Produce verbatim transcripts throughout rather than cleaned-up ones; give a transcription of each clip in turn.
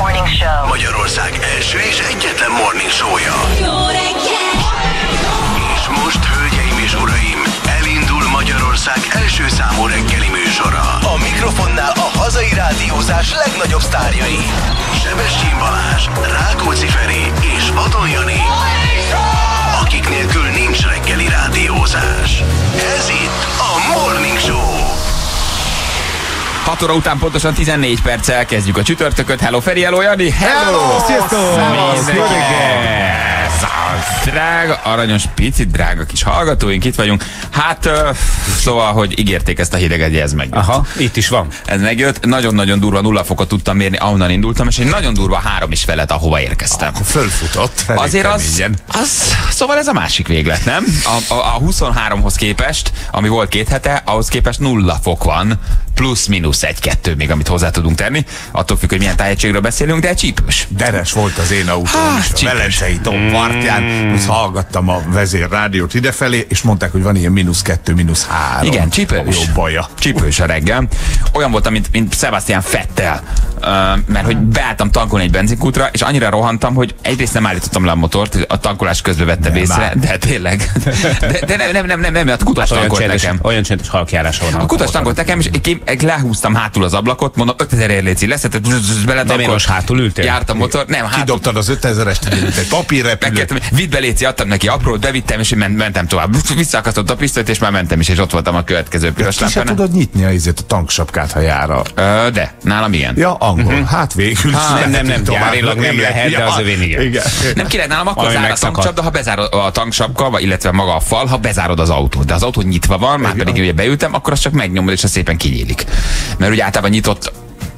Morning Show. Magyarország első és egyetlen morning show-ja. Jó reggel! És most, hölgyeim és uraim, elindul Magyarország első számú reggeli műsora. A mikrofonnál a hazai rádiózás legnagyobb sztárjai. Sebestyén Balázs, Rákóczi Feri és Vadon Jani. Akik nélkül nincs reggeli rádiózás. Ez itt a Morning Show. hat óra után pontosan tizennégy perccel kezdjük a csütörtököt. Hello Feri, hello Jani! Hello! Sziasztok! Drága, aranyos, picit drága kis hallgatóink, itt vagyunk. Hát, uh, szóval, hogy ígérték ezt a hideget, ez megjött. Aha, itt is van. Ez megjött, nagyon-nagyon durva nulla fokot tudtam mérni, ahonnan indultam, és egy nagyon durva három is felett, ahova érkeztem. Akkor fölfutott. Azért az, az, szóval ez a másik véglet, nem? A, a, a huszonháromhoz képest, ami volt két hete, ahhoz képest nulla fok van, plusz-minusz egy-kettő még, amit hozzá tudunk tenni. Attól függ, hogy milyen tájegységről beszélünk, de csípős. Deres volt az én autóm Há, is, a csípős. Velencei tó partján. Most hallgattam a vezérrádiót idefelé, és mondták, hogy van ilyen mínusz kettő, mínusz három. Igen, csípős. Jó baja. Csípős a reggel. Olyan voltam, mint, mint Sebastian Vettel, uh, mert hogy beálltam tankolni egy benzinkútra, és annyira rohantam, hogy egyrészt nem állítottam le a motort, a tankolás közben vettem Nem észre, áll. de tényleg. De, de nem, nem, nem, nem, nem, mert a kutas olyan tankolt csendes, nekem. olyan csendes halkjárás van. A kutas tankolt nekem, és én lehúztam hátul az ablakot, mondom, ötezer érléci leszetett, De miért most hátul ültél? Járt a motor, nem, hátul. Kidobtad az ötezerest, egy papírrepülőt. Megkértem, vidd be léci, adtam neki aprót, bevittem, és ment, mentem tovább. Visszaakasztott a pisztolyt, és már mentem is, és ott voltam a következő piros Ki se lámpánál. tudod nyitni a, izét, a tanksapkát, ha jár a... Ö, de, nálam igen. Ja, angol. Uh-huh. Hát végül is. Nem, nem, nem, tovább. gyárilag nem Igen, lehet, de ja, az övén igen. igen. Nem ki lehet nálam akkor Valami zár a megszakadt. tankcsapda, ha bezárod a tanksapka, vagy illetve maga a fal, ha bezárod az autót. De az autó nyitva van, már pedig ugye beültem, akkor azt csak megnyomod, és az szépen kinyílik. Mert ugye általában nyitott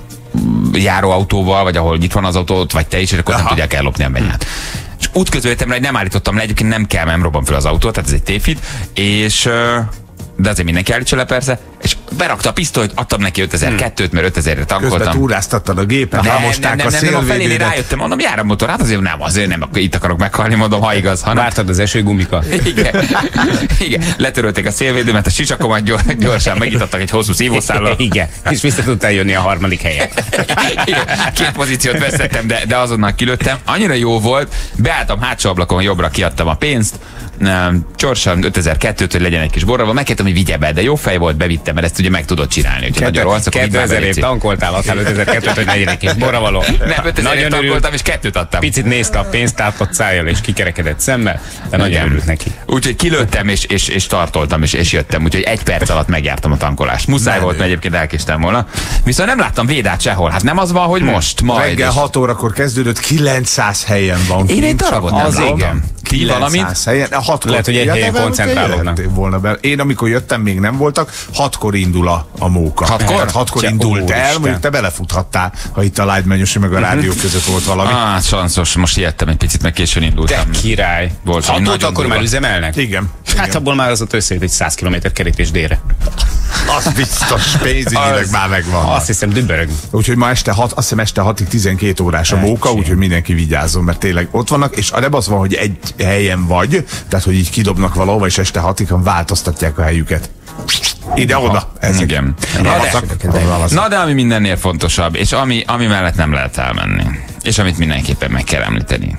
járóautóval, vagy ahol nyitva van az autót, vagy te is, és akkor nem Aha. tudják ellopni a benyát. És útközben jöttem rá, hogy nem állítottam le, egyébként nem kell, nem robban fel az autó, tehát ez egy tévhit, és ö, de azért mindenki állítsa le persze, és berakta a pisztolyt, adtam neki ötezer-kettőt, mert ötezerre Közben tankoltam. túráztattad a gépet, Nem, nem, rámosták nem, a nem, nem, a felén szélvédődet. rájöttem, mondom, jár a motor, hát azért nem, azért nem, akkor itt akarok meghalni, mondom, ha igaz, ha nem. Vártad az esőgumika? Igen, igen, letörölték a szélvédőmet, a sicsakomat gyors, gyorsan megitottak egy hosszú szívószállal. Igen, és vissza tudtál jönni a harmadik helyen. Igen, két pozíciót veszettem, de, de azonnal kilőttem. Annyira jó volt, beálltam hátsó ablakon jobbra, kiadtam a pénzt, nem, gyorsan ötezer-kettőt, hogy legyen egy kis borra, megkértem, hogy vigye be, de jó fej volt, bevittem, mert ezt ugye meg tudod csinálni. Úgyhogy nagyon rossz, akkor vidd be, kétezer év léci. tankoltál, adtál ötezer-kettőt, hogy legyen egy kis borravaló. Nem, ötezer tankoltam, és kettőt adtam. Picit nézte a pénzt, tátott szájjal, és kikerekedett szemmel, de nagyon Igen. örült neki. Úgyhogy kilőttem, és, és, és tartoltam, és, és jöttem. Úgyhogy egy perc alatt megjártam a tankolást. Muszáj Menő. volt, mert egyébként elkéstem volna. Viszont nem láttam Védát sehol. Hát nem az van, hogy most, majd. Reggel és- hat órakor kezdődött, kilencszáz helyen van. Én egy darabot nem Az láttam. igen. Ti valamit? kilencszáz helyen. Hatkor, Lehet, hogy egy ja, helyen de koncentrálódnak. jelentél volna be. Én amikor jöttem, még nem voltak, hatkor indul a, a móka. Hatkor? Tehát hatkor Cse- indult el, Úristen. mondjuk te belefuthattál, ha itt a Lágymenyosi meg a rádió között volt valami. Ah, sanszos, most ijedtem egy picit, meg későn De indultam. király. Volt egy Hatót nagyon akkor durva. már üzemelnek? Igen. Hát abból már az ott összejött egy száz kilométer kerítés délre. Az biztos, pénzügyileg Az- már megvan. Azt hiszem, dübörög. Úgyhogy ma este hat, azt hiszem este hatig tizenkét órás a móka, úgyhogy mindenki vigyázzon, mert tényleg ott vannak, és nem az van, hogy egy helyen vagy, tehát hogy így kidobnak valahova, és este hatig változtatják a helyüket. Ide-oda. Ezek. Igen. Na Ravaszak. de, Ravaszak. na de ami mindennél fontosabb, és ami, ami mellett nem lehet elmenni, és amit mindenképpen meg kell említeni.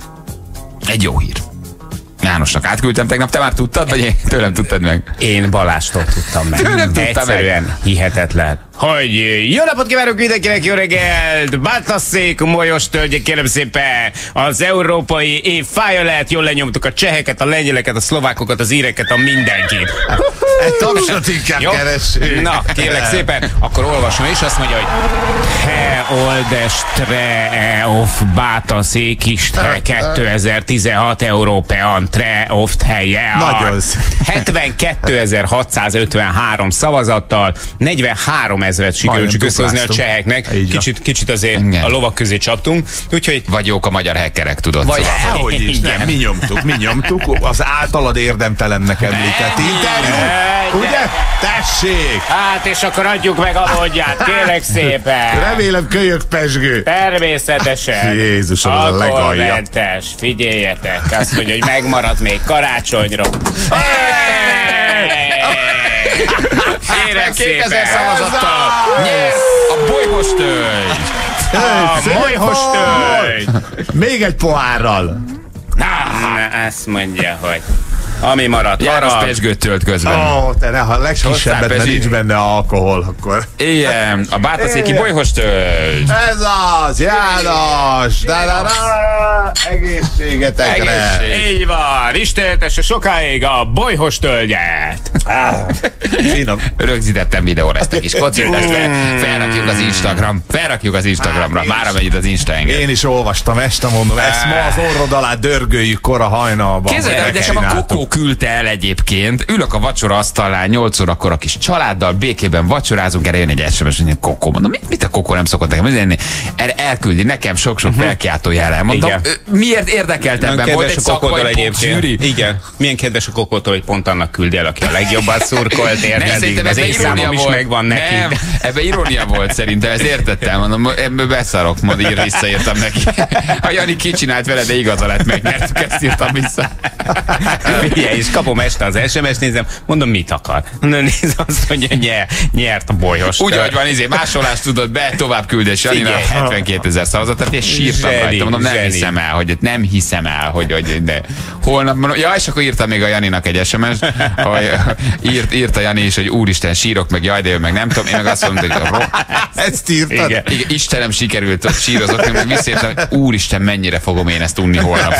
Egy jó hír. Jánosnak átküldtem tegnap, te már tudtad, vagy én tőlem tudtad meg? Én Balástól tudtam meg. Tőlem tudtam Egyszerűen hihetetlen. Hogy jó napot kívánok mindenkinek, jó reggelt! Bátasszék, molyos tölgyek, kérem szépen! Az európai év fája lehet, jól lenyomtuk a cseheket, a lengyeleket, a szlovákokat, az íreket, a mindenkit. Egy tapsot inkább Jó? keressük. Na, kérlek szépen, akkor olvasom, és azt mondja, hogy He oldestre of bátasszék is kétezer-tizenhat Európean tre of helye. Nagyon szép. hetvenkétezer-hatszázötvenhárom szavazattal negyvenhárom ezret sikerült Majdnem összehozni a dupláztunk. cseheknek. Így van. Kicsit, kicsit azért Igen. a lovak közé csaptunk. Úgyhogy Vagy jók a magyar hackerek, tudod? Vagy- Szóval. Hogy is, nem, mi nyomtuk, mi nyomtuk, az általad érdemtelennek említett interjú, ugye? Tessék! hát és akkor adjuk meg a módját, kérlek szépen. Remélem kölyök pesgő. Természetesen. Jézusom, az a legalja. Alkoholmentes, figyeljetek, azt mondja, hogy megmaradt még karácsonyra. Kérem kétezer szépen. szavazattal nyer a bolygós tölgy. A molyhos tölgy. Még egy pohárral. Na, ezt mondja, hogy ami maradt, János harag. pezsgőt tölt közben. Ó, oh, te ne, ha a legkisebbet, mert Pezsi. nincs benne alkohol, akkor... Igen, a Bátaszéki bolygós tölgy. Ez az, János! Da, da, da, egészségetekre! Egészség. Így van, Isten éltesse sokáig a bolyhos tölgyet. Finom. Rögzítettem videóra ezt a kis kocintast, felrakjuk az Instagram, felrakjuk az Instagramra, mára megy itt az Insta engem. Én is olvastam este, mondom, ezt ma az orrod alá dörgöljük kora hajnalban. Képzeld el, hogy nekem a Kokó küldte el egyébként, ülök a vacsora asztalán nyolc órakor a kis családdal, békében vacsorázunk, erre jön egy es em es, hogy Kokó, mondom, mit, mit a Kokó nem szokott nekem üzenni? Erre elküldi nekem sok-sok felkiáltó jelen. Mondom, Igen. ö, miért érdekelt Nagyon ebben? Volt egy kedves a Kokótól szakmai egyébként. zsűri? Igen. Milyen kedves a Kokótól, hogy pont annak küldi el, aki a legjobban szurkolt, Nem, érted? szerintem Az ebben én irónia számom is volt. megvan neki. Nem, ebben irónia volt szerintem, ezt értettem. Mondom, ebből beszarok, majd ír visszaírtam neki. A Jani kicsinált vele, de igaza lett, megnyertük, ezt írtam vissza. Figyelj, és kapom este az es em es, nézem, mondom, mit akar? Mondom, nézd azt, hogy nyer, nyert a bolyhos. Úgy, hogy van, izé, másolást tudod be, tovább küldés Janinak Figyelj. hetvenkétezer szavazat, és sírtam Zseni, rajta. Mondom, nem zseni. hiszem el, hogy nem hiszem el, hogy, hogy de holnap, mondom, ja, és akkor írtam még a Janinak egy es em es, hogy írt, írt a Jani is, hogy úristen, sírok meg, jaj, de ő meg nem tudom, én meg azt mondom, hogy ro- Ezt írtad? Igen. igen, Istenem, sikerült, hogy sírozok, én meg visszaírtam, hogy úristen, mennyire fogom én ezt unni holnap.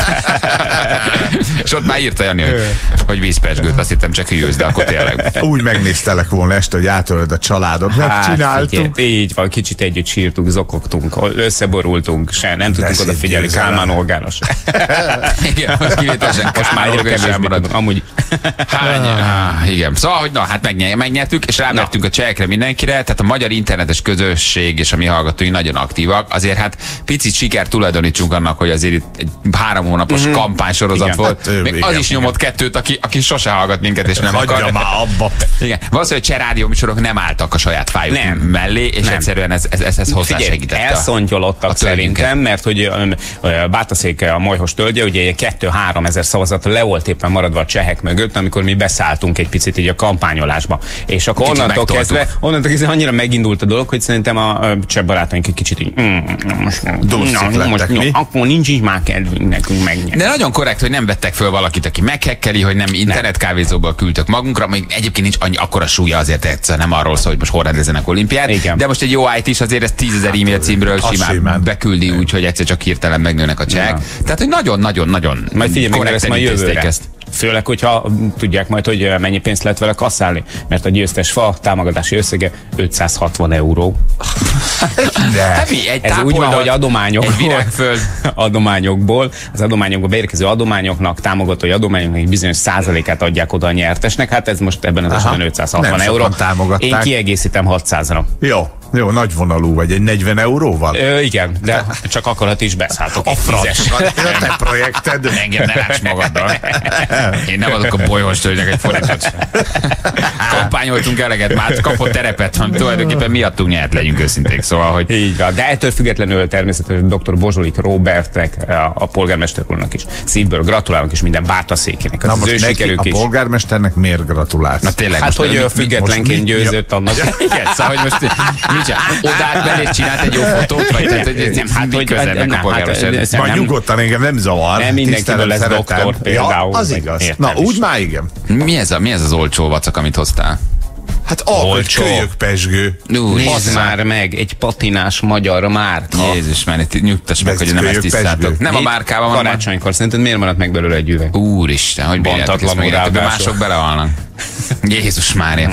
És ott már írta Jani, hogy, hogy vízpezsgőt, azt hittem csak hülyőz, de akkor tényleg. Úgy megnéztelek volna este, hogy átölöd a családot. Megcsináltuk. Hát, figyelj, így van, kicsit együtt sírtunk, zokogtunk, összeborultunk, se nem tudtunk szép odafigyelni győzelem. Kálmán Olgára se. Igen, most kivételesen Most már egyre kevésbé marad. tudom, amúgy. Hány? Ah, igen. Szóval, hogy na, hát megny- megnyertük, és rámertünk a csehekre mindenkire, tehát a magyar internetes közösség és a mi hallgatói nagyon aktívak. Azért hát picit sikert tulajdonítsunk annak, hogy azért itt egy három hónapos mm-hmm. kampánysorozat Igen. volt. Hát, ő, Még igen, az is nyomott kettőt, aki, aki sose hallgat minket, és nem Hagyja akar. már abba. Igen. Valószínűleg cseh rádióműsorok nem álltak a saját fájuk Nem. mellé, és Nem. egyszerűen ez, ez, ez, ez hozzásegítette. a- elszontyolottak a tölgyünket. szerintem, mert hogy öm, ö, Bátaszéke, a molyhos tölgye, ugye egy kettő-három ezer szavazat le volt éppen maradva a csehek mögött, amikor mi beszálltunk egy picit így a kampányolásba. És akkor Kicsit onnantól megtoltuk. kezdve, onnantól kezdve annyira megindult a dolog, hogy szerintem a ö, cseh barátaink egy kicsit így, mm, most, Durszik na, lettek, most, mi? akkor nincs is már kedvünk nekünk megnyerni. De nagyon korrekt, hogy nem vettek föl valakit, aki meghekkeli, hogy nem internetkávézóból küldtök magunkra, még egyébként nincs annyi akkora súlya, azért egyszer nem arról szól, hogy most hol rendezzenek olimpiát. Igen. De most egy jó i té is azért ezt tízezer e-mail címről az simán, simán. beküldi úgy, hogy egyszer csak hirtelen megnőnek a csehek. Ja. Tehát, hogy nagyon-nagyon-nagyon Majd figyelj, meg lesz korrekten majd intézték jövőre. ezt. Főleg, hogyha tudják majd, hogy mennyi pénzt lehet vele kasszálni, mert a győztes fa támogatási összege ötszázhatvan euró. De. Hát mi, egy Ez úgy van, tápoldalt, hogy adományokból, egy virágföld. adományokból, az adományokból beérkező adományoknak, támogatói adományoknak egy bizonyos százalékát adják oda a nyertesnek, hát ez most ebben az esetben ötszázhatvan Nem euró. sokan támogatták. Én kiegészítem hatszázra. Jó, jó, nagy vonalú vagy, egy negyven euróval? Ö, igen, de csak akkor, ha ti is beszálltok egy tízes. A te projekted. Engem ne láss magaddal. Én nem adok a bolyhos tölgynek egy forintot sem. Kampányoltunk eleget, már kapott terepet, hanem tulajdonképpen miattunk nyert, legyünk őszinték. Szóval, hogy Így van, de ettől függetlenül természetesen dr. Bozsolik Robertnek, a, a polgármester úrnak is szívből gratulálunk, és minden Bátaszékének. Na Az most ő neki, sikerük a is. polgármesternek miért gratulálsz? na tényleg. Hát, most hogy mi- ő mi- függetlenként most mi- győzött annak. Igen, szóval, hogy most mit csinál? Odállt belé, és csinált egy jó fotót, vagy tehát, hogy Nem, hát, mi hogy- közel nem, meg a hát, polgármester? ez- Majd nem- nyugodtan, engem nem zavar. Nem mindenkiből Tisztelem, lesz szeretem. doktor például, Ja, az meg igaz. értem Na, is. úgy már igen. Mi ez, a, mi ez az olcsó vacak, amit hoztál? Hát alkohol, Olcsó. kölyök pesgő. Úr, Nézd már meg, egy patinás magyar márka. Jézus, már itt nyugtass meg, Ez hogy nem ezt kölyök tisztátok. pesgő. Nem a márkában van. Karácsonykor szerinted miért maradt meg belőle egy üveg? Úristen, hogy bírjátok ezt Bontatlanul meg, ebben ráadásul. mások belehalnak. Jézus Mária.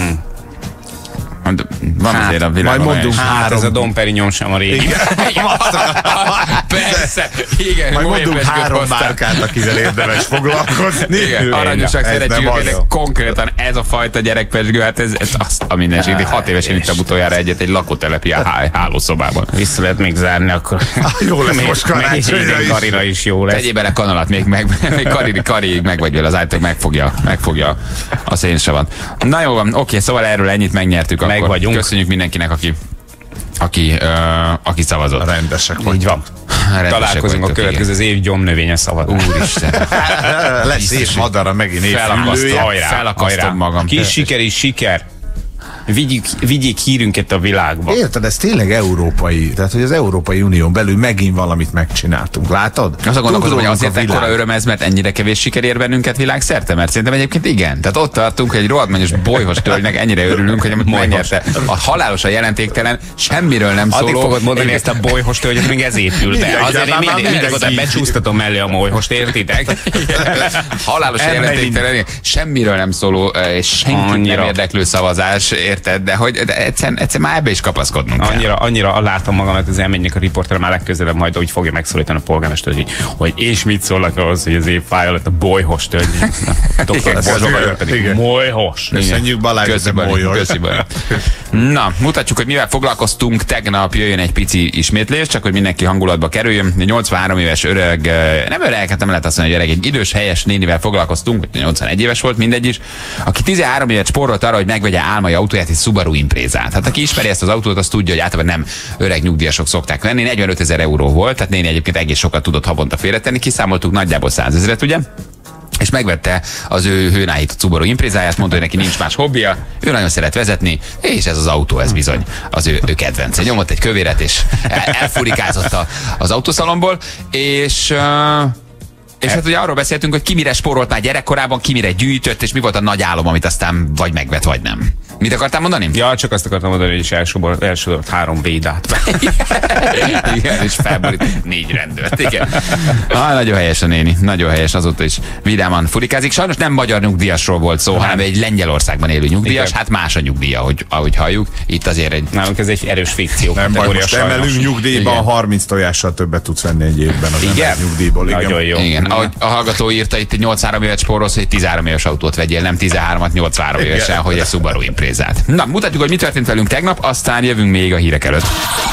Van Hát, azért a majd világon mondunk. olyan is. Hát Három. ez a Dom Perignon sem a régi. Igen. Persze, igen. Majd Molyhos mondunk pesgőt három hoztál. márkát, akivel érdemes foglalkozni. Igen, aranyosak Ez szeretjük nem őket, az. de konkrétan ez a fajta gyerekpesgő, hát ez, ez azt a mindenség. Hat évesen ittam utoljára egyet egy lakótelepi há- hálószobában. Vissza lehet még zárni, akkor Jó lesz most karácsonyra is. Karira is jó lesz. Tegyél bele kanalat, még, meg, még kari, kari meg vagy vele, az állítólag megfogja, megfogja a szénsavat. Na jó van, oké, szóval erről ennyit megnyertük. Meg akkor. vagyunk. Köszönjük mindenkinek, aki, aki, uh, aki szavazott. Rendesek Így vagy. van. Rendesek Találkozunk a vagytok, következő az év gyomnövénye szavazás. igen. Úristen. Lesz év madara megint Felakasztom, évfülője. hajrá, felakasztom magam. Kis siker is siker. Vigyük, vigyék hírünket a világba. Érted, ez tényleg európai, tehát hogy az Európai Unión belül megint valamit megcsináltunk, látod? Azt gondolkozom, hogy azért világ. ekkora öröm ez, mert ennyire kevés siker ér bennünket világszerte, mert szerintem egyébként igen. Tehát ott tartunk, hogy egy rohadmányos bolyhos tölgynek ennyire örülünk, hogy megnyerte. A halálosan jelentéktelen, semmiről nem szóló. Addig fogod mondani ezt a bolyhos tölgyet, még ez épül be. Azért én mindig, mindig oda becsúsztatom mellé a bolyhost, értitek? Halálosan jelentéktelen, semmiről nem szóló, és senki nem érdeklő szavazás, érted? De hogy de egyszerűen, egyszerűen már ebbe is kapaszkodnunk kell. Annyira, annyira látom magamat, az elmenjek a riportra, már legközelebb majd úgy fogja megszólítani a polgármester, hogy, hogy és mit szólnak ahhoz, hogy az év fája lett a bolyhos tölgy. doktor Borzsóval pedig bolyhos. Köszönjük Balázs, ez bolyos. Na, mutatjuk, hogy mivel foglalkoztunk tegnap, jöjjön egy pici ismétlés, csak hogy mindenki hangulatba kerüljön. nyolcvanhárom éves öreg, nem öreg, hát nem lehet azt mondani, hogy öreg, egy idős helyes nénivel foglalkoztunk, nyolcvanegy éves volt, mindegy is, aki tizenhárom évet spórolt arra, hogy megvegye álmai autóját, egy Subaru Imprezát. Hát aki ismeri ezt az autót, az tudja, hogy általában nem öreg nyugdíjasok szokták venni. negyvenötezer euró volt, tehát néni egyébként egész sokat tudott havonta félretenni, kiszámoltuk nagyjából százezret, ugye? És megvette az ő hőnállított Subaru Imprezáját, mondta, hogy neki nincs más hobbija, ő nagyon szeret vezetni, és ez az autó, ez bizony az ő, ő kedvence. Nyomott egy kövéret, és elfurikázott a, az autószalomból, és... Uh, És hát ugye arról beszéltünk, hogy ki mire spórolt már gyerekkorában, ki mire gyűjtött, és mi volt a nagy álom, amit aztán vagy megvett, vagy nem. Mit akartál mondani? Ja, csak azt akartam mondani, hogy is elsodort, elsodort három védát. Igen, és felborít négy rendőrt. Igen. Ah, nagyon helyes a néni, nagyon helyes, azóta is vidáman furikázik. Sajnos nem magyar nyugdíjasról volt szó, nem. hanem egy Lengyelországban élő nyugdíjas. Igen. Hát más a nyugdíja, hogy, ahogy halljuk. Itt azért egy... Nálunk ez egy erős fikció. Nem baj, most emelünk nyugdíjban, igen. harminc tojással többet tudsz venni egy évben az ember nyugdíjból. Igen. Nagyon jó. Igen. Ahogy a hallgató írta, itt egy nyolcvanhárom évet spórolsz, hogy tizenhárom éves autót vegyél, nem tizenhármat nyolcvanhárom évesen, hogy egy Subaru Imprezát. Na, mutatjuk, hogy mi történt velünk tegnap, aztán jövünk még a hírek előtt.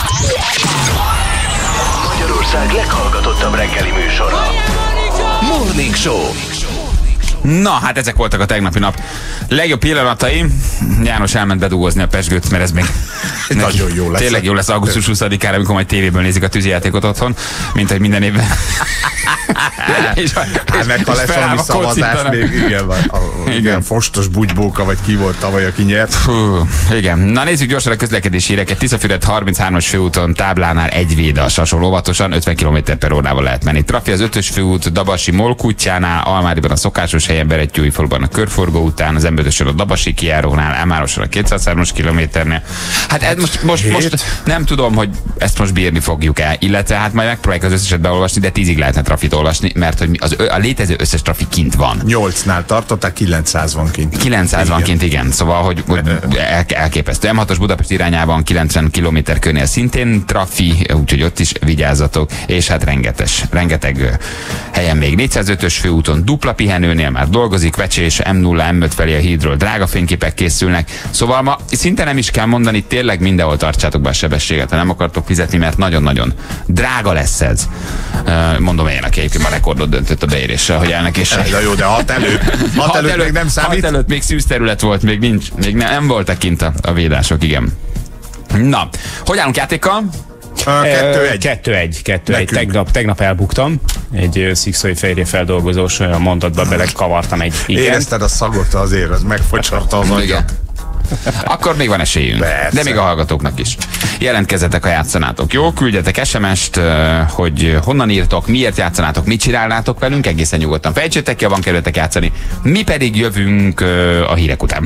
Magyarország leghallgatottabb reggeli műsora. Morning Show. Na, hát ezek voltak a tegnapi nap legjobb pillanatai. János elment bedugózni a pesgőt, mert ez még nagyon jó lesz. Tényleg jó lesz augusztus huszadikára, amikor majd tévéből nézik a tűzijátékot otthon, mint hogy minden évben. és, hát meg ha lesz valami szavazás még, igen, van, a, igen. igen, Fostos Bugybóka, vagy ki volt tavaly, aki nyert. Hú, igen. Na nézzük gyorsan a közlekedési híreket. Tiszafüred harminchárom-as főúton táblánál egy védas, hasonló óvatosan ötven kilométer per órával lehet menni. Trafi az ötös főút Dabasi Mol kutyánál, Almáriban a szokásos helyen, Berettyóújfaluban a körforgó után, az em ötösön a Dabasi kijárónál, Emároson a kétszázhármas kilométernél. Hát ez most, most, most nem tudom, hogy ezt most bírni fogjuk el, illetve hát majd megpróbáljuk az összeset beolvasni, de tízig lehetne trafit olvasni, mert hogy az, a létező összes trafik kint van. nyolcnál tartották, kilencszáz van kint. kilencszáz van kint, igen. Szóval, hogy, hogy el, elképesztő. em hatos Budapest irányában kilencven kilométer körnél szintén trafi, úgyhogy ott is vigyázzatok, és hát rengetes, rengeteg helyen még négyszázötös főúton dupla pihenőnél már dolgozik, Vecsés, em nulla, em öt felé a hídról drága fényképek készülnek. Szóval ma szinte nem is kell mondani, tényleg mindenhol tartsátok be a sebességet, ha nem akartok fizetni, mert nagyon-nagyon drága lesz ez. Mondom én, aki egyébként ma rekordot döntött a beéréssel, hogy elnek és... Ja, jó, de hat előtt, hat, hat előtt, előtt még nem számít. Hat előtt még szűz terület volt, még nincs, még nem, nem voltak kint a, a védások, igen. Na, hogy állunk játékkal? Kettő-egy. Kettő-egy. Kettő-egy. Tegnap, tegnap elbuktam. Egy szikszói fehérje feldolgozós mondatba belekavartam egy igen. Érezted a szagot azért, az megfocsarta az agyat. Akkor még van esélyünk. Persze. De még a hallgatóknak is. Jelentkezzetek, ha játszanátok. Jó, küldjetek es em est, hogy honnan írtok, miért játszanátok, mit csinálnátok velünk, egészen nyugodtan fejtsétek ki, ha van kerültek játszani. Mi pedig jövünk a hírek után.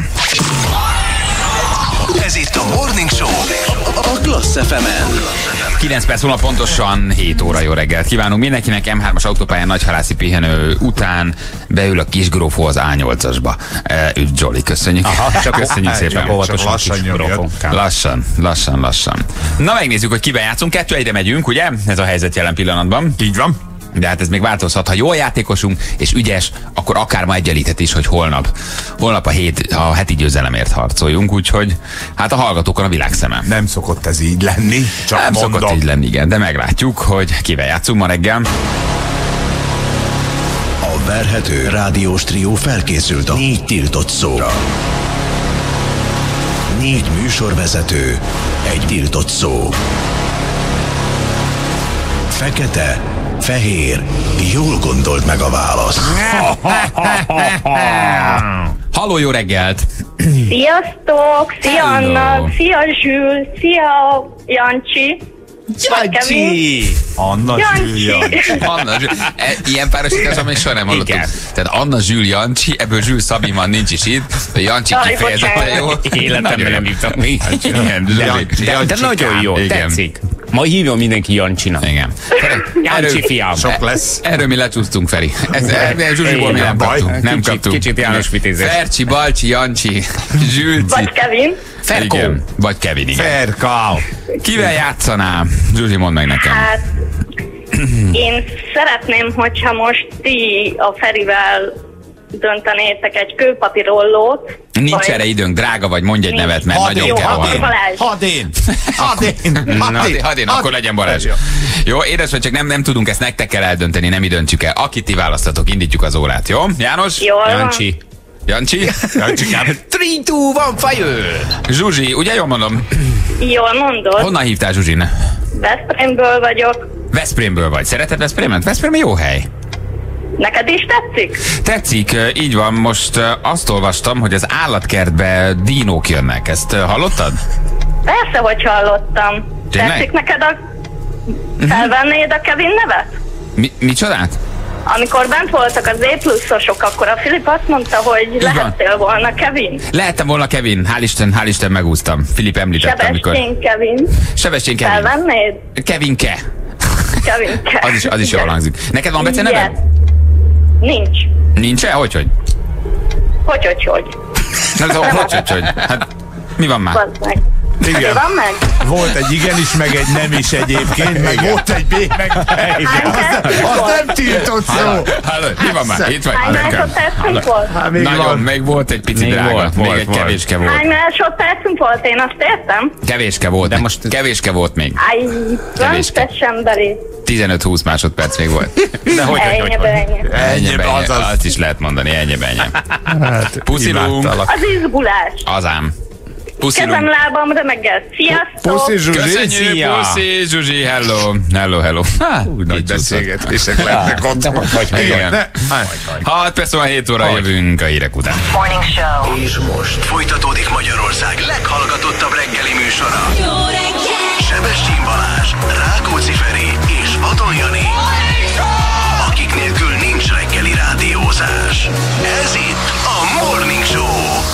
Ez itt a Morning Show a Klassz ef emen. kilenc perc múlva pontosan hét óra. Jó reggelt kívánunk mindenkinek. em hármas autópályán nagyhalászi pihenő után beül a kisgrófó az á nyolcasba. E, üdv Zsoli, köszönjük. Aha, csak köszönjük szépen. Csak óvatosan lassan nyomjad. Lassan, lassan, lassan. Na megnézzük, hogy kivel játszunk. Kettő egyre megyünk, ugye? Ez a helyzet jelen pillanatban. Így van. De hát ez még változhat. Ha jól játékosunk és ügyes, akkor akár ma egyenlíthet is, hogy holnap, holnap a, hét, a heti győzelemért harcoljunk, úgyhogy hát a hallgatókon a világ szeme. Nem szokott ez így lenni, csak Nem mondom. szokott így lenni, igen, de meglátjuk, hogy kivel játszunk ma reggel. A verhető rádiós trió felkészült a négy tiltott szóra. Négy műsorvezető, egy tiltott szó. Fekete, fehér, jól gondolt meg a választ. Halló, jó reggelt! Sziasztok! Szia Hello. Anna! Szia Zsül! Szia Jancsi! Vagy Kevin. Jancsi! Anna Jancsi! Zsülja. Anna, Zsül, e, ilyen párosítás, amit soha nem hallottuk. Igen. Tehát Anna, Zsül, Jancsi, ebből Zsül Szabi van, nincs is itt. A Jancsi Jaj, kifejezetten jó. bocsánat. Életemben nem hívtak még. Igen, De, Zsuli. de, de nagyon jó, Igen. tetszik. Ma hívjon mindenki Jancsinak. Igen. Jancsi fiam. Sok lesz. Erről mi lecsúsztunk, Feri. Ez, ez Zsuzsiból mi Igen, nem baj. kaptunk. Nem Kicsit- kaptunk. kicsit János Vitézes. Fercsi, Balcsi, Jancsi, Zsülci. Vagy Kevin! Ferkó. Igen. Vagy Kevin, igen. Ferkau. Kivel játszanál? Zsuzsi, mondd meg nekem. Hát én szeretném, hogyha most ti a Ferivel döntenétek egy kőpapírollót. Nincs vagy- erre időnk, drága vagy, mondj egy Nincs. nevet, mert Hadd nagyon én, kell hadd Akkor én, rohanni. Balázs. hadd én, hadd én, Na, hadd hadd én, én, hadd én, akkor legyen Balázs. Jó, édes vagy, csak nem, nem tudunk, ezt nektek kell eldönteni, nem mi döntjük el. Akit ti választatok, indítjuk az órát, jó? János? Jól van. Jancsi. Jancsi? Jancsikám. három, kettő, egy, fire! Zsuzsi, ugye jól mondom? Jól mondod. Honnan hívtál Zsuzsin? Veszprémből vagyok. Veszprémből vagy. Szereted Veszprémet? Veszprém jó hely. Neked is tetszik? Tetszik, így van, most azt olvastam, hogy az állatkertbe dínók jönnek. Ezt hallottad? Persze, hogy hallottam. Tényleg? Tetszik neked a... Felvennéd a Kevin nevet? Mi, micsodát? Amikor bent voltak az é pluszosok, akkor a Filip azt mondta, hogy van. lehettél volna Kevin. Lehettem volna Kevin, hál' Isten, hál' Isten megúsztam. Filip említette, amikor... Sebestyén Kevin. Sebestyén Kevin. Felvennéd? Kevinke. Kevin Ke- Az is, az is jól hangzik. Neked van beceneved? Yes. Nincs. Nincs-e? Hogy, hogy? Hogy, hogy, hogy. Nem tudom, hogy, hogy, hogy. Hát, mi van már? Bazd meg. Igen. Mi van meg? Volt egy igen is, meg egy nem is egyébként, meg volt egy B, meg az, az nem tiltott szó. Halló, mi van már? Itt vagy. Hány Nekem. másodpercünk volt? Hát még Nagyon, van. még volt egy pici Még drága. volt, még volt, egy volt. kevéske volt. Hány másodpercünk volt? Én azt értem. Kevéske volt. De De most- most kevéske volt még. Aj, Kevéske. röntes emberi. tizenöt-húsz másodperc még volt. De hogy, hogy, hogy, Ennyi, hogy. ennyi. Ennyi, Ennyi, benye. azaz. Azt is lehet mondani, ennyi, ennyi. Hát, Puszilunk. imádtalak. Az izgulás. Azám. Kezem Puszilunk. lábam remeggel. Sziasztok! Puszi Zsuzsi, Köszönjük, Szia. puszi, Zsuzsi, hello. Hello, hello. Hát, Úgy nagy így csúszott. beszélgetések lennek ott. De hogy, hogy, hogy, Igen. Ne, hat perc van hét óra, jövünk a hírek után. Morning Show. És most folytatódik Magyarország leghallgatottabb reggeli műsora. Jó reggel! Sebestyén Balázs, Rákóczi Feri és Aton Jani. Akik nélkül nincs reggeli rádiózás. Ez itt a Morning Show.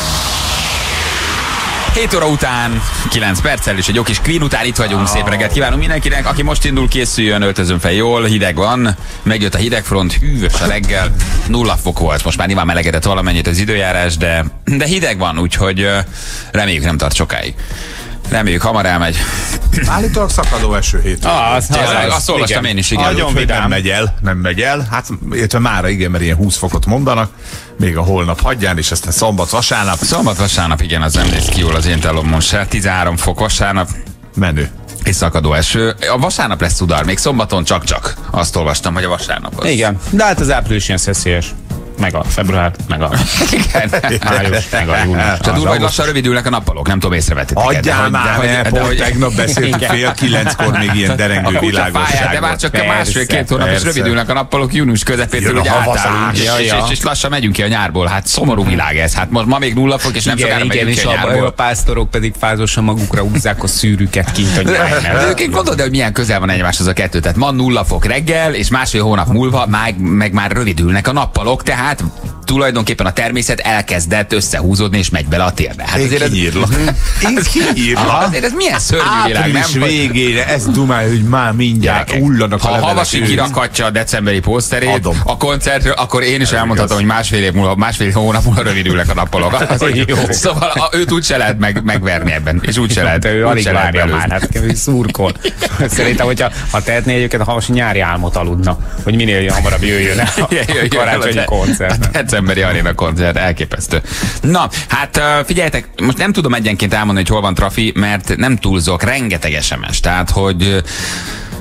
hét óra után, kilenc perccel és egy jó kis Queen után itt vagyunk. Szép reggelt kívánunk mindenkinek. Aki most indul, készüljön, öltözön fel jól, hideg van. Megjött a hidegfront, hűvös a reggel. Nulla fok volt, most már nyilván melegedett valamennyit az időjárás, de, de hideg van, úgyhogy ö, reméljük nem tart sokáig. Reméljük hamar elmegy. Állítólag szakadó eső hét. Ah, az, Tényleg, azt olvastam én is, igen. Nagyon Úgyhogy nem vidám. megy el, nem megy el. Hát, illetve mára igen, mert ilyen húsz fokot mondanak. Még a holnap hagyján, és aztán szombat, vasárnap Szombat, vasárnap, igen, az nem néz ki jól az én telomon se. tizenhárom fok vasárnap, menő. és szakadó eső. A vasárnap lesz udar, még szombaton csak-csak. Azt olvastam, hogy a vasárnap az. Igen, de hát az április ilyen szeszélyes. Meg a február, meg a Igen. május, meg a június. Csak durva, hogy lassan rövidülnek a nappalok, nem tudom, észrevettétek. Adjál már, ne, pont tegnap beszéltünk Igen. fél kilenckor még ilyen a derengő kutya fáját, világosságot. de már csak a Persze, másfél-két hónap, és persze. rövidülnek a nappalok június közepétől, Jön a hogy havazás. átállunk, és, Ja, és, ja. és, és lassan megyünk ki a nyárból. Hát szomorú világ ez. Hát most ma még nulla fok, és nem Igen, sokára igen, megyünk és ki a a, a nyárból. pásztorok pedig fázosan magukra húzzák a szűrüket kint a De nyájnál. egyébként gondolod, hogy milyen közel van egymáshoz a kettő. Tehát ma nulla fok reggel, és másfél hónap múlva meg, meg már rövidülnek a nappalok, tehát tulajdonképpen a természet elkezdett összehúzódni, és megy bele a térbe. Hát Én azért ez, kinyírlak. Én kinyírlak. Aha, azért ez milyen szörnyű világ, nem? Április végére ez dumál, hogy már mindjárt Gyerekek, hullanak a ha a levelek. Havasi őt. kirakatja a decemberi poszterét Adom. a koncertről, akkor én is elmondhatom, hogy másfél év múlva, másfél hónap múlva rövidülnek a nappalok. Jó. Szóval a, őt úgy se lehet meg, megverni ebben, és úgy se lehet, De ő úgy alig se lehet várja belőzni. már, hát kevés szurkol. Szerintem, hogyha ha tehetné egyébként, a Havasi nyári álmot aludna, hogy minél hamarabb jöjjön el a Jöjjön el a karácsonyi de- koncert. A decemberi aréna koncert, elképesztő. Na, hát uh, figyeljetek, most nem tudom egyenként elmondani, hogy hol van trafi, mert nem túlzok, rengeteg es em es. Tehát, hogy uh,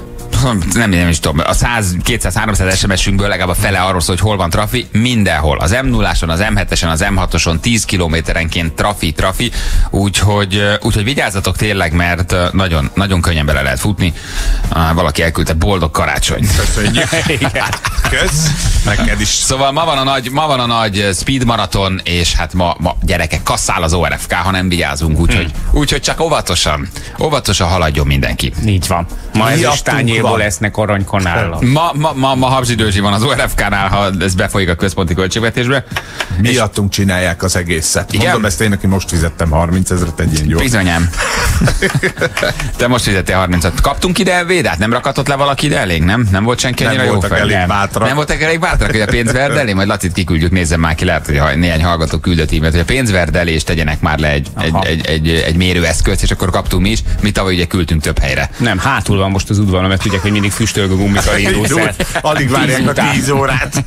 nem, nem is tudom, a száz, kétszáz, háromszáz es em es-ünkből legalább a fele arról szól, hogy hol van trafi, mindenhol. Az em nulláson, az em hetesen, az em hatoson tíz kilométerenként trafi, trafi, úgyhogy, úgyhogy vigyázzatok tényleg, mert nagyon, nagyon könnyen bele lehet futni. Valaki elküldte boldog karácsony. Köszönjük. Kösz. Neked is. Szóval ma van a nagy, ma van a nagy speed maraton, és hát ma, ma gyerekek, kasszál az o er ef ká, ha nem vigyázunk, úgyhogy hmm. úgy, csak óvatosan, óvatosan haladjon mindenki. Így van. Ma ez is tányérból lesznek aranykonállal. Ma, ma, ma, ma habzsidőzsi van az o er ef ká-nál, ha ez befolyik a központi költségvetésbe. Miattunk csinálják az egészet. Igen? Mondom ezt én, aki most fizettem harminc ezret egy ilyen gyors. Bizonyám. Te most fizettél harmincat. Kaptunk ide Védát? Nem rakatott le valaki ide elég, nem? Nem volt senki annyira jó fel? Elég bátrak. Nem voltak elég bátrak, hogy a pénzverd elé? Majd Lacit kiküldjük, nézzem már ki, lehet, hogy néhány hallgató küldött e-mailt, hogy a pénzverd elé és tegyenek már le egy, egy, egy, egy, egy mérőeszközt, és akkor kaptunk mi is. Mi tavaly ugye küldtünk több helyre. Nem, hátul van most az udvaron, mert tudják, hogy mindig füstölg a gumika indulsz. Alig várják a tíz órát.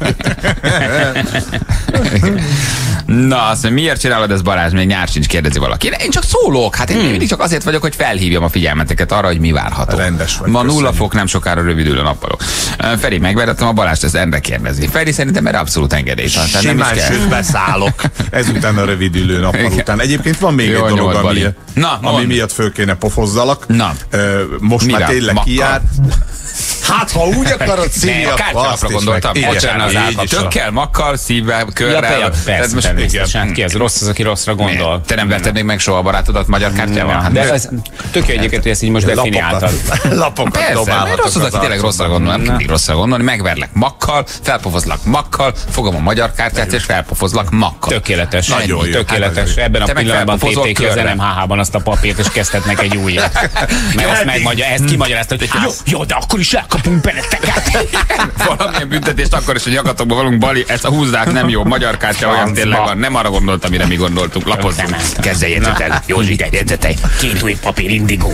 Na, azt mondja, miért csinálod ezt, Balázs? Még nyár sincs, kérdezi valaki. Én csak szólok, hát én hmm. mindig csak azért vagyok, hogy felhívjam a figyelmeteket arra, hogy mi várható. Rendes vagy, ma köszönjük. nulla fok, nem sokára rövidül a nappalok. Feri, megverettem a Balást, ezt Endre kérdezi. Feri, szerintem erre abszolút engedélyt van. Simán sőt beszállok. Ezután a rövidülő nappal után. Egyébként van még Jó, egy dolog, ami, Na, ami miatt föl kéne pofozzalak. Na. Most Mivel? már tényleg Makkal. kijár. Hát, ha úgy akarod szívni, a kártyalapra gondoltam. Bocsánat, az tökkel, makkal, szívvel, körrel. Ja, persze, természetesen. Ki az rossz, az, aki rosszra gondol. Te nem vetted még meg soha a barátodat magyar kártyával? Hát de ez tök jó egyébként, hogy ezt így most definiáltad. Lapokat persze, dobálhatok. rossz az, aki tényleg rosszra gondol, nem mindig rosszra gondolni, megverlek makkal, felpofozlak makkal, fogom a magyar kártyát és felpofozlak makkal. Tökéletes. Nagyon jó. Tökéletes. Ebben a pillanatban téték ki az en em há há-ban azt a papírt, és kezdhetnek egy újat. Mert ezt megmagyar, ezt kimagyarázta, hogy jó, jó, de akkor is elkapunk benneteket. Valamilyen büntetést akkor is, hogy nyakatokba valunk, Bali, ezt a húzzák nem jó, magyar kártya olyan tényleg van, nem arra gondoltam, mire mi gondoltunk, lapozzunk. Kezdje jegyzetel, Józsi, jegyzetelj. Két új papír indigó.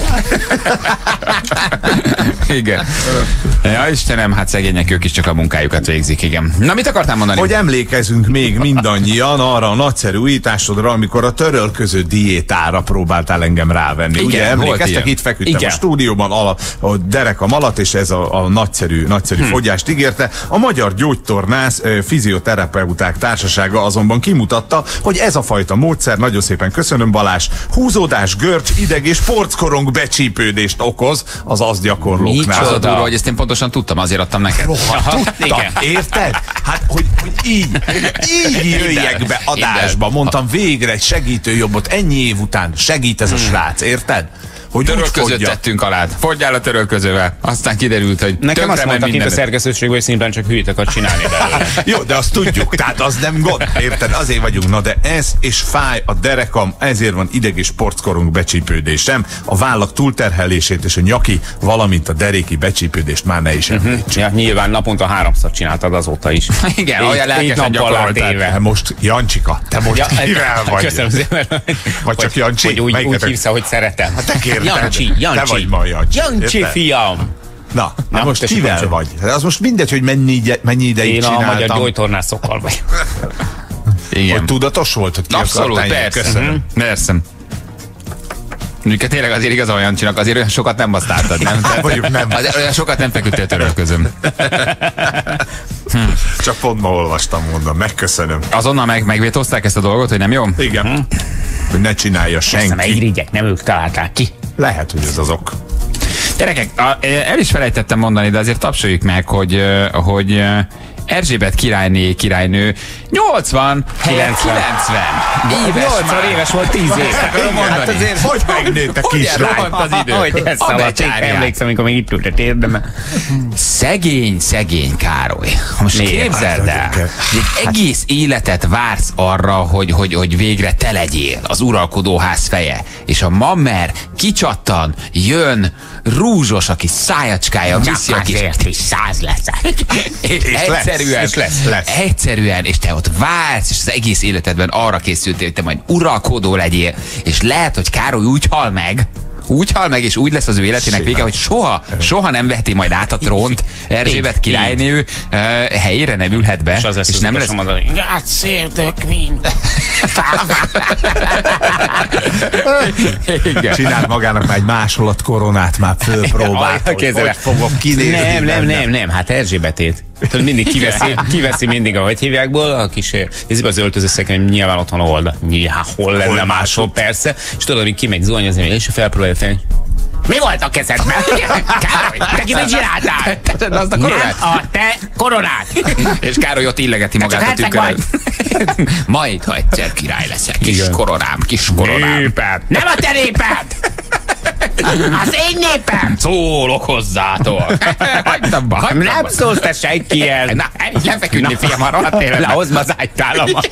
Igen. Ja, Istenem, hát szegények, ők is csak a munkájukat végzik, igen. Na, mit akartál mondani? Hogy emlékezünk még mindannyian arra a nagyszerű újításodra, amikor a törölköző diétára próbáltál engem rávenni. Igen, ugye emlékeztek, itt feküdtem Igen. a stúdióban, a, a derekam alatt, és ez a, a nagyszerű, nagyszerű hmm. fogyást ígérte. A Magyar Gyógytornász Fizioterapeuták Társasága azonban kimutatta, hogy ez a fajta módszer, nagyon szépen köszönöm, Balázs, húzódás, görcs, ideg és porckorong becsípődést okoz az azt gyakorlóknál. Az a durva, hogy ezt én pontosan tudtam, azért adtam neked. Rohadt, tudtam, érted? Hát, hogy, hogy így, így jöjjek be adásba. Mondtam, végre egy segítőjobbot, ennyi év után segít ez a srác, érted? Hogy törölközőt tettünk alá. Fogyjál a törölközővel. Aztán kiderült, hogy nekem azt mondták itt a minden. szerkesztőségben, hogy szimplán csak hülyiteket csinálni belőle. Jó, de azt tudjuk, tehát az nem gond, érted? Azért vagyunk. Na de ez és fáj a derekam, ezért van ideg- és porckorong becsípődésem. A vállak túlterhelését és a nyaki, valamint a deréki becsípődést már ne is említsük. Uh-huh. Ja, nyilván naponta háromszor csináltad azóta is. Igen, olyan lelkesen gyakoroltál. Most Jancsika, te most ja, kivel vagy? Köszönöm szépen. Vagy csak Jancsi? Hogy úgy, úgy hívsz, hogy szeretem. Hát te kérted. Jancsi, Jancsi. Te vagy ma Jancsi. Jancsi, fiam. Na, na, Na, most kivel mondja. vagy? Az most mindegy, hogy mennyi, ide, mennyi ideig Én csináltam. a Magyar Gyógytornászokkal vagy. Igen. Hogy tudatos volt, hogy ki Abszolút, akartál persze. köszönöm. Persze. Mondjuk tényleg azért igaz, olyan csinak, azért olyan sokat nem basztáltad, nem? Tehát, Mondjuk nem. Azért olyan sokat nem feküdtél törölközöm. Csak pont ma olvastam, mondom, megköszönöm. Azonnal meg, megvétózták ezt a dolgot, hogy nem jó? Igen. Uh-huh. Hogy ne csinálja Persze, mert senki. irigyek, nem ők találták ki. Lehet, hogy ez az ok. Gyerekek, a- el is felejtettem mondani, de azért tapsoljuk meg, hogy, hogy Erzsébet királyné, királynő nyolcvan, kilencven. kilencven éves nyolcvan már. éves volt tíz év. Akarom mondani. Hát azért, hogy megnőtt a Hogyan kislány? rohant az idő? Hogy ez A szaladt, én becsárját. emlékszem, amikor még itt ültet érdeme. Szegény, szegény Károly. Most Miért? képzeld el, Hát, hogy egy egész életet vársz arra, hogy, hogy, hogy végre te legyél az uralkodóház feje. És a mammer kicsattan, jön, rúzsos, aki szájacskája viszi a kis... Azért is száz lesz. És És lesz, egyszerűen, és lesz, lesz. egyszerűen, és te ott vársz, és az egész életedben arra készültél, hogy te majd uralkodó legyél, és lehet, hogy Károly úgy hal meg, úgy hal meg, és úgy lesz az ő életének vége, hogy soha, soha nem veheti majd át a trónt Erzsébet királynő uh, helyére nem ülhet be, és, az és nem lesz... Mondani, God save the queen. Csinált magának már egy másolat koronát, már fölpróbált, hogy hogy fogok kinézni. Nem, nem, nem, nem, hát Erzsébetét. Tudod, mindig kiveszi, kiveszi mindig, ahogy hívjákból, a kis, ez az öltöző szekrény, nyilván otthon hol, nyilván hol lenne máshol, persze, és tudod, hogy kimegy zuhanyozni, és felpróbálja fel. Mi volt a kezedben? Károly, te ki mit csináltál? Te azt a koronát? Nem a te koronát. És Károly ott illegeti magát a tükörön. Majd, ha egyszer király leszek, kis igen. koronám, kis koronám. Néped. Nem a te néped! Az én népem! Szólok hozzátok! Hagytam ba, hagytam Nem szólsz te senkihez! Na, lefeküdni, fiam, arra a tényleg. Lehozd az ágytálamat!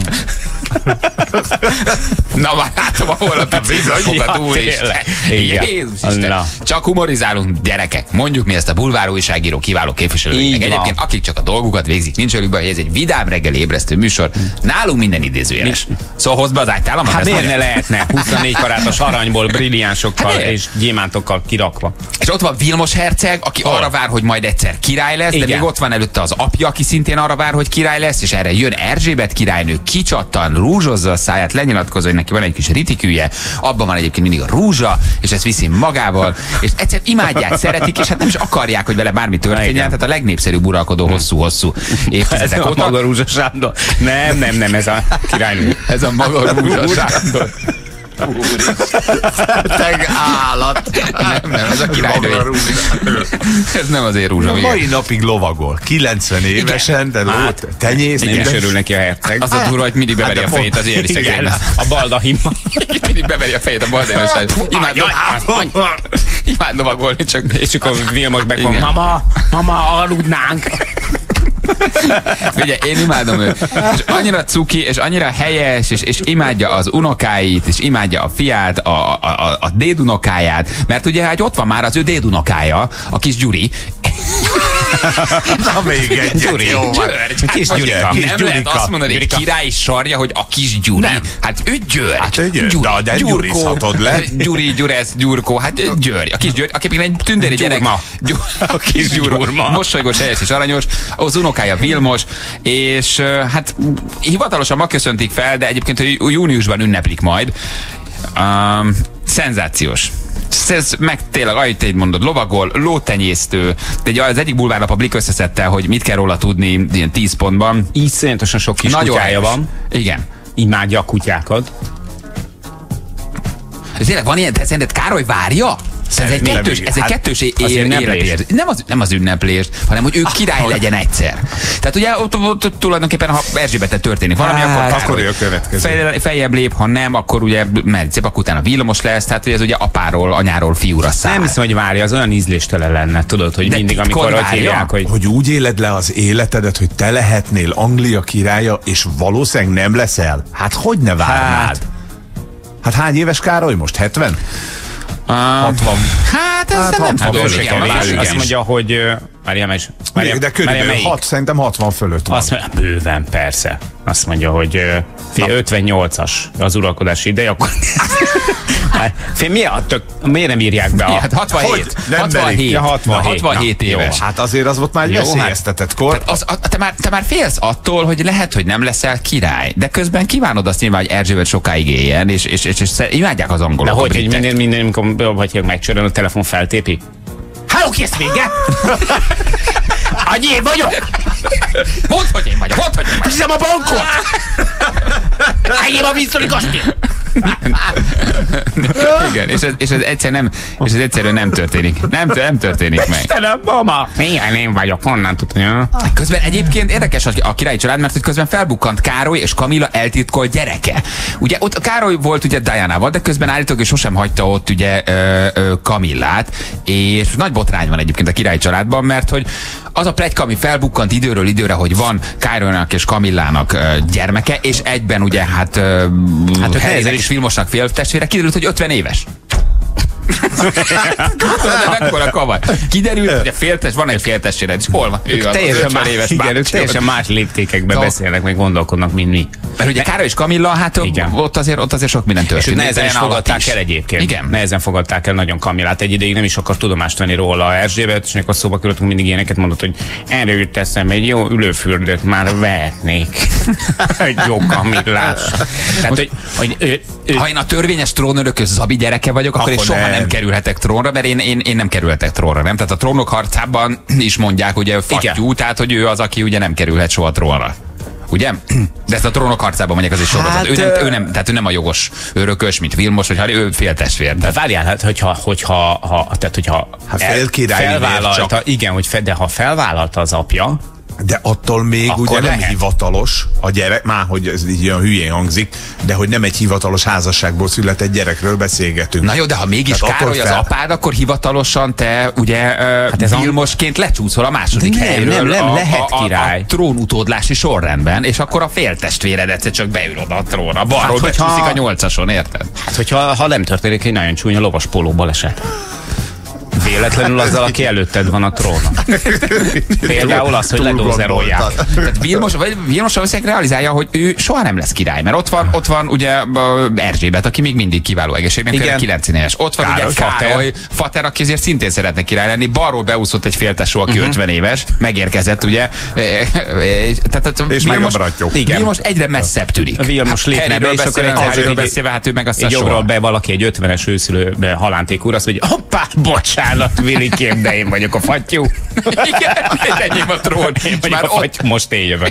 Na már látom a holnap a bizonyokat, úristen. Jézus Isten. Csak humorizálunk, gyerekek. Mondjuk mi ezt a bulvár újságíró kiváló képviselőinek. Egyébként akik csak a dolgukat végzik, nincs velük baj, ez egy vidám reggel ébresztő műsor. Nálunk minden idézőjeles. Szóval hozd be az ágytálamat. Hát miért ne lehetne? huszonnégy karátos aranyból, brilliánsokkal hát és gyémántokkal kirakva. És ott van Vilmos herceg, aki oh. arra vár, hogy majd egyszer király lesz, igen. de még ott van előtte az apja, aki szintén arra vár, hogy király lesz, és erre jön Erzsébet királynő, kicsattan, rúzsozza a száját, lenyilatkozza, hogy neki van egy kis ritikűje, abban van egyébként mindig a rúzsa, és ezt viszi magával, és egyszer imádják, szeretik, és hát nem is akarják, hogy vele bármi történjen, tehát a legnépszerűbb uralkodó hosszú-hosszú évtizedek óta. Ez a maga Rúzsa Sándor. Nem, nem, nem, ez a királynő. Ez a maga Rúzsa Sándor. Teg állat. Nem, nem, ez a királynő. Ez nem azért Rúzsa. A mai napig lovagol. kilencven évesen, de hát, tenyész. Nem is örül neki a herceg. Az a durva, hogy mindig beveri a fejét az éri szegényben. A baldahimban. Mindig beveri a fejét a baldahimban. Imád lovagolni, csak... És akkor Vilmos meg van, mama, mama, aludnánk. Ugye, én imádom őt. És annyira cuki, és annyira helyes, és, és imádja az unokáit, és imádja a fiát, a, a, a, a dédunokáját, mert ugye hát ott van már az ő dédunokája, a kis Gyuri. Na még egy Gyuri. Jó van. György, kis Gyurika. Nem Gyurika. Lehet azt mondani, hogy király sarja, hogy a kis Gyuri. Nem. Hát ő György. Hát ő György. Gyuri, de gyurizhatod le. Gyuri, Gyuresz, Gyurkó. Hát György. A kis György, aki egy tündéri gyerek. A kis Gyurma. Mosolygós, helyes és aranyos. Az unokája Vilmos, és hát hivatalosan ma köszöntik fel, de egyébként júniusban ünneplik majd. Um, szenzációs. Ez meg tényleg, ahogy te mondod, lovagol, lótenyésztő. De az egyik bulvárlap a Blik összeszedte, hogy mit kell róla tudni ilyen tíz pontban. Így szerintosan sok kis nagyon kutyája helyes. van. Igen. Imádja a kutyákat. Ez tényleg van ilyen, de szerinted Károly várja? Ez egy kettős, ez egy kettős életérzés. Nem az, nem az ünneplést, hanem hogy ő király legyen egyszer. Tehát ugye ott, ott, ott tulajdonképpen, ha Erzsébetet történik valami, hát, akkor, akkor ő a következő. Fej, feljebb lép, ha nem, akkor ugye megy szép, akkor utána Vilmos lesz, tehát ez ugye apáról, anyáról fiúra száll. Nem hiszem, hogy várja, az olyan ízléstelen lenne, tudod, hogy de mindig, amikor hogy hívják, hogy... Hogy úgy éled le az életedet, hogy te lehetnél Anglia királya, és valószínűleg nem leszel? Hát hogy ne várnád? Hát, hát hány éves Károly most? hetven? Uh, hatvan. Hát ez hát nem tudom. Hát azt mondja, hogy... Várjál meg is. De körülbelül hat, szerintem hatvan fölött van. Azt mondja, bőven, persze. Azt mondja, hogy fél, ötvennyolcas az uralkodási ideje, akkor... Fél, mi a tök, miért nem írják be a... Hát hatvanhét. hatvanhét. Ja, hatvanhét. hatvanhét éves. Jó, hát azért az volt már egy veszélyeztetett kor. Az, a, te, már, te már félsz attól, hogy lehet, hogy nem leszel király, de közben kívánod azt nyilván, hogy Erzsébet sokáig éljen, és, és, és, és imádják az angolok. De hogy, hogy minden, minden, amikor vagy megcsörön, a telefon feltépi? Halló, kész vége? Annyi én vagyok? Mondd, hogy én vagyok, mondd, hogy én vagyok. Hiszem a bankot! Enyém a Windsori kastély! Igen, és ez, és ez egyszer nem, és ez egyszerűen nem történik. Nem, nem történik meg. Istenem, mama! Milyen én vagyok, honnan tudni? Közben egyébként érdekes a királyi család, mert hogy közben felbukkant Károly és Kamilla eltitkolt gyereke. Ugye ott Károly volt ugye Dianával, de közben állítólag és sosem hagyta ott ugye ö, ö, Kamillát, és nagy botrány van egyébként a királyi családban, mert hogy az a pletyka, ami felbukkant időről időre, hogy van Károlynak és Kamillának ö, gyermeke, és egyben ugye hát, ö, hát Harrynek és Vilmosnak féltestvére, kiderült, hogy ötven éves. De mekkora kavar. Kiderült, hogy a féltes, van egy féltestvéred, és hol van? Ő az teljesen ötven más, éves igen, teljesen más léptékekben beszélnek, meg gondolkodnak, mint mi. Mert ugye Károly és Kamilla, hát igen. Ott, azért, ott azért sok minden történt. És nehezen is fogadták el egyébként. Igen. Nehezen fogadták el nagyon Kamillát. Egy ideig nem is akar tudomást venni róla Erzsébet, és amikor szóba kerültünk, mindig ilyeneket mondott, hogy erről jut eszem, egy jó ülőfürdőt már vehetnék. Egy jó Kamillás. Tehát, hogy, hogy ő, ő... Ha én a törvényes trónörökös Zabi gyereke vagyok, akkor, akkor én soha nem. nem kerülhetek trónra, mert én, én, én nem kerülhetek trónra, nem? Tehát a Trónok harcában is mondják, ugye fattyú, tehát hogy ő az, aki ugye nem kerülhet soha trónra. Ugye? De ezt a Trónok harcában mondják, az is sorozat. Hát, ő, nem, ő, nem, tehát ő nem a jogos örökös, mint Vilmos, vagy ő féltestvér. De várjál, hát, hogyha, hogyha, ha, tehát, hogyha hát felvállalta, igen, hogy fe, de ha felvállalta az apja, de attól még akkor ugye lehet. Nem hivatalos a gyerek, már hogy ez így olyan hülyén hangzik, de hogy nem egy hivatalos házasságból született gyerekről beszélgetünk. Na jó, de ha mégis tehát Károly fel... az apád, akkor hivatalosan te ugye hát ez Vilmosként a... lecsúszol a második nem, helyről. Nem, nem, a, lehet a, király. A, a trónutódlási sorrendben, és akkor a féltestvéred egyszer csak beül oda a trónra. Balról hát, becsúszik ha... a nyolcason, érted? Hát hogyha ha nem történik egy nagyon csúnya lovas póló baleset. Véletlenül azzal, aki előtted van a trónon. Például az, hogy ledózerolják. Tehát Vilmos, vagy Vilmos valószínűleg realizálja, hogy ő soha nem lesz király, mert ott van, ott van ugye Erzsébet, aki még mindig kiváló egészségnek, kilencven éves. Ott van Károly, ugye Károly, Fater, aki azért szintén szeretne király lenni. Balról beúszott egy féltesó, aki uh-huh. ötven éves, megérkezett ugye. Tehát és Vilmos, Vilmos egyre messzebb tűnik. Vilmos lépne be, és akkor egy beszélve, hát ő meg azt a jobbról be valaki egy ötvenes őszülő halánték úr, azt mondja, hoppá, bocsánat, Vilikém, de én vagyok a fattyú. Igen, enyém a trón. Én vagyok a fattyú, most én jövök.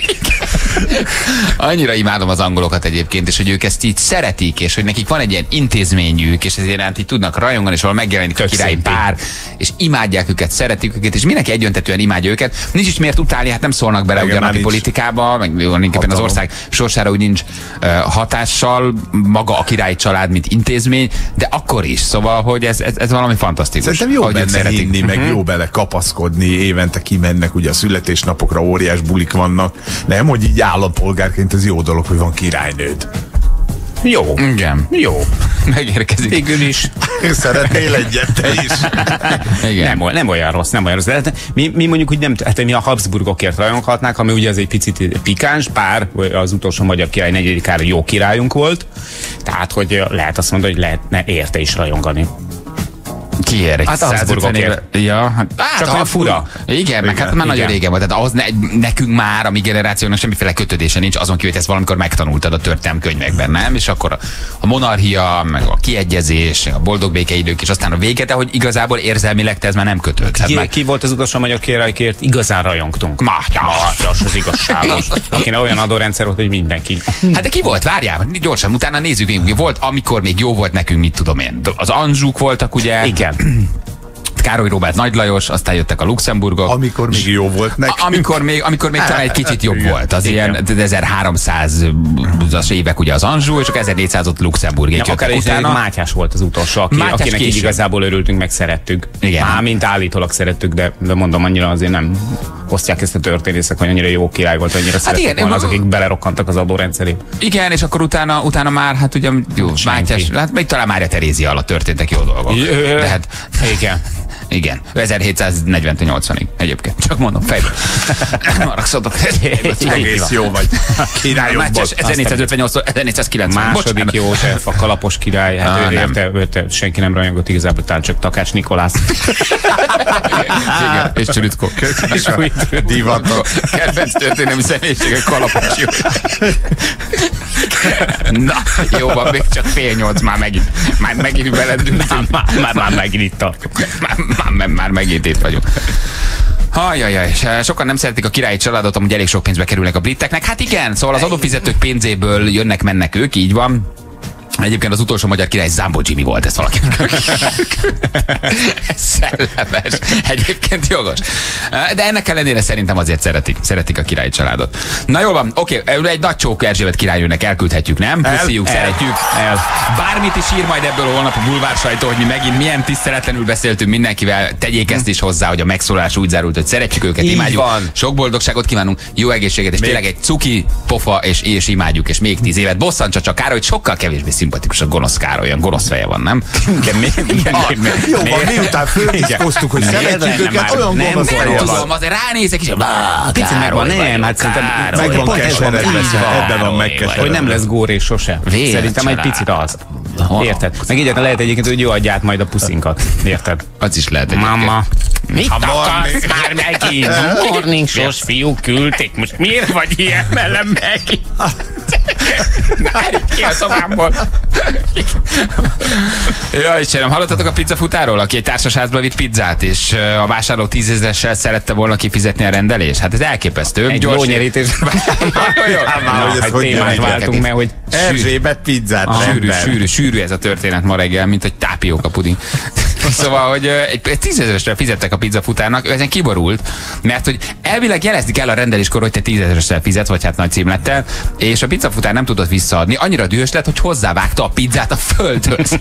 Annyira imádom az angolokat egyébként, és hogy ők ezt így szeretik, és hogy nekik van egy ilyen intézményük, és ezért így tudnak rajongani, és ahol megjelenik a királyi pár, és imádják őket, szeretik őket, és mindenki egyöntetően imádja őket. Nincs is miért utálni, hát nem szólnak bele ugye a napi politikába, meg inkább az ország sorsára úgy nincs uh, hatással maga a királyi család, mint intézmény, de akkor is, szóval, hogy ez, ez, ez valami fantasztikus. Szerintem jó benne hinni, meg uh-huh. jó bele kapaszkodni, évente kimennek, ugye a születésnapokra óriás bulik vannak. Nem, hogy így állampolgárként ez jó dolog, hogy van királynőd. Jó. Igen. Jó. Megérkezik. Végül is. Szeretnél egyet te is. Igen. Nem, nem olyan rossz, nem olyan rossz. De mi, mi mondjuk, hogy nem, hát mi a Habsburgokért rajonghatnánk, ami ugye ez egy picit pikáns, bár az utolsó magyar király, negyedik Károly jó királyunk volt. Tehát, hogy lehet azt mondani, hogy lehetne érte is rajongani. Kiér egy hát százötven éve. Ja, hát, csak olyan fura. Igen, igen, meg hát már nagyon régen volt. Tehát ahhoz ne, nekünk már, a mi generációnak semmiféle kötődése nincs, azon kívül, hogy ezt valamikor megtanultad a történelmkönyvekben, nem? És akkor a, a monarchia, meg a kiegyezés, a boldog békeidők, és aztán a vége, de hogy igazából érzelmileg te ez már nem kötőd. Ki, meg... ki volt az utolsó magyar királykért? Igazán rajongtunk. Mátyás, az igazságos. Akinek olyan adórendszer volt, hogy mindenki. Hát de ki volt? Várjál, gyorsan, utána nézzük, volt, amikor még jó volt nekünk, mit tudom én. Az Anzsúk voltak, ugye? Igen. Károly Róbert, Nagy Lajos, aztán jöttek a Luxemburgok. Amikor még jó volt nekünk. Amikor még, amikor még talán egy kicsit jobb volt. Az igen. Ilyen ezerháromszázas évek ugye az Anjou, és csak ezernégyszáz ott Luxemburgék ja, jöttek utána. Mátyás volt az utolsó, aki, akinek így igazából örültünk, meg szerettük. Igen. Már mint állítólag szerettük, de, de mondom, annyira azért nem osztják ezt a történészek, hogy annyira jó király volt, annyira hát szerettük volna az, akik belerokkantak az adórendszeré. Igen, és akkor utána, utána már, hát ugye jó, Mátyás, hát még talán Mária Terézia alatt történtek jó dolgok. De hát, igen. Igen, ezerhétszáznyolcvanig egyébként. Csak mondom, fejből. Maragszotok. Egész jó vagy. Királyokból. ezernégyszázötvennyolctól ezernégyszázkilencven. Második József, a kalapos király. Hát ah, ő érte, érte, senki nem rajongott igazából, talán csak Takács Nikolász. Igen, és Csülütkó. És új divatok. Kedvenc történelmi személyiségek kalapos József. Na, jó van, még csak fél nyolc, már megint, már megint beledünk. Már, már, már megint itt tartok. Már, már, már megint itt vagyunk. Hajjajjaj, sokan nem szeretik a királyi családot, amúgy elég sok pénzbe kerülnek a briteknek. Hát igen, szóval az adófizetők pénzéből jönnek-mennek ők, így van. Egyébként az utolsó magyar király Zámbó Jimmy volt, ez valaki. Ez szellemes. Egyébként jogos. De ennek ellenére szerintem azért szeretik, szeretik a királyi családot. Na jól van, oké, okay, egy nagy csók Erzsébet királynőnek elküldhetjük, nem? Puszíjuk, szeretjük. El. Bármit is ír majd ebből holnap a bulvár sajtó, hogy mi megint milyen tiszteletlenül beszéltünk mindenkivel, tegyék ezt is hozzá, hogy a megszólás úgy zárult, hogy szeretjük őket, így imádjuk. Van. Sok boldogságot kívánunk, jó egészséget, és még tényleg egy cuki, pofa, és, és imádjuk, és még tíz évet. Bosszantsa csak Károly, hogy sokkal kevésbé szimpatikus szimpatikus a gonosz Károly, olyan gonosz feje van, nem? Igen, még, igen, Ah, jó van, miután földiszkoztuk, hogy szeretjük őket, olyan nem, gonosz nem feje van. Tudom, azért ránézek és Picit megvan, nem, hát szerintem Meg van pont ez van, keseredve, így van. ebben van megkeseredve. Hogy nem lesz gór és sose. Vér Szerintem egy család. picit az. Hol? Érted? Meg így lehet egyébként, hogy jó adját majd a puszinkat. Érted? Az is lehet egyébként. Mama. Mit A morning- akarsz már megint? Morning sos fiúk küldték. Most miért vagy ilyen velem megint? Ki a szobámból. Ja, Istenem, hallottatok a pizzafutáról, aki egy társasházba vitt pizzát, és ö, a vásárló tízezressel szerette volna kifizetni a rendelést? Hát ez elképesztő. Egy Gyors- lónyerítés. már, hogy ez hogy témát jelenik. váltunk, mert hogy Erzsébet pizzát, Sűrű, rendben. sűrű, sűrű ez a történet ma reggel, mint egy tápióka puding. Szóval, hogy ö, egy, egy tízezresre fizettek a pizzafutárnak, ő ezen kiborult, mert hogy elvileg jelezni kell a rendeléskor, hogy te tízezresre fizet, vagy hát nagy címlettel, és a pizzafutár nem tudott visszaadni, annyira dühös lett, hogy hozzávágta a pizzát a földhöz.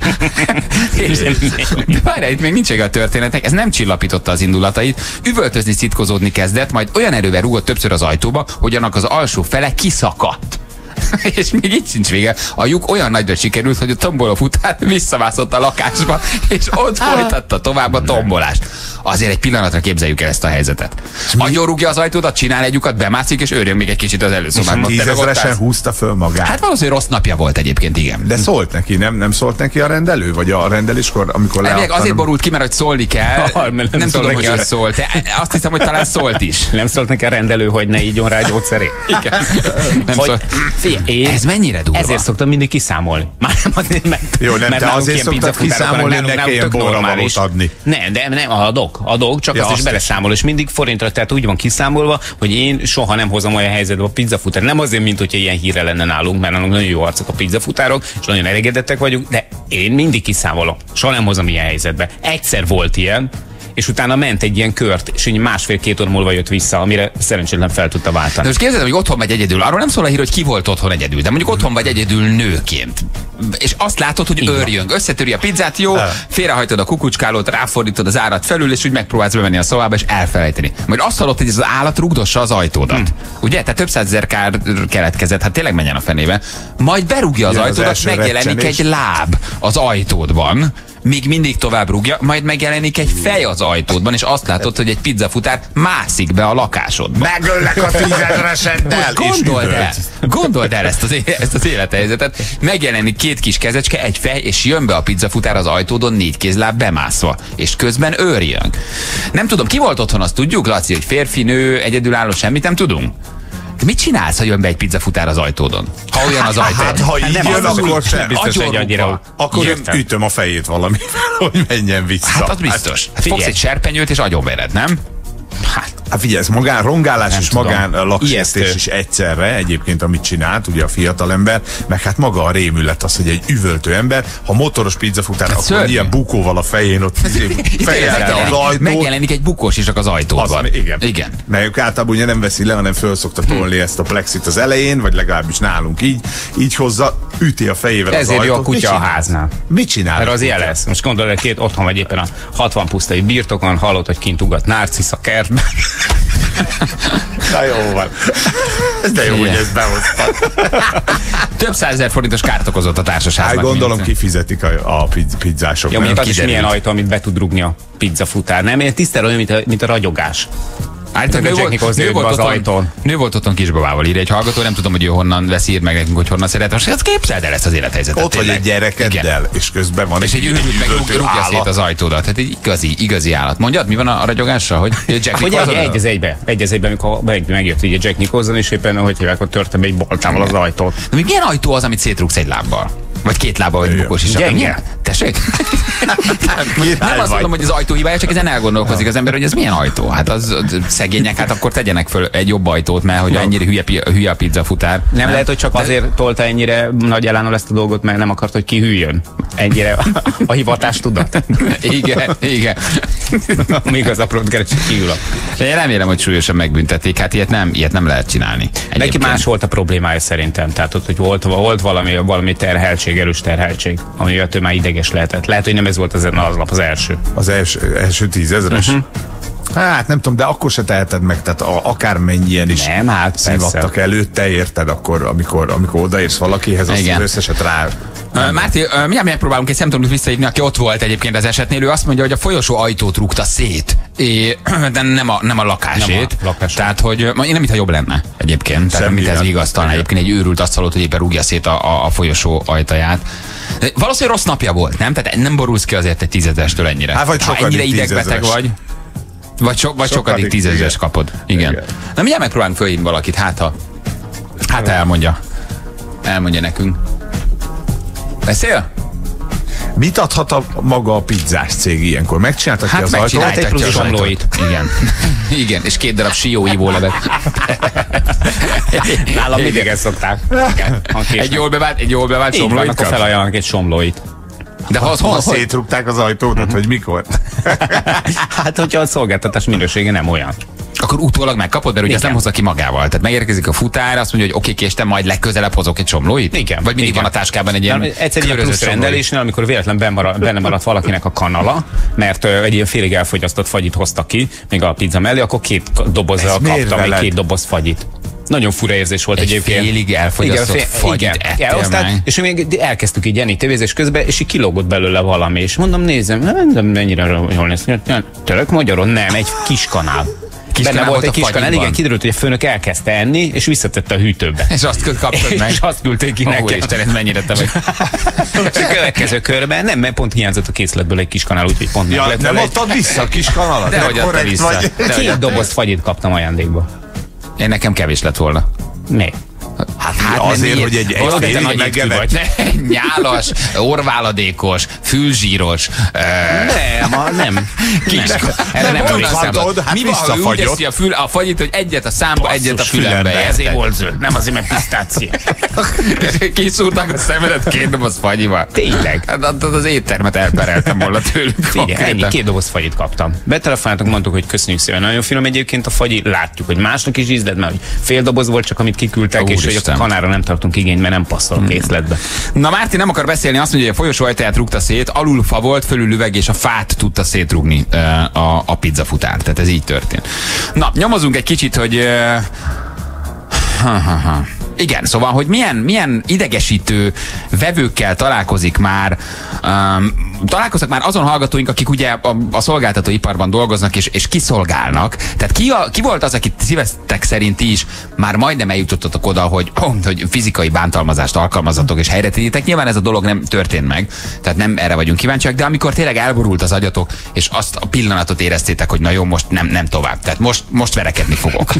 és, de várjál, itt még nincs a történetnek, ez nem csillapította az indulatait, üvöltözni, szitkozódni kezdett, majd olyan erővel rúgott többször az ajtóba, hogy annak az alsó fele kiszakadt. És még így sincs vége. A lyuk olyan nagyra sikerült, hogy a tomboló futár visszamászott a lakásba, és ott folytatta tovább a tombolást. Azért egy pillanatra képzeljük el ezt a helyzetet. Agyonrúgja az ajtódat, csinál egy lyukat, bemászik, és őrjön még egy kicsit az előszobában. Te meg ott Tízezresen állsz. húzta föl magát. Hát valószínűleg rossz napja volt egyébként, igen. De szólt neki, nem, nem szólt neki a rendelő? Vagy a rendeléskor, amikor Elvileg leadta, azért nem- borult ki, mert hogy szólni kell. Ah, mert nem Nem szól tudom, hogy neki ő a- szólt. De azt hiszem, hogy talán szólt is. nem szólt neki a rendelő, hogy ne ígyon rá gyógyszerét. Igen. Nem Hogy, szólt. figyelj, én Ez mennyire durva? ezért szoktam mindig kiszámolni. Már nem azért, mert, Jó, nem, mert te nálunk azért ilyen szoktad pizzafutárok vannak, kiszámolni, nálunk- ne nálunk kelljen tök borra normális. valót adni. Nem, de nem, adok, adok, csak Ja, azt is azt beleszámol, és mindig forintra, tehát úgy van kiszámolva, hogy én soha nem hozom olyan helyzetbe a pizzafutár. Nem azért, mint hogyha ilyen híre lenne nálunk, mert nálunk nagyon jó arcok a pizzafutárok, és nagyon elégedettek vagyunk, de én mindig kiszámolom. Soha nem hozom ilyen helyzetbe. Egyszer volt ilyen, és utána ment egy ilyen kört, és így másfél-két óra múlva jött vissza, amire szerencsétlen fel tudta De váltani. most képzeld, hogy otthon vagy egyedül. Arról nem szól a hír, hogy ki volt otthon egyedül, de mondjuk otthon vagy egyedül nőként. És azt látod, hogy őrjön. Összetöri a pizzát, jó, félrehajtod a kukucskálót, ráfordítod az árat felül, és úgy megpróbálsz bemenni a szobába, és elfelejteni. Majd azt hallod, hogy ez az állat rugdossa az ajtódat. Hmm. Ugye? Tehát több százezer kár keletkezett, hát tényleg menjen a fenébe. Majd berúgja az Jön az ajtódat, első megjelenik recsenés. egy láb az ajtódban, még mindig tovább rúgja, majd megjelenik egy fej az ajtódban, és azt látod, hogy egy pizzafutár mászik be a lakásodba. Megöllek a tízezreseddel! Most gondold és el, üvölt. gondold el ezt az, é- ezt az élethelyzetet. Megjelenik két kis kezecske, egy fej, és jön be a pizzafutár az ajtódon négy kézláb bemászva, és közben őrjön. Nem tudom, ki volt otthon, azt tudjuk, Laci, hogy férfi, nő, egyedülálló, semmit nem tudunk? De mit csinálsz, ha jön be egy pizzafutár az ajtódon? Ha olyan az ajtó. Hát, ha így nem jön, az, akkor sem. biztos, hogy annyira. Akkor én Értem. ütöm a fejét valamivel, hogy menjen vissza. Hát az biztos. Hát fogsz figyelj. egy serpenyőt, és agyonvered, nem? Hát, Hát figyelj, ez magán rongálás Nem és tudom. magán laksértés Ijesztő. is egyszerre, egyébként amit csinált, ugye a fiatalember, meg hát maga a rémület az, hogy egy üvöltő ember, ha motoros pizzafutár, Hát akkor szörnyű. ilyen bukóval a fején ott fejelte az megjelenik, ajtót. megjelenik egy bukós is az ajtódban. Az, igen. Igen. Mert ők általában ugye nem veszi le, hanem föl szokta tolni ezt a plexit az elején, vagy legalábbis nálunk így, így hozza, üti a fejével az ezért ajtót. jó a Mit kutya a csinál? háznál. Mit csinál? Mert a az kutya? ilyen lesz. Most gondolod, hogy két otthon vagy éppen a hatvan pusztai birtokon, hallod, hogy kint ugat narcisz a kertben. Na jó van. Ez de jó, hogy ezt behoztad. Több százezer forintos kárt okozott a társasháznak. Hát gondolom mint- kifizetik a, a pizz- pizzások. Ja, nem? mondjuk az is kiderült. milyen ajtó, amit be tud rugni a pizzafutár. Nem, én tisztel olyan, mint a, mint a ragyogás. Állítólag Meg nő a Jack volt, Nicholson nő, jött volt be az otthon, ajtón. nő volt otthon kisbabával, ír egy hallgató, nem tudom, hogy ő honnan vesz, ír meg nekünk, hogy honnan szeret. Most hát képzeld el ezt az élethelyzetet. Ott vagy tényleg. egy gyerekeddel, Igen. és közben van És egy őrült meg üvöltő rúgja állat. szét az ajtódat. Hát egy igazi, igazi állat. Mondjad, mi van a, a ragyogással? Hogy Jack Hogy Nicholson? egy, egy az egybe, egy az egybe, amikor meg, megjött ugye Jack Nicholson, és éppen, hogy hívják, hogy törte be egy baltával az ajtót. De még milyen ajtó az, amit szétrugsz egy lábbal? Vagy két lábbal, vagy Igen. bukós is. Gyenge. Milyen? Tessék? Nem azt vagy. mondom, hogy az ajtó hibája, csak ezen elgondolkozik az ember, hogy ez milyen ajtó. Hát az az szegények, hát akkor tegyenek föl egy jobb ajtót, mert hogy ennyire hülye, pi- hülye a pizzafutár. Nem lehet, hogy csak azért tolta ennyire nagy elánnal ezt a dolgot, mert nem akart, hogy kihűljön. Ennyire a, a hivatás tudat. Igen, igen. Még az aprót keresik kihűl. De én remélem, hogy súlyosan megbüntették. Hát ilyet nem, ilyet nem lehet csinálni. Neki Egyébként. más volt a problémája szerintem. Tehát ott, hogy volt, volt valami, valami terheltség, erős terheltség, ami miatt ő már ideges lehetett. Lehet, hogy nem ez volt az aznap az első. Az első, első tízezres? Uh-huh. Hát nem tudom, de akkor se teheted meg, tehát a, akármennyien is Nem, hát persze. szivattak előtte, érted, akkor, amikor, amikor odaérsz valakihez, azt Igen. az összeset rá Uh, Márti, uh, mindjárt megpróbálunk egy szemtanút visszahívni, aki ott volt egyébként az esetnél. Ő azt mondja, hogy a folyosó ajtót rúgta szét, é, de nem a, nem a lakásét. Nem a lakásét. Tehát, hogy én nem, mintha jobb lenne egyébként. Tehát, amit ez vigasztalna. Egyébként egy őrült asztalot, hogy éppen rúgja szét a, a, a folyosó ajtaját. Valószínűleg rossz napja volt, nem? Tehát nem borulsz ki azért egy tízezestől ennyire. Hát, vagy ha ennyire idegbeteg vagy. Vagy, so, vagy sokadik tízezres kapod. Igen. Igen. Na mindjárt megpróbálunk fölhívni valakit, hát ha, hát ha elmondja. Elmondja nekünk. Beszél? Mit adhat a maga a pizzás cég ilyenkor? Megcsináltak hát ki az ajtót? Hát megcsináltatja a somlóit. Igen. Igen, és két darab sióívó levet. Nálam mindig ezt szokták. Egy jól bevált, egy jól bevált somlóit. Akkor felajánlanak egy somlóit. De ha, ha szétrugták az ajtót, hogy mikor? Hát, hogyha a szolgáltatás minősége nem olyan. Akkor utólag megkapod, mert ugye ezt nem hozza ki magával. Tehát megérkezik a futár, azt mondja, hogy oké, okay, késtem, majd legközelebb hozok egy somlóit? Igen. Vagy mindig igen. van a táskában egy ilyen egyszer ilyen plusz rendelésnél, amikor véletlen benne maradt, benne maradt valakinek a kanala, mert uh, egy ilyen félig elfogyasztott fagyit hozta ki, még a pizza mellé, akkor két dobozzal kaptam, még két doboz fagyit. Nagyon fura érzés volt egy egyébként. Félig elfogyasztott igen, fagyit ettél meg. És még elkezdtük így enni tévézés közben, és így kilógott belőle valami, és mondom, nézem, nem mennyire jól néz ki. Török magyaron? Nem, egy kis kanál. Kis benne volt egy kis kanál, igen, kiderült, hogy a főnök elkezdte enni, és visszatette a hűtőbe. És azt kaptad meg. És azt küldték ki nekem. Istenet, mennyire te vagy. És a következő körben, nem, mert pont hiányzott a készletből egy kis kanál, úgyhogy pont ja, nem. Nem adtad vissza a kis kanalat? De hogy adta vissza. Két doboz fagyit kaptam ajándékba. Én nekem kevés lett volna. Mi? Hát, hát azért, hogy egy egy nagy megevett. Nyálas, orváladékos, fülzsíros. Nem, a, nem. Kis. Erre nem tudhatod, hát mi van, ha úgy teszi a, fül, a fagyit, hogy egyet a számba, Basszus, egyet a fülembe. Ezért volt zöld, nem azért, mert pisztácia. Kiszúrták a szemedet két doboz fagyival. Tényleg. Hát az éttermet elpereltem volna tőlük. Igen, ennyi, két doboz fagyit kaptam. Betelefonáltak, mondtuk, hogy köszönjük szépen. Nagyon finom egyébként a fagyi, látjuk, hogy másnak is ízled, mert fél doboz volt csak, amit kiküldtek, és hogy a kanára nem tartunk igényt, mert nem passzol a készletbe. Na Márti nem akar beszélni, azt mondja, hogy a folyosó ajtaját rúgta szét, alul fa volt, fölül üveg, és a fát tudta szétrugni uh, a, a pizzafutár. Tehát ez így történt. Na, nyomozunk egy kicsit, hogy uh, ha, ha, ha. Igen, szóval, hogy milyen, milyen idegesítő vevőkkel találkozik már, um, találkoznak már azon hallgatóink, akik ugye a, a szolgáltatóiparban dolgoznak és, és kiszolgálnak. Tehát ki, a, ki volt az, akit szívesztek szerint is már majdnem eljutottatok oda, hogy, oh, hogy fizikai bántalmazást alkalmazatok és helyre tegyétek. Nyilván ez a dolog nem történt meg, tehát nem erre vagyunk kíváncsiak, de amikor tényleg elborult az agyatok, és azt a pillanatot éreztétek, hogy na jó, most nem, nem tovább. Tehát most, most verekedni fogok.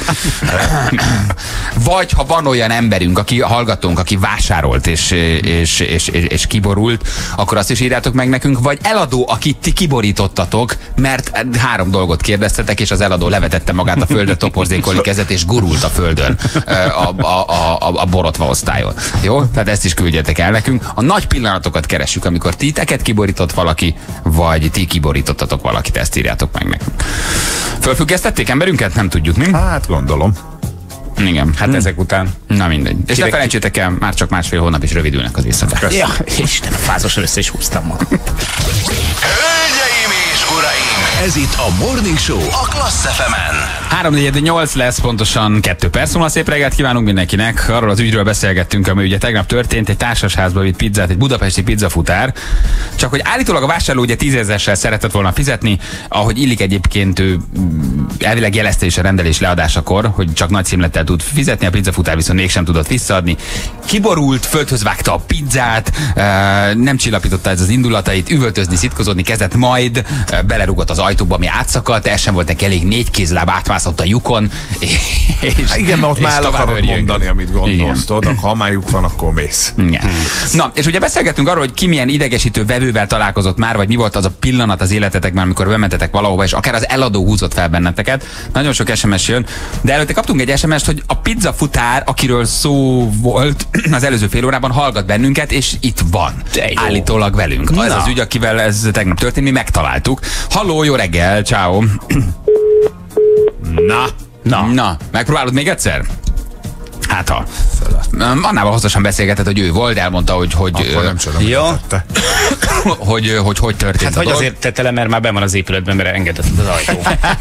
Vagy ha van olyan emberünk, aki hallgatónk, aki vásárolt és, és, és, és, és kiborult, akkor azt is írjátok meg nekünk, vagy eladó, akit ti kiborítottatok, mert három dolgot kérdeztetek, és az eladó levetette magát a földre, toporzékolni kezdett, és gurult a földön a, a, a, a, a borotva osztályon. Jó? Tehát ezt is küldjetek el nekünk. A nagy pillanatokat keressük, amikor titeket kiborított valaki, vagy ti kiborítottatok valakit, ezt írjátok meg nekünk. Fölfüggesztették emberünket? Nem tudjuk, mi? Hát gondolom. Igen. Hát hmm. ezek után. Na mindegy. És ne felejtsétek el, már csak másfél hónap is rövidülnek az éjszakák. Ja, Isten, a fázosra össze is húztam magam. Hölgyeim és uraim, ez itt a Morning Show a Klassz ef emen. három negyven nyolc lesz, pontosan kettő perc múlva. Szép reggelt kívánunk mindenkinek. Arról az ügyről beszélgettünk, ami ugye tegnap történt, egy társasházba vitt pizzát, egy budapesti pizzafutár. Csak hogy állítólag a vásárló ugye tízezressel szeretett volna fizetni, ahogy illik egyébként ő elvileg jelezte is a rendelés leadásakor, hogy csak nagy címlettel tud fizetni, a pizzafutár viszont mégsem tudott visszaadni. Kiborult, földhöz vágta a pizzát, nem csillapította ez az indulatait, üvöltözni, szitkozódni kezdett, majd belerúgott az ajtóba, ami átszakadt, ez sem volt neki elég, négy kézláb átmászott a lyukon. És, hát igen, mert ott már el akarod mondani, amit gondolsz, tudod, ha már lyuk van, akkor mész. Igen. Na, és ugye beszélgettünk arról, hogy ki milyen idegesítő vevővel találkozott már, vagy mi volt az a pillanat az életetekben, amikor bementetek valahova, és akár az eladó húzott fel benneteket. Nagyon sok es em es jön, de előtte kaptunk egy es em est, hogy a pizzafutár, akiről szó volt az előző fél órában, hallgat bennünket, és itt van. Állítólag velünk. Na. Ez az ügy, akivel ez tegnap történt, mi megtaláltuk. Halló, jó reggel, ciao. Na. Na. Na, megpróbálod még egyszer? Hát ha. Annával hosszasan beszélgetett, hogy ő volt, elmondta, hogy hogy, Akkor nem csoda, Jó. hogy, hogy, hogy történt Hát a hogy dolog. azért tette le, mert már ben van az épületben, mert engedett az ajtó.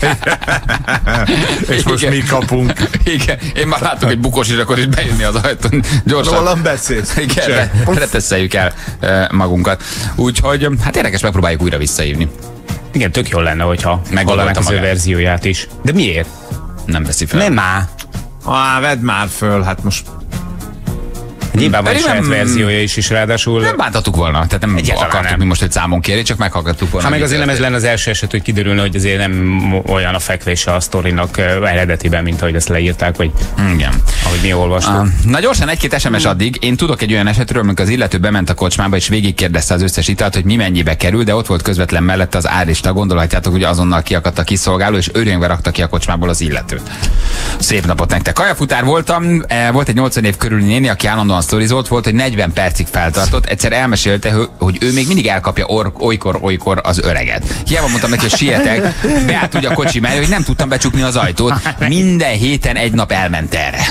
És most Igen. mi kapunk. Igen, én már látok egy bukós isakot is bejönni az ajtón. Gyorsan. Rólam beszélsz. Igen, Se. re- retesszeljük el e, magunkat. Úgyhogy hát érdekes, megpróbáljuk újra visszahívni. Igen, tök jól lenne, hogyha meghallanák az ő magát. verzióját is. De miért? Nem veszi fel. Nem már. Á, vedd már föl, hát most Nyilván van egy Pedig saját nem- verziója is, és ráadásul... Nem bántottuk volna, tehát nem Egyáltalán akartuk nem. mi most, hogy számon kérni, csak meghallgattuk volna. Hát meg azért nem ez Mit lenne az első eset, hogy kiderülne, hogy azért nem olyan a fekvése a sztorinak ö, eredetiben, mint ahogy ezt leírták, vagy történt. Igen. ahogy mi olvastuk. Ah, Na gyorsan egy-két es em es addig. Én tudok egy olyan esetről, amikor az illető bement a kocsmába és végigkérdezte az összes italt, hogy mi mennyibe kerül, de ott volt közvetlen mellette az árista. Gondolhatjátok, hogy azonnal kiakadt a kiszolgáló, és örjöngve rakta ki a kocsmából az illetőt. Szép napot nektek. Kajafutár voltam, eh, volt egy nyolcvan év körüli néni, aki állandóan sztorizolt, volt, hogy negyven percig feltartott. Egyszer elmesélte, hogy- hogy ő még mindig elkapja or- olykor-olykor az öreget. Hiába mondtam neki, hogy sietek, beállt ugye a kocsi mellé, hogy nem tudtam becsukni az ajtót. Minden héten egy nap elment erre.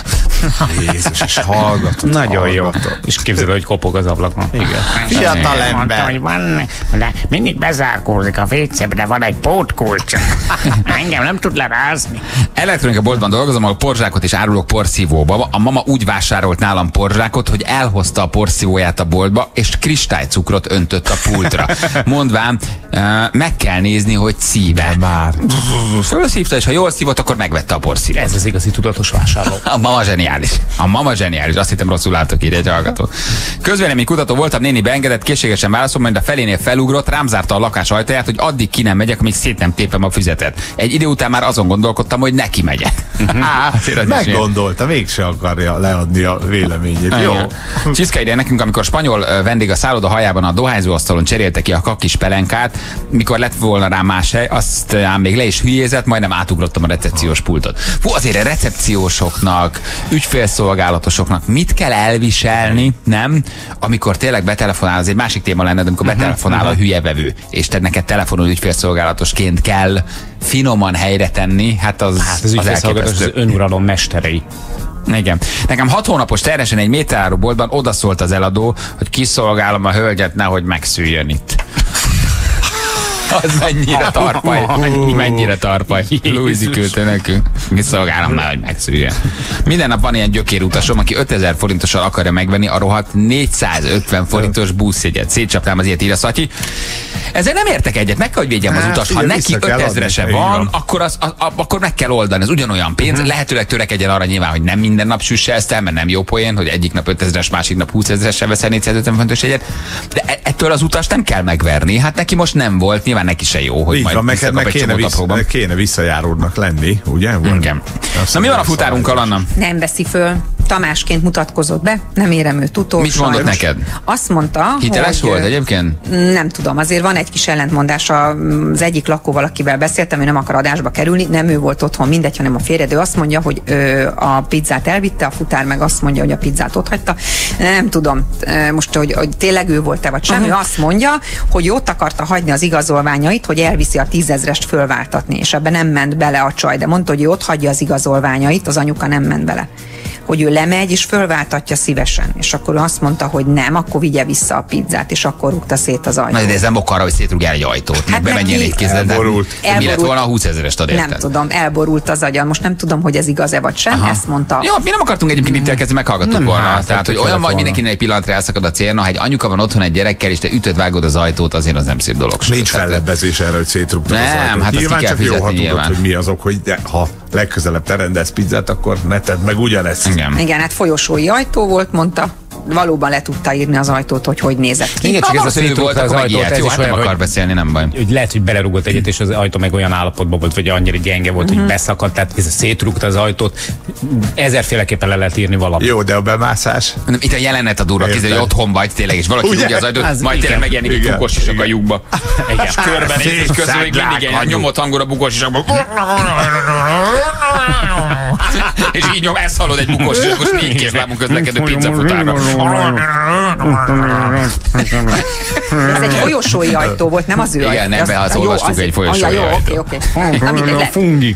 Jézus, és hallgatod. Nagyon jó. hallgatod. És képzeld, hogy kopog az ablakon. Igen. Fiatal ember. hogy van, de mindig bezárkózik a vécébe, van egy pótkulcs. Engem nem tud lerázni. Elektronika boltban dolgozom, ahol porzsákot is árulok porszívóba. A mama úgy vásárolt nálam porzsákot, hogy elhozta a porszívóját a boltba, és kristálycukrot öntött a pultra. Mondván, uh, meg kell nézni, hogy szíve. Már. Fölszívta, és ha jól szívott, akkor megvette a porszívót. Ez az igazi tudatos vásárló. A mama zseniális. A mama zseniális. Azt hittem rosszul látok, írja egy hallgató. Közvélemény kutató voltam, néni beengedett, készségesen válaszol, majd a felénél felugrott, rám zárta a lakás ajtaját, hogy addig ki nem megyek, amíg szét nem tépem a füzetet. Egy idő után már azon gondolkodtam, hogy neki megyek. Á, azért az is ilyen. Meggondolta, mégse akarja leadni a véleményét. Jó. Csiszka ide nekünk, amikor spanyol ö, vendég a szálloda hajában a dohányzóasztalon cserélte ki a kakis pelenkát, mikor lett volna rá más hely, azt ám még le is hülyézett, majdnem átugrottam a recepciós pultot. Fú, azért a recepciósoknak, ügyfélszolgálatosoknak mit kell elviselni, nem? Amikor tényleg betelefonál, az egy másik téma lenne, de amikor betelefonál a hülyevevő, és te neked telefonon ügyfélszolgálatosként kell finoman helyre tenni, hát az, Hát az az ügyfélszolgálatos az elképesztő. önuralom mesterei. Igen. Nekem hat hónapos terhesen egy méteráru boltban odaszólt az eladó, hogy kiszolgálom a hölgyet, nehogy megszüljön itt. Az mennyire tarpaj. Mennyire tarpaj. Louisi küldte nekünk. Kiszolgálom már, hogy megszüljön. Minden nap van ilyen gyökérutasom, aki ötezer forintossal akarja megvenni a rohadt négyszázötven forintos buszjegyet. Szétcsapnám az ilyet, írja Szatyi. Ezzel nem értek egyet, meg kell, hogy védjem az Hát, utas. Ha ugye neki vissza kell ötezrese adni. Így van, van. akkor, az, a, a, akkor meg kell oldani. Ez ugyanolyan pénz. Uh-huh. Lehetőleg törekedjen arra nyilván, hogy nem minden nap süsse ezt el, mert nem jó poén, hogy egyik nap ötezres, másik nap húszezresre veszel négyszázötven fontos jegyet. De e- ettől az utast nem kell megverni. Hát neki most nem volt, nyilván neki se jó, hogy Így majd van, meg, visszakap meg egy kéne, csomót vissz, apróban. kéne visszajáródnak lenni, ugye? Igen. Azt Na mi van a mondom, futárunkkal, Anna? Nem veszi föl. Tamásként mutatkozott be, nem érem őt utol. Mit mondott sajnos. neked? Azt mondta, Hiteles hogy, volt ö, egyébként? Nem tudom, azért van egy kis ellentmondás az egyik lakóval, akivel beszéltem, ő nem akar adásba kerülni, nem ő volt otthon, mindegy, hanem a férjed, ő azt mondja, hogy ö, a pizzát elvitte, a futár meg azt mondja, hogy a pizzát ott hagyta. Nem tudom, ö, most, hogy, hogy tényleg ő volt-e vagy sem, uh-huh. Ő azt mondja, hogy ott akarta hagyni az igazolványait, hogy elviszi a tízezrest fölváltatni, és ebben nem ment bele a csaj, de mondta, hogy ő ott hagyja az igazolványait, az anyuka nem ment bele. Hogy ő lemegy és fölváltatja szívesen. És akkor ő azt mondta, hogy nem, akkor vigye vissza a pizzát, és akkor rúgta szét az ajtót. Na, de ez nem ok arra, hogy szétrúgjál egy ajtót. Hát bemenjél neki egy kézzel, de elborult. mi lett Elborult. volna a húszezerest ad érted? Nem tudom, elborult az agya. Most nem tudom, hogy ez igaz-e vagy sem, Aha. ezt mondta. Jó, mi nem akartunk egyébként itt elkezdeni, meghallgattuk Nem volna. hát, Tehát, hogy hát, olyan vagy volna. mindenkinek egy pillanatra elszakad a célna, ha egy anyuka van otthon egy gyerekkel, és te ütöd, vágod az ajtót, azért az nem szép dolog. Nincs Tehát- fellebbezés erre, hogy szétrúgtad az Nem, ajtót. hát azt Nyilván ki kell csak jó, ha fizetni, tudod, nyilván. hogy mi az ok, hogy de, ha legközelebb te rendelsz pizzát, akkor ne tedd meg ugyanezt. Igen. Igen, hát folyosói ajtó volt, mondta. Valóban le tudta írni az ajtót, hogy hogy nézett ki. Igen, csak ez a Valószínű szétrúgta volt, az akkor ajtót, megijedt. ez Jó, is hát nem olyan, akar hogy- beszélni, nem baj. Hogy lehet, hogy belerúgott egyet, és az ajtó meg olyan állapotban volt, vagy annyira gyenge volt, hogy beszakadt, tehát ez szétrúgta az ajtót. Ezerféleképpen le lehet írni valamit. Jó, de a bemászás? Nem, itt a jelenet a durva, Érted. kézzel, hogy otthon vagy tényleg, és valaki Ugye? rúgja az ajtót, Az majd igen. tényleg megjelenik egy Igen. bukós isak a Igen. lyukba. Igen. És körbenéz, és közben még mindig egy nyomott hangon a bukós isakba. És így nyom, ezt hallod egy bukós isak, most négy kézlábon közlekedő pizzafutárban. Ez egy folyosói ajtó volt, nem az ő ajtó. Igen, nem, be, az olvastuk egy folyosói ajtó. Oké, oké. Na mindegy, le. Fungi.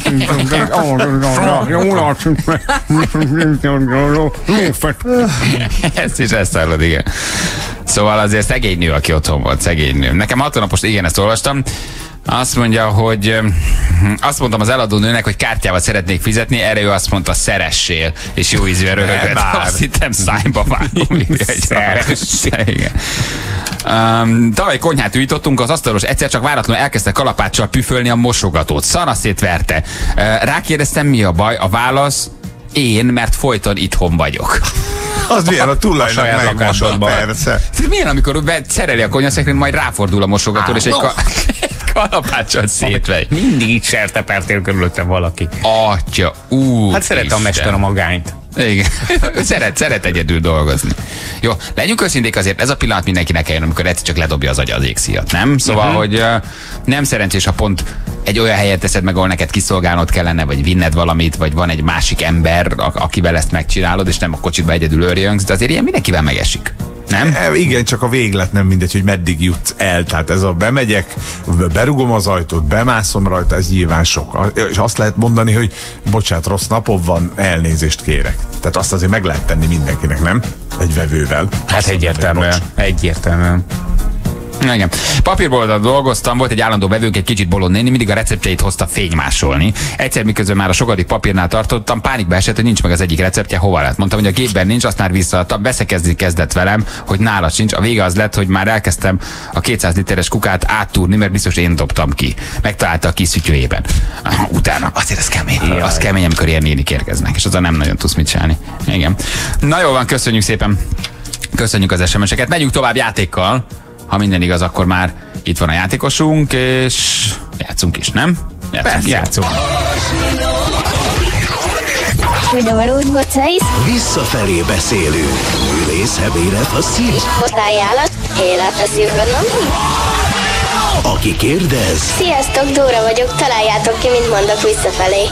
Ezt is ezt hallod, igen. Szóval azért szegény nő, aki otthon volt, szegény nő. Nekem hat hónapos, igen, ezt olvastam. Azt mondja, hogy azt mondtam az eladó nőnek, hogy kártyával szeretnék fizetni, erre ő azt mondta, szeressél, és jó ízűen röhögött. Azt hittem, szájba vágom. Szeressél. Um, tavaly konyhát újítottunk, az asztalos egyszer csak váratlanul elkezdte kalapáccsal püfölni a mosogatót. Szanaszét verte. Uh, rákérdeztem, mi a baj? A válasz, én, mert folyton itthon vagyok. Az milyen a tulajnak megmondott, persze. Milyen, amikor szereli a konyhaszekrényt, majd ráfordul a mosogató, és egy ka kalapáccsal szétvegy. Mindig így sertepertél körülöttem valaki. Atya, ú. Hát szerette a mester a magányt. Igen. szeret, szeret egyedül dolgozni. Jó, legyünk őszinték, azért ez a pillanat mindenkinek eljön, amikor egyszer csak ledobja az agya az égszíjat, nem? Szóval, uh-huh. hogy uh, nem szerencsés, ha pont egy olyan helyet teszed meg, ahol neked kiszolgálnod kellene, vagy vinned valamit, vagy van egy másik ember, akivel ezt megcsinálod, és nem a kocsitba egyedül őrjöngsz, de azért ilyen mindenkivel megesik. Nem? E, igen, csak a véglet nem mindegy, hogy meddig jutsz el. Tehát ez a bemegyek, berugom az ajtót, bemászom rajta, ez nyilván sok. És azt lehet mondani, hogy bocsánat, rossz napom van, elnézést kérek. Tehát azt azért meg lehet tenni mindenkinek, nem? Egy vevővel. Hát egyértelműen. Egyértelműen. Igen. Papírboltban dolgoztam, volt egy állandó vevőnk, egy kicsit bolond néni, mindig a receptjeit hozta fénymásolni. Egyszer, miközben már a sokadik papírnál tartottam, pánikba esett, hogy nincs meg az egyik receptje, hova lett. Mondtam, hogy a gépben nincs, azt már visszaadtam, veszekezni kezdett velem, hogy nála sincs. A vége az lett, hogy már elkezdtem a kétszáz literes kukát áttúrni, mert biztos én dobtam ki. Megtalálta a kis szütyőjében. Utána azért az kemény. Jaj. Az kemény, amikor ilyen nénik érkeznek, és azzal nem nagyon tudsz mit csinálni. Igen. Na jó van, köszönjük szépen. Köszönjük az es em eseket. Megyünk tovább játékkal. Ha minden igaz, akkor már itt van a játékosunk, és játszunk is, nem? Játszunk. Persze, játszunk. Visszafelé beszélünk. Ülész, hebélet, a szív. Hozzájállat, élet a szívben. Aki kérdez. Sziasztok, Dóra vagyok, találjátok ki, mit mondok visszafelé.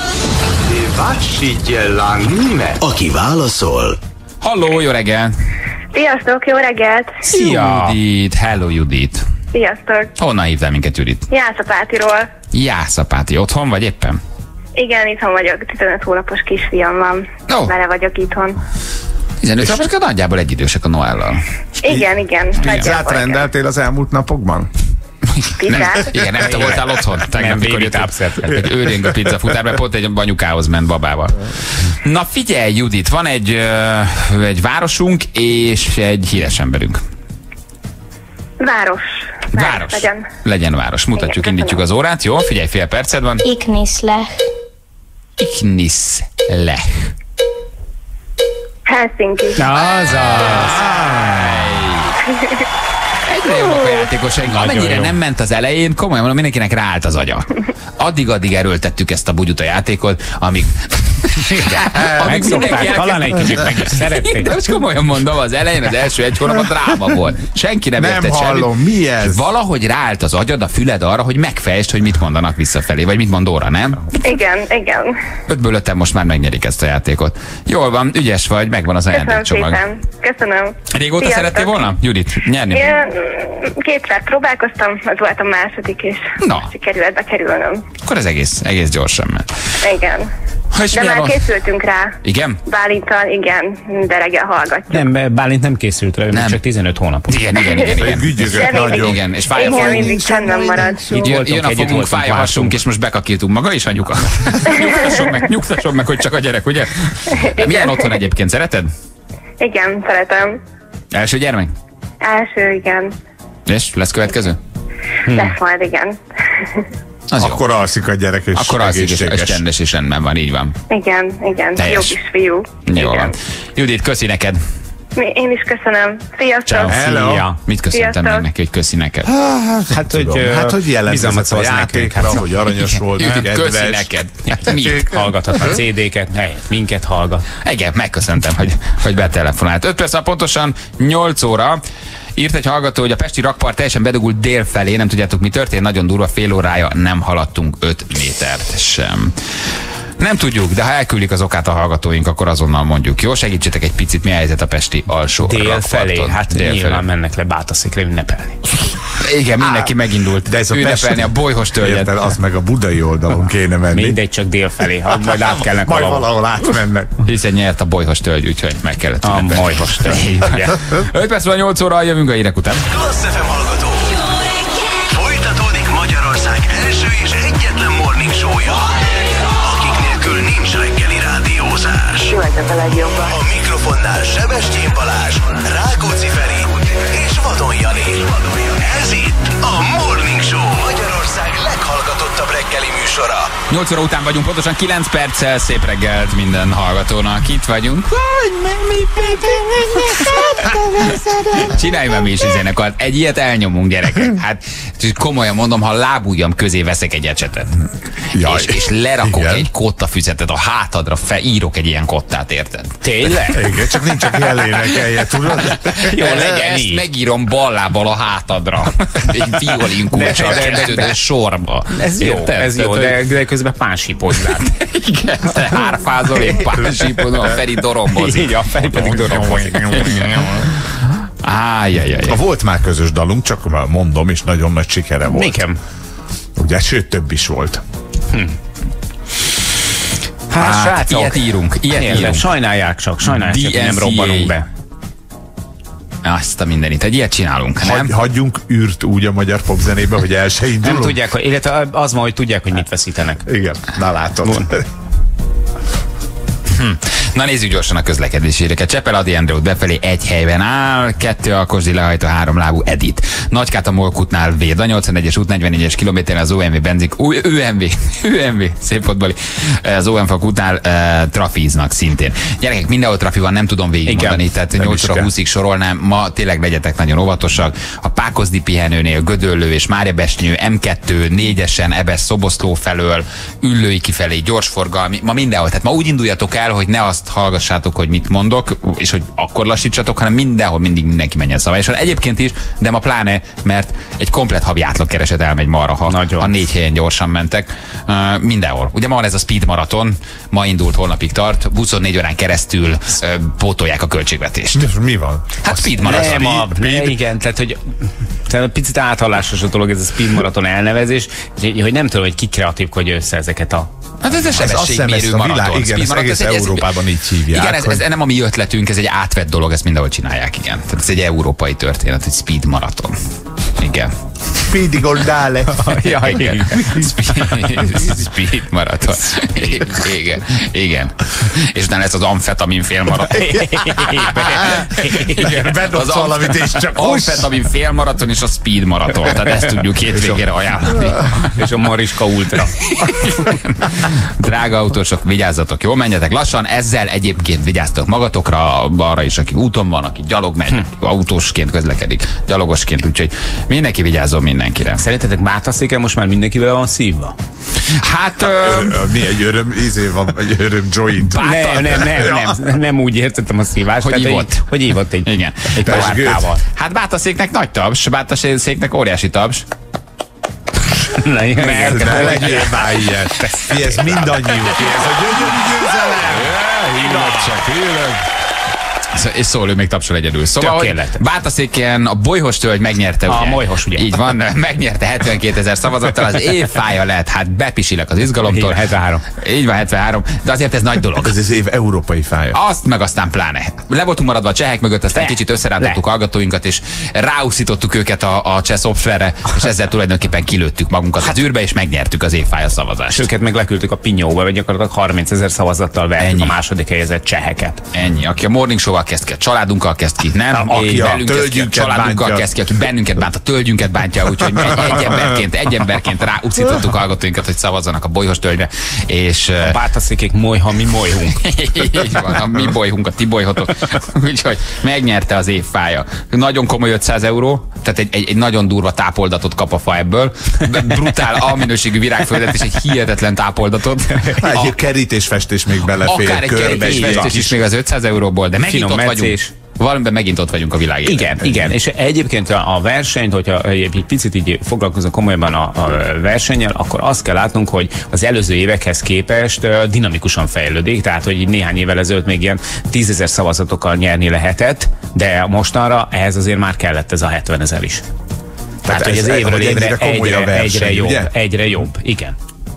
Aki válaszol. Halló, jó reggel! Sziasztok, jó reggelt! Szia! Judit, hello Judit! Sziasztok! Honnan hívtál minket, Judit? Jászapátiról. Jászapáti, otthon vagy éppen? Igen, itthon vagyok, tizenöt hónapos kisfiam van. Oh. Vele vagyok itthon. tizenöt hónapos, nagyjából egyidősek a Noellal. Igen, igen. Pizzát rendeltél az elmúlt napokban? Pizzát? Igen, nem te voltál otthon. Tegnap, mikor jött egy őrénk a pizza futár, mert pont egy anyukához ment babával. Na figyelj, Judit, van egy, uh, egy városunk és egy híres emberünk. Város. Város. Város. Legyen. Legyen város. Mutatjuk, igen, indítjuk az órát. Jó, figyelj, fél perced van. Ikniszlech. Ikniszlech. Helsinki. Azaz. Egyre jobbak a játékosaink. Amennyire nem ment az elején, komolyan mondom, mindenkinek ráállt az agya. Addig-addig erőltettük ezt a bugyuta játékot, amíg... Megszokták, talán egy kicsit meg is szerették. De most komolyan mondom, az elején az első egy hónap a dráma volt. Senki nem, Nem értett hallom, semmit. mi ez? Valahogy ráállt az agyad, a füled arra, hogy megfejtsd, hogy mit mondanak visszafelé, vagy mit mond Dóra, nem? Igen, igen. Ötből öten most már megnyerik ezt a játékot. Jól van, ügyes vagy, megvan az Köszönöm ajándékcsomag. szépen. Köszönöm. Régóta Sziasztok. szerettél volna, Judit, nyerni? Én kétszer próbálkoztam, az volt a második, és Na. sikerült bekerülnöm. Akkor ez egész, egész gyorsan ment. Igen. És De milyen már van? készültünk rá. Igen? Bálinttal, igen, de reggel hallgatjuk. Nem, Bálint nem készült rá, ő Nem. csak tizenöt hónapos. Igen, igen, igen, igen. Gügyögök De nagyon. Igen, és fáj a Igen, fogunk. mindig csendben marad. Itt Jön, voltunk, jön a együtt fogunk, voltunk, fáj a hasunk, vártunk. és most bekakítunk maga is, anyuka. Nyugtasson meg, nyugtasson meg, hogy csak a gyerek, ugye? Milyen otthon egyébként, szereted? Igen, szeretem. Első gyermek? Első, igen. És lesz következő? Lesz majd, igen. Az jó. Akkor alszik a gyerek, és Akkor az és, és egészséges. csendes és rendben van, így van. Igen, igen. Teljes. Jó kis fiú. Jó Igen. van. Judit, köszi neked. Mi- Én is köszönöm. Sziasztok! Ciao. Hello. Szia. Mit köszöntem Sziasztok. meg neki, hogy köszi neked? Hát, hogy, Tudom. Hát, hogy bizalmat jelentkezett a szavaz nekünk. játékra, hogy aranyos volt, Judit, köszi kedves. neked. Mi? Hallgathat a cé dé-ket, helyett minket hallgat. Igen, megköszöntem, hogy, hogy betelefonált. öt perc, pontosan nyolc óra. Írt egy hallgató, hogy a pesti rakpart teljesen bedugult dél felé, nem tudjátok mi történt, nagyon durva, fél órája nem haladtunk öt métert sem. Nem tudjuk, de ha elküldik az okát a hallgatóink, akkor azonnal mondjuk. Jó, segítsetek egy picit, mi a helyzet a pesti alsó Dél felé, hát Dél nyilván felé. mennek le Bátaszékre ünnepelni. Igen, mindenki megindult. De ez a ünnepelni a bolyhos tölgyet. Érted, az meg a budai oldalon kéne menni. Mindegy, csak dél felé, ha majd át kellene Majd valahol. valahol átmennek. Hiszen nyert a bolyhos tölgy, úgyhogy meg kellett A ünnepelni. majhos tölgy. öt perc van nyolc óra, jövünk a hírek után. Klassz ef em hallgató. Folytatódik Magyarország első és egyetlen morning show-ja, akik nélkül nincs reggeli rádiózás. A mikrofonnál Sebestyén Balázs, Rákóczi Feri és Vadon Jani. Ez itt a Morning Show, Magyarország leghallgatottabb reggeli műsora. nyolc óra után vagyunk, pontosan kilenc perccel. Szép reggelt minden hallgatónak. Itt vagyunk. Csinálj már mi is zenekart. Egy ilyet elnyomunk, gyerekek. Hát komolyan mondom, ha lábujjam közé veszek egy ecsetet, Jaj, és, és lerakok igen. egy kottafüzetet a hátadra, fel, írok egy ilyen kottát, érted? Tényleg? Igen, csak nincs, aki elénekelje, tudod? Jó, legyen Ezt így. megírom bal lábbal a hátadra. Egy violin kulccsal De- de- de- kezdődő sorba. Ez jó, Érted? ez jó, Tehát, de, de közben pánsípozzál. igen, te hárfázol, én pánsípodom, a Feri dorombozik. Így, a Feri pedig dorombozik. Ájjajjaj. Ha volt már közös dalunk, csak mondom, és nagyon nagy sikere volt. Nekem. Ugye, sőt, több is volt. Hát, Hát, srácok, ilyet írunk, ilyet Érde, írunk. sajnálják csak, sajnálják csak, hogy nem D N C A. robbanunk be. Azt a mindenit, egy ilyet csinálunk, nem? Hagy, hagyjunk űrt úgy a magyar popzenébe, hogy el se Nem indulunk. tudják, hogy, illetve az van, hogy tudják, hogy mit veszítenek. Igen, na látod. Na nézzük gyorsan a közlekedési híreket. Csepel Adi Endre út befelé egy helyben áll, kettő Alkosdi lehajtó, három lábú Edit. Nagykát a Molkútnál Véd, a nyolcvanegyes út negyvennégyes kilométeren az o em vé benzik, új, ö em vé, ö em vé, szép fotbali, az o em fak útnál uh, trafíznak szintén. Gyerekek, mindenhol trafi van, nem tudom végigmondani, Igen, tehát nem nyolc is óra kell. húszig sorolnám, ma tényleg legyetek nagyon óvatosak. A Pákozdi pihenőnél, Gödöllő és Máriabesnyő, em kettő, négyesen, Ebesz, Szoboszló felől, Üllői kifelé, gyorsforgalmi, ma mindenhol. Tehát ma úgy induljatok el, hogy ne azt hallgassátok, hogy mit mondok, és hogy akkor lassítsatok, hanem mindenhol mindig mindenki menjen szabályosan. Egyébként is, de ma pláne, mert egy komplet havi átlagkereset elmegy marra, ha Nagyon. a négy helyen gyorsan mentek. Uh, mindenhol. Ugye ma van ez a speed maraton, ma indult, holnapig tart, huszonnégy órán keresztül uh, pótolják a költségvetést. Mi, mi van? Hát speed maraton. Nem, a, ne, igen, tehát hogy tehát picit áthallásos a dolog ez a speed maraton elnevezés, hogy, hogy nem tudom, hogy ki kreatívkodja össze ezeket a... Hát ez a Ez azt hiszem, sebességmérő ezt a világ, maraton. igen, speed ezt maraton, egész ez egy- ez- Európában így hívják. Igen, ez, ez hogy- nem a mi ötletünk, ez egy átvett dolog, ezt mindenhol csinálják, igen. Tehát ez egy európai történet, egy speed maraton. Igen. Speedy Goldale. Ja, igen. Speed, speed maraton. Igen, igen. És utána lesz az amfetamin félmaraton. Igen, bedobsz valamit, és csak amfetamin félmaraton és a speed maraton. Tehát ezt tudjuk hétvégére ajánlani. És a Mariska Ultra. Drága autósok, vigyázzatok, jól menjetek lassan, ezzel egyébként vigyázzatok magatokra, arra is, aki úton van, aki gyalog megy, Hm. autósként közlekedik, gyalogosként, úgyhogy mindenki vigyázzon mindenkire. Szerintetek Bátaszéken most már mindenkivel van szívva? Hát... Ö, Ö, Mi egy öröm, ízé van, egy öröm joint. Nem, nem, nem, nem, nem úgy értettem a szívást. Hogy tehát, ívott. Hogy ívott egy, igen. egy pohárkával. Hát Bátaszéknek nagy taps, Bátaszéknek óriási taps. Na, igen, Ne igen. legyél már ilyen. Fi, ez mindannyiuk. Ez a gyönyörű győzelem. Hívnak csak, hívnak. És szól, ő még tapsol egyedül. Szóval, hogy Tökéletes. Bátaszéken a Bolyhos tölgy megnyerte, A ugye? Molyhos, ugye? Így van, megnyerte hetvenkétezer szavazattal, az év fája lett, hát bepisilek az izgalomtól. Így van, hetvenhárom. Így van, hetvenhárom, de azért ez nagy dolog. Ez az év európai fája. Azt meg aztán pláne. Le voltunk maradva a csehek mögött, aztán Le. kicsit összerántottuk Le. hallgatóinkat, és ráuszítottuk őket a, a cseh szoftverre, és ezzel tulajdonképpen kilőttük magunkat Hát- az űrbe, és megnyertük az évfája szavazást. Őket meg leküldtük a pinyóba, vagy gyakorlatilag harmincezer szavazattal vertük Ennyi. a második helyezett cseheket. Ennyi. Aki a Morning Show-val kezd ki, a családunkkal kezd ki, nem? Aki Így a velünk kezd ki, a tölgyünket családunkkal bántja. kezd ki, aki bennünket bánt, a tölgyünket bántja, úgyhogy egy, egy emberként, egy emberként ráuszítottuk hallgatóinkat, hogy szavazzanak a Bolyhos tölgyre, és A Bátaszékék molyha, mi molyhunk. így van, a mi bolyhunk, a ti bolyhotok. Úgyhogy megnyerte az évfája. Nagyon komoly ötszáz euró, tehát egy, egy, egy nagyon durva tápoldatot kap a fa ebből. Brutál alminőségű virágföldet és egy hihetetlen tápoldatot. Hát egy kerítésfestés még belefér. Akár egy körbe, kerítésfestés is még az ötszáz euróból, de megint Finom ott vagyunk. meccés. valamiben megint ott vagyunk a világ élén. Igen, igen, és egyébként a versenyt, hogyha egy picit így foglalkozunk komolyban a, a versennyel, akkor azt kell látnunk, hogy az előző évekhez képest dinamikusan fejlődik, tehát hogy így néhány évvel ezelőtt még ilyen tízezer szavazatokkal nyerni lehetett, de mostanra ehhez azért már kellett ez a hetvenezer is. Tehát, tehát hogy ez évről évre egyre, verseny, egyre jobb, ugye? egyre jobb, igen.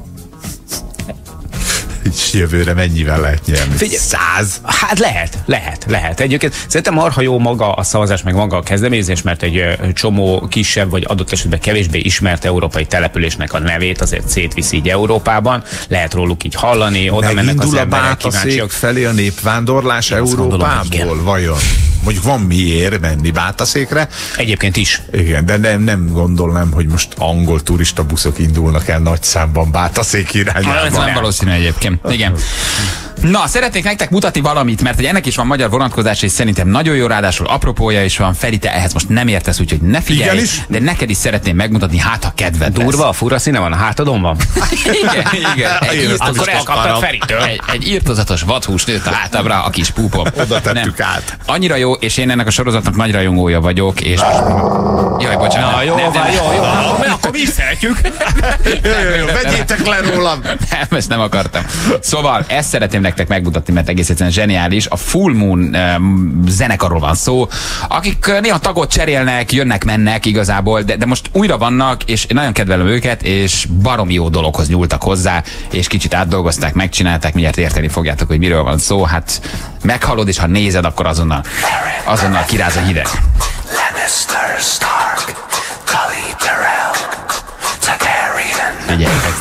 És jövőre mennyivel lehet nyerni? Figyelj, Száz? Hát lehet, lehet, lehet. Egyébként szerintem marha jó maga a szavazás, meg maga a kezdeményezés, mert egy ö, csomó kisebb, vagy adott esetben kevésbé ismert európai településnek a nevét azért szétviszi így Európában. Lehet róluk így hallani, oda mennek az emberek kíváncsiak. Felé a népvándorlás én Európából, gondolom, vajon? Mondjuk van miért menni Bátaszékre. Egyébként is. Igen, de nem, nem gondolnám, hogy most angol turista buszok indulnak el nagy számban Bátaszék irányába. Ez nem valószínű egyébként. Igen. Na, szeretnék nektek mutatni valamit, mert hogy ennek is van magyar vonatkozás, és szerintem nagyon jó, ráadásul apropója is van. Feri, te ehhez most nem értesz, úgyhogy ne figyelj, Igenis? de neked is szeretném megmutatni, hát ha kedved lesz. Durva, a fura színe van a hátadon van? Igen, igen. Egy Akkor ezt kaptad Feritől. Egy, egy írtozatos vadhús nőtt a hátamra, a kis púpom. Oda tettük nem. át. Annyira jó, és én ennek a sorozatnak nagy rajongója vagyok, és... Jaj, bocsánat. Na, jó, nem, van, nem, jó, jó, jó. Akkor mi is szeretjük. Jó, jó, jó, vegyétek le rólam. Nem, ezt nem akartam. Szóval ezt szeretném nektek megmutatni, mert egész egyszerűen zseniális. A Full Moon um, zenekarról van szó, akik néha tagot cserélnek, jönnek, mennek igazából, de, de most újra vannak, és én nagyon kedvelem őket, és baromi jó dologhoz nyúltak hozzá, és kicsit átdolgozták, megcsinálták, mindjárt érteni fogjátok, hogy miről van szó. Hát meghallod, és ha nézed, akkor azonnal, azonnal kiráz a hideg. Lannister, Stark, Tully, Tyrell, Targaryen. Figyeljetek.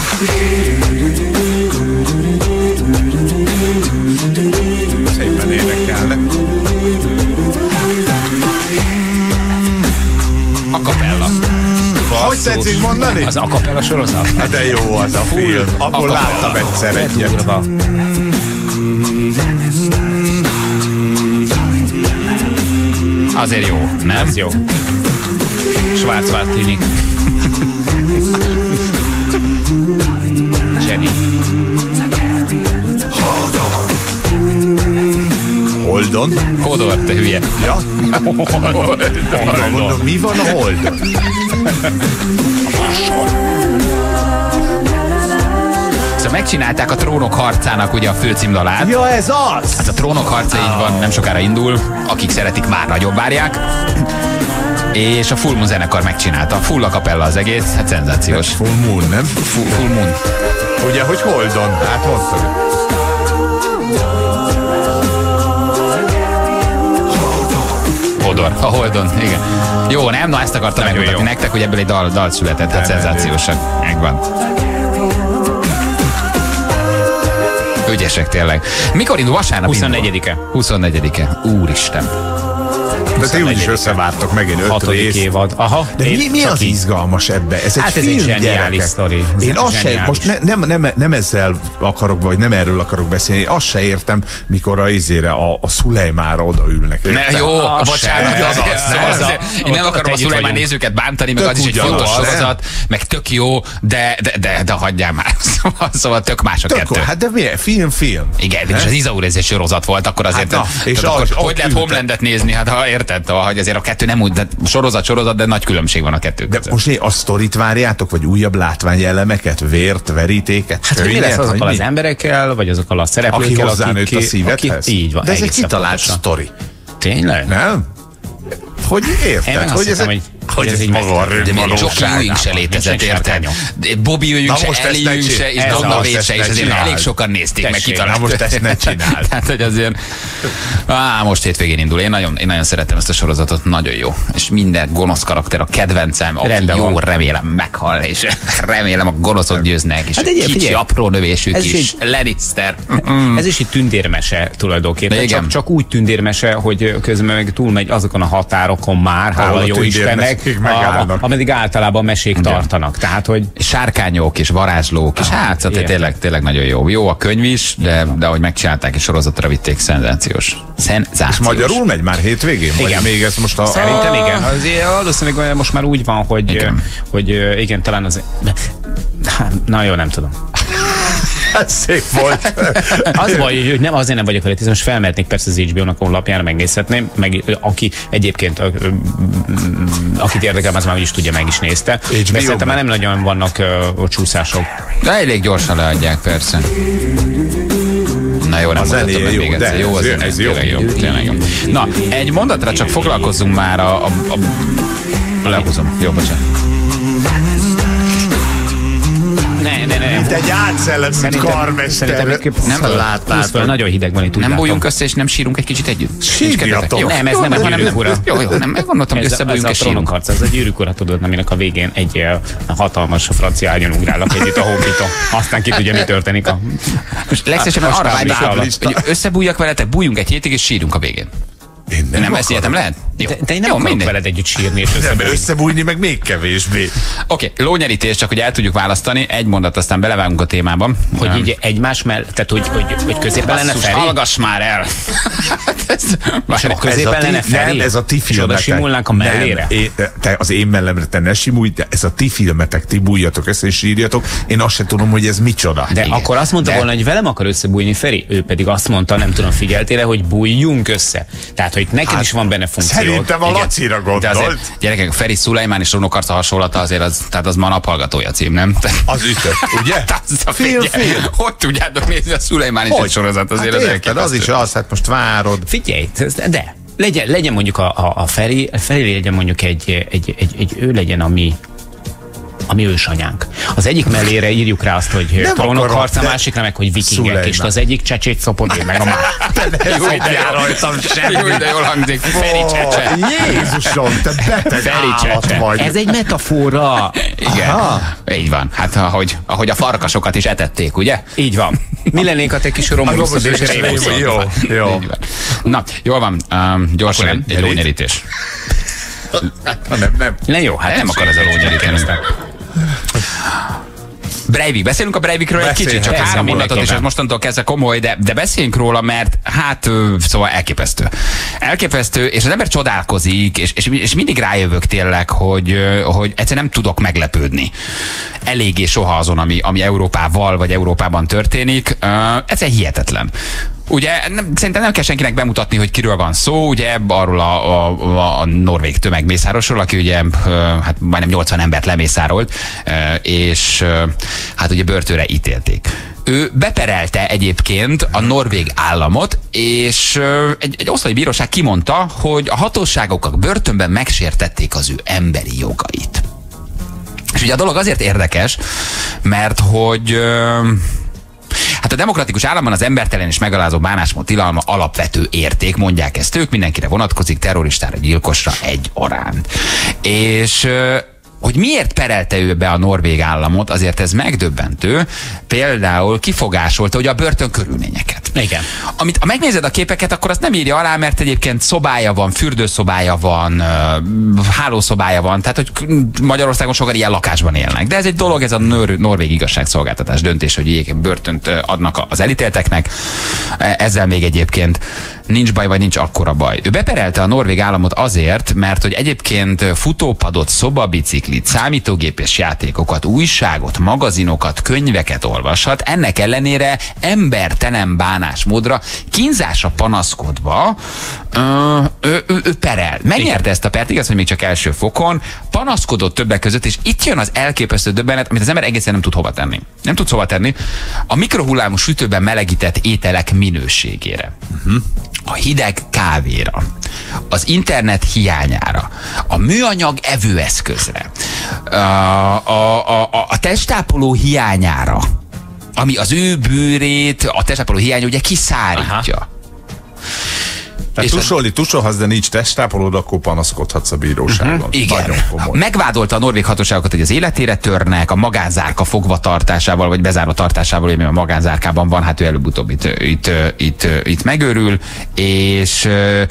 Szépen énekelnek. A kapella. Hogy tetszik mondani? Az a kapella sorozat? Hát de jó az a film. Abból láttam egyszer egyet. Azért jó, nem? Ez jó. Schwarzwald-Klinik. Jenny. Holdon? Hodor, te hülye. Ja? Mondom, mi van a Holdon? Szóval megcsinálták a Trónok harcának ugye a főcímdalát. Ja, ez az! Hát a Trónok harca így van, nem sokára indul. Akik szeretik, már nagyobb várják. És a Full Moon zenekar megcsinálta. Full a kapella az egész, hát szenzációs. Full Moon, nem? Full, full Moon. Ugye, hogy Holdon? Hát mondtad. Hodor, a Holdon, igen. Jó, nem? Na ezt akartam Nagyon megmutatni jó. nektek, hogy ebből egy dal, dal született, hát szenzációsak. Megvan. Ügyesek tényleg. Mikor indul? Vasárnap huszonnegyedike. indul? huszonnegyedike. Úristen. De ti úgyis összevártok megint öt Hatodik részt. évad. Aha. De mi, mi az így. izgalmas ebbe? Ez egy Hát ez film, egy zseniális gyerekek. sztori. Én Ez azt se, zseniális. most ne, nem, nem, nem ezzel akarok, vagy nem erről akarok beszélni, én azt se értem, mikor a izére a, a Szulejmára odaülnek. Ne, Értem? jó, Az bocsánat, se, de az azért, az, szóval az a- azért, én nem ott- akarom ott a együtt Szulejmán vagyunk. nézőket bántani, meg Tök az is egy ugyanaz, fontos nem? sorozat, meg tök jó, de, de, de, de hagyjál már. Szóval, szóval tök más a Tök, kettő. hát de milyen? Film, film. Igen, és az Izaur ez egy sorozat volt, akkor azért, Hát na, tehát és akkor az- hogy ott lehet ültek. Homelandet nézni, hát ha érted, hogy azért a kettő nem úgy, de sorozat, sorozat, de nagy különbség van a kettő De között. most a sztorit várjátok, vagy újabb látványelemeket, vért, verítéket? Hát hogy mi könyvet, lesz vagy azokkal mi? az emberekkel, vagy azokkal a Aki szereplőkkel, hozzánőtt a szívedhez? Aki, így van. De ez egy egészen kitalált pontosan. sztori. Tényleg? Nem? Hogy Én érted? meg azt Hogy ez, hiszem, egy, hogy- hogy hogy ez ez egy így maga a meg- De miért Jockey valóságában. Ewing se létezett, Nincsen érted? sárkánya. De Bobby Ewing Na se, most ezt Ellie ne Ewing se, csinál- és ez Donna az, Wade ezt se, és ne azért csináld. elég sokan nézték, meg Tessék, kitalálták. na most ezt ne csináld. Tehát, hogy azért... Á, most hétvégén indul. Én nagyon, én nagyon szeretem ezt a sorozatot, nagyon jó. És minden gonosz karakter a kedvencem, aki Rendben jó, van. remélem meghal, és remélem a gonoszok győznek, és Hát hát egy- kicsi figyelj, apró növésű ez kis is Lannister. Ez is egy tündérmese tulajdonképpen. De igen. Csak, csak úgy tündérmese, hogy közben meg túlmegy azokon a határokon már, hála a jó Istennek, tündérmesék a, megállnak. ameddig általában mesék tartanak. Tehát, hogy Sárkányok és varázslók, és hát szóval igen. tényleg, tényleg nagyon jó. Jó a könyv is, de, de ahogy megcsinálták és sorozatra vitték, szenzációs. Szenzációs. És magyarul megy már hétvégén? Vagy Igen. még ez most a... szerintem igen. Azért valószínűleg most már úgy van, hogy Igen. igen, hogy igen talán az... Hát, na jó, nem tudom. Szép volt. Az baj, hogy nem, azért nem vagyok vele, most felmehetnék persze az há bé ó-nak honlapjára, megnézhetném, meg aki egyébként, akit érdekel, az már is tudja, meg is nézte. De szerintem már nem nagyon vannak uh, csúszások. De elég gyorsan leadják, persze. Na jó, nem az mondhatom meg jó, még egyszer. Jó, az ez, ez jó. jó, tényleg jó. Na, egy mondatra csak foglalkozzunk már a... a, a lehúzom. Jó, bocsánat. Ne, ne, ne. Mint egy átszellett karmester. Nem láttam. Nagyon hideg van itt. Nem bújjunk össze, és nem sírunk egy kicsit együtt? Sírjatok. Jó, nem, ez jó, nem a gyűrűk ura. Jó, jó, nem, gondoltam, hogy összebújjunk és sírunk. Ez a ez a gyűrűk ura, tudod, aminek a végén egy uh, hatalmas francia ágyon ugrálnak együtt a hókító. Aztán ki tudja, mi történik a... Most legszívesebben arra vágyom, hogy összebújjak veletek, bújjunk egy hétig, és sírunk a végén. Én nem, nem ezt életem lehet? Jó. De, de én nem jó, akarok veled együtt sírni és összebújni. összebújni, meg még kevésbé. Oké, okay, lónyerítés, csak hogy el tudjuk választani. Egy mondat, aztán belevágunk a témában. Hogy um, így egymás mellett, tehát hogy, hogy, hogy középen lenne Feri? Hallgass már el! ez, középen lenne Feri? Nem, ez a ti filmetek. És oda simulnánk a mellére? Nem, én, te az én mellemre te ne simulj, de ez a ti filmetek, ti bújjatok össze és sírjatok. Én azt sem tudom, hogy ez micsoda. De igen. Akkor azt mondta de... volna, hogy velem akar összebújni Feri. Ő pedig azt mondta, nem tudom, figyeltél, hogy bújjunk össze. Tehát, hogy neked hát, is van benne funkció. Szerintem a Lacira gondolt. Gyerekek, Feri Szulajmán és Rónok Arca hasonlata azért az, tehát az ma naphallgatója cím, nem? Az ütött, ugye? Fél, fél. Hogy tudjátok nézni a Szulajmán is egy sorozat, azért hát az elképesztő. Az is az, hát most várod. Figyelj, de legyen, legyen mondjuk a, a, a Feri, a Feri legyen mondjuk egy, egy, egy, egy, ő legyen a mi ami ősanyánk. Az egyik mellére írjuk rá azt, hogy Trónok harca, másikra meg, hogy vikingek, és az egyik csecsét szopod, meg a másik. Jó, de rajtam semmi. Jó, de jól hangzik. Feri csecse. Jézusom, te beteg állat vagy. Ez egy metafora. Igen. Aha. Így van. Hát ahogy, ahogy a farkasokat is etették, ugye? Így van. Mi lennénk a te kis Romuluszod és Rémuszod? Jó, jó. Na, jól van. Um, gyorsan egy lónyerítés. Nem, nem. Ne jó, hát nem akar ez a lónyerítés. Breivik, beszélünk a Breivikről egy kicsit, csak három mondatot, és ez mostantól kezdve komoly, de, de beszéljünk róla, mert hát szóval elképesztő. Elképesztő, és az ember csodálkozik, és, és, és mindig rájövök tényleg, hogy, hogy egyszerűen nem tudok meglepődni. Eléggé soha azon, ami, ami Európával vagy Európában történik. Uh, egyszerűen hihetetlen. Ugye nem, szerintem nem kell senkinek bemutatni, hogy kiről van szó, ugye arról a, a, a norvég tömegmészárosról, aki ugye hát majdnem nyolcvan embert lemészárolt, és hát ugye börtönre ítélték. Ő beperelte egyébként a norvég államot, és egy, egy oszlói bíróság kimondta, hogy a hatóságok a börtönben megsértették az ő emberi jogait. És ugye a dolog azért érdekes, mert hogy... Hát a demokratikus államban az embertelen és megalázó bánásmód tilalma alapvető érték, mondják ezt ők, mindenkire vonatkozik, terroristára, gyilkosra egyaránt. És hogy miért perelte ő be a norvég államot, azért ez megdöbbentő. Például kifogásolta, hogy a börtön körülményeket. Igen. Amit, ha megnézed a képeket, akkor azt nem írja alá, mert egyébként szobája van, fürdőszobája van, hálószobája van, tehát hogy Magyarországon sokan ilyen lakásban élnek. De ez egy dolog, ez a nor- norvég igazságszolgáltatás döntés, hogy ilyen börtönt adnak az elítélteknek. Ezzel még egyébként nincs baj, vagy nincs akkora baj. Ő beperelte a norvég államot azért, mert hogy egyébként futópadot, szobabiciklit, számítógépes játékokat, újságot, magazinokat, könyveket olvashat, ennek ellenére embertelen bánásmódra, kínzásra panaszkodva ö, ő, ő, ő perel. Megnyerte ezt a pert, igaz, hogy még csak első fokon, panaszkodott többek között, és itt jön az elképesztő döbbenet, amit az ember egészen nem tud hova tenni. Nem tudsz hova tenni. A mikrohullámú sütőben melegített ételek minőségére. Uh-huh. A hideg kávéra, az internet hiányára, a műanyag evőeszközre, a, a, a, a testápoló hiányára, ami az ő bőrét, a testápoló hiánya ugye kiszárítja. Aha. Tehát tusolni tusolhatsz, de nincs testápolód, akkor panaszkodhatsz a bíróságon. Uh-huh. Igen. Megvádolta a norvég hatóságokat, hogy az életére törnek, a magánzárka fogva tartásával, vagy bezárva tartásával, hogy a magánzárkában van, hát ő előbb-utóbb itt, itt, itt, itt megőrül, és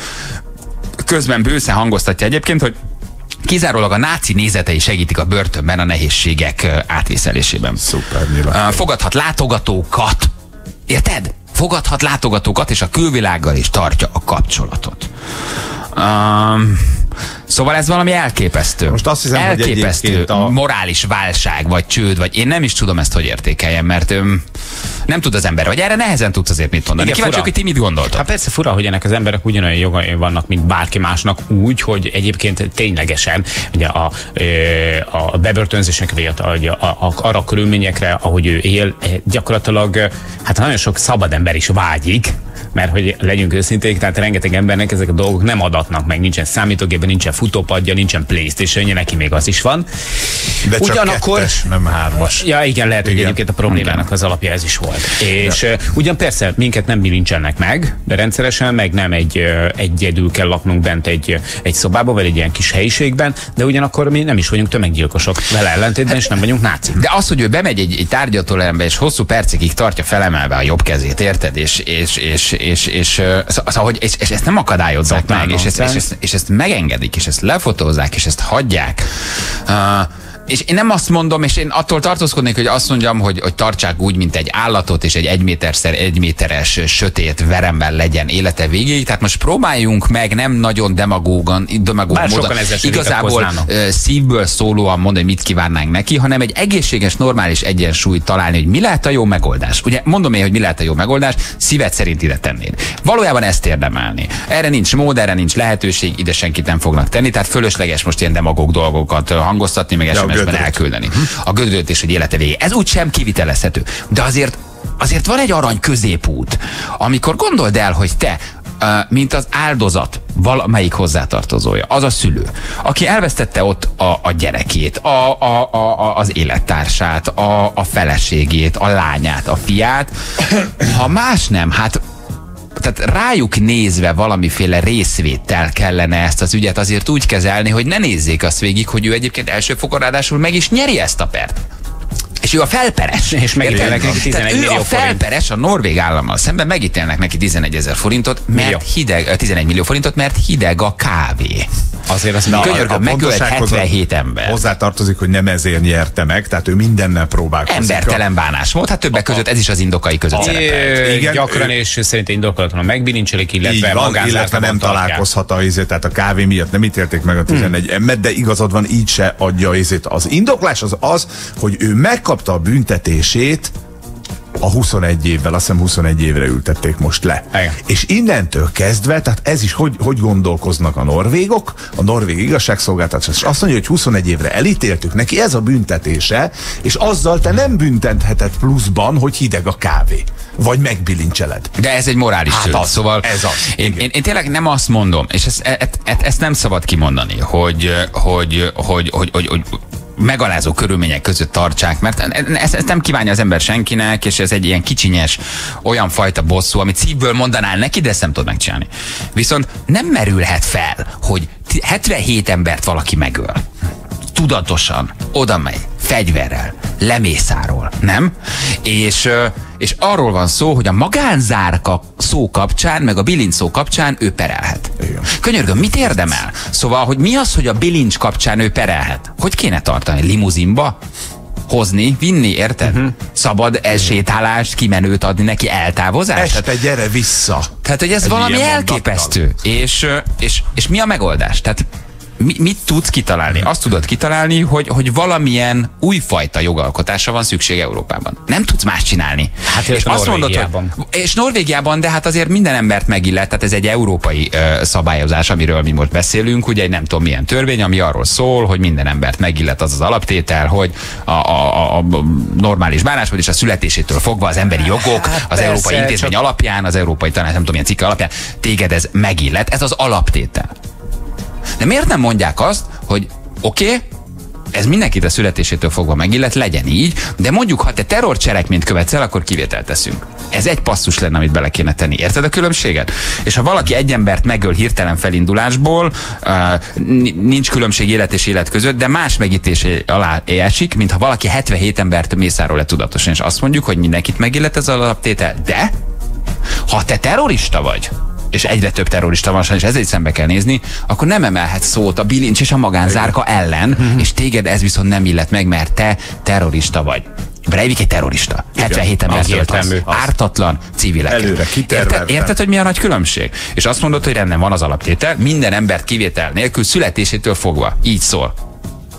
közben bőszen hangoztatja egyébként, hogy kizárólag a náci nézetei segítik a börtönben a nehézségek átvészelésében. Szuper, nyilván. Fogadhat látogatókat. Érted? Fogadhat látogatókat, és a külvilággal is tartja a kapcsolatot. Um, szóval ez valami elképesztő. Most azt hiszem, elképesztő hogy a... morális válság, vagy csőd, vagy én nem is tudom ezt, hogy értékeljem, mert öm, Nem tud az ember, vagy erre nehezen tudsz azért mit mondani. Kíváncsiak, hogy ti mit gondoltok. Hát persze fura, hogy ennek az emberek ugyanolyan jogai vannak, mint bárki másnak, úgy, hogy egyébként ténylegesen ugye a, a bebörtönzések miatt, a, a, a, arra a körülményekre, ahogy ő él, gyakorlatilag hát nagyon sok szabad ember is vágyik, mert hogy legyünk őszinték, tehát rengeteg embernek ezek a dolgok nem adatnak meg, nincsen számítógépen, nincsen futópadja, nincsen PlayStation-je, neki még az is van. De csak ugyanakkor, kettes, nem hármas. Ja igen, lehet, igen. hogy egyébként a problémának az alapja ez is volt. És ja. ugyan persze minket nem bilincselnek meg, de rendszeresen, meg nem egy egyedül kell laknunk bent egy, egy szobában, vagy egy ilyen kis helyiségben, de ugyanakkor mi nem is vagyunk tömeggyilkosok vele ellentétben, hát, és nem vagyunk nácik. De az, hogy ő bemegy egy, egy tárgyaltóterembe, és hosszú percekig tartja felemelve a jobb kezét, érted? És, és, és, és, és, szóval, hogy, és, és ezt nem akadályozzák meg, és ezt, és, ezt, és ezt megengedik, és ezt lefotózzák, és ezt hagyják. Uh, És én nem azt mondom, és én attól tartózkodnék, hogy azt mondjam, hogy, hogy tartsák úgy, mint egy állatot, és egy egy méterszer egy méteres sötét veremben legyen élete végéig. Tehát most próbáljunk meg nem nagyon demagógan, demagóg módon, igazából uh, szívből szólóan mondani, hogy mit kívánnánk neki, hanem egy egészséges, normális egyensúlyt találni, hogy mi lehet a jó megoldás. Ugye mondom én, hogy mi lehet a jó megoldás, szíved szerint ide tennéd. Valójában ezt érdemelni. Erre nincs mód, erre nincs lehetőség, ide senkit nem fognak tenni, tehát fölösleges most ilyen demagóg dolgokat hangoztatni, meg es em es-ben elküldeni. A gödröt és hogy élete végé. Ez úgysem kivitelezhető. De azért, azért van egy arany középút, amikor gondold el, hogy te, mint az áldozat valamelyik hozzátartozója, az a szülő, aki elvesztette ott a, a gyerekét, a, a, a, az élettársát, a, a feleségét, a lányát, a fiát. Ha más nem, hát tehát rájuk nézve valamiféle részvétel kellene ezt az ügyet azért úgy kezelni, hogy ne nézzék azt végig, hogy ő egyébként első fokon ráadásul meg is nyeri ezt a pert. És ő a felperes. És megítélnek neki tizenegy millió forint. Ő a felperes a norvég állammal szemben, megítélnek neki tizenegyezer forintot, mert millió. hideg, tizenegy millió forintot, mert hideg a kávé. Azért azt mondja, könyörgöm, megölt hetvenhét ember. Hozzátartozik, hogy nem ezért nyerte meg, tehát ő mindennel próbálkozik. Embertelen bánásmód, hát többek között ez is az indokai között szerepel. Igen, gyakran és szerintem indokolatlanul megbilincselik, illetve van, illetve nem találkozhat a izét, tehát a kávé miatt nem ítélték meg a tizenegy embert, de igazad van, így se adja izét. Az indoklás az az, hogy ő megkapta a büntetését a huszonegy évvel, azt hiszem huszonegy évre ültették most le. Igen. És innentől kezdve, tehát ez is hogy, hogy gondolkoznak a norvégok, a norvég igazságszolgáltatás, és azt mondja, hogy huszonegy évre elítéltük neki, ez a büntetése, és azzal te nem büntetheted pluszban, hogy hideg a kávé. Vagy megbilincseled. De ez egy morális hát tőle, szóval ez az. Én, én, én tényleg nem azt mondom, és ezt, ezt, ezt, ezt nem szabad kimondani, hogy, hogy, hogy, hogy, hogy, hogy megalázó körülmények között tartsák, mert ezt, ezt nem kívánja az ember senkinek, és ez egy ilyen kicsinyes, olyan fajta bosszú, amit szívből mondanál neki, de ezt nem tudod megcsinálni. Viszont nem merülhet fel, hogy hetvenhét embert valaki megöl. Tudatosan oda megy, fegyverrel, lemészárol, nem? És, és arról van szó, hogy a magánzárka szó kapcsán, meg a bilincs szó kapcsán ő perelhet. Igen. Könyörgöm, mit érdemel? Szóval, hogy mi az, hogy a bilincs kapcsán ő perelhet? Hogy kéne tartani? Limuzinba? Hozni, vinni, érted? Uh-huh. Szabad elsétálást, kimenőt adni neki, eltávozást? Este gyere vissza. Tehát, hogy ez egy valami elképesztő. És, és, és mi a megoldás? Tehát Mi, mit tudsz kitalálni? Azt tudod kitalálni, hogy, hogy valamilyen újfajta jogalkotásra van szükség Európában. Nem tudsz más csinálni. Hát és azt mondod, hogy, és Norvégiában, de hát azért minden embert megillet, tehát ez egy európai uh, szabályozás, amiről mi most beszélünk, ugye egy nem tudom milyen törvény, ami arról szól, hogy minden embert megillet az az alaptétel, hogy a, a, a normális bánásmód és a születésétől fogva az emberi jogok, hát az persze, európai intézmény csak alapján, az európai tanács, nem tudom milyen cikke alapján, téged ez megillet, ez az alaptétel. De miért nem mondják azt, hogy oké, okay, ez mindenkit a születésétől fogva megillet, legyen így, de mondjuk, ha te terrorcselekményt követsz el, akkor kivételt teszünk. Ez egy passzus lenne, amit bele kéne tenni. Érted a különbséget? És ha valaki egy embert megöl hirtelen felindulásból, uh, nincs különbség élet és élet között, de más megítésé alá esik, mint ha valaki hetvenhét embert mészárol le tudatosan, és azt mondjuk, hogy mindenkit megillet ez az alaptétel, de ha te terrorista vagy, és egyre több terrorista van, és ezzel is szembe kell nézni, akkor nem emelhet szót a bilincs és a magánzárka ellen, mm-hmm. és téged ez viszont nem illet meg, mert te terrorista vagy. Breivik egy terrorista. hetvenhét embert ölt az. Ártatlan civileket. Előre érted, érted, hogy mi a nagy különbség? És azt mondod, hogy rendben van az alaptétel, minden embert kivétel nélkül születésétől fogva. Így szól.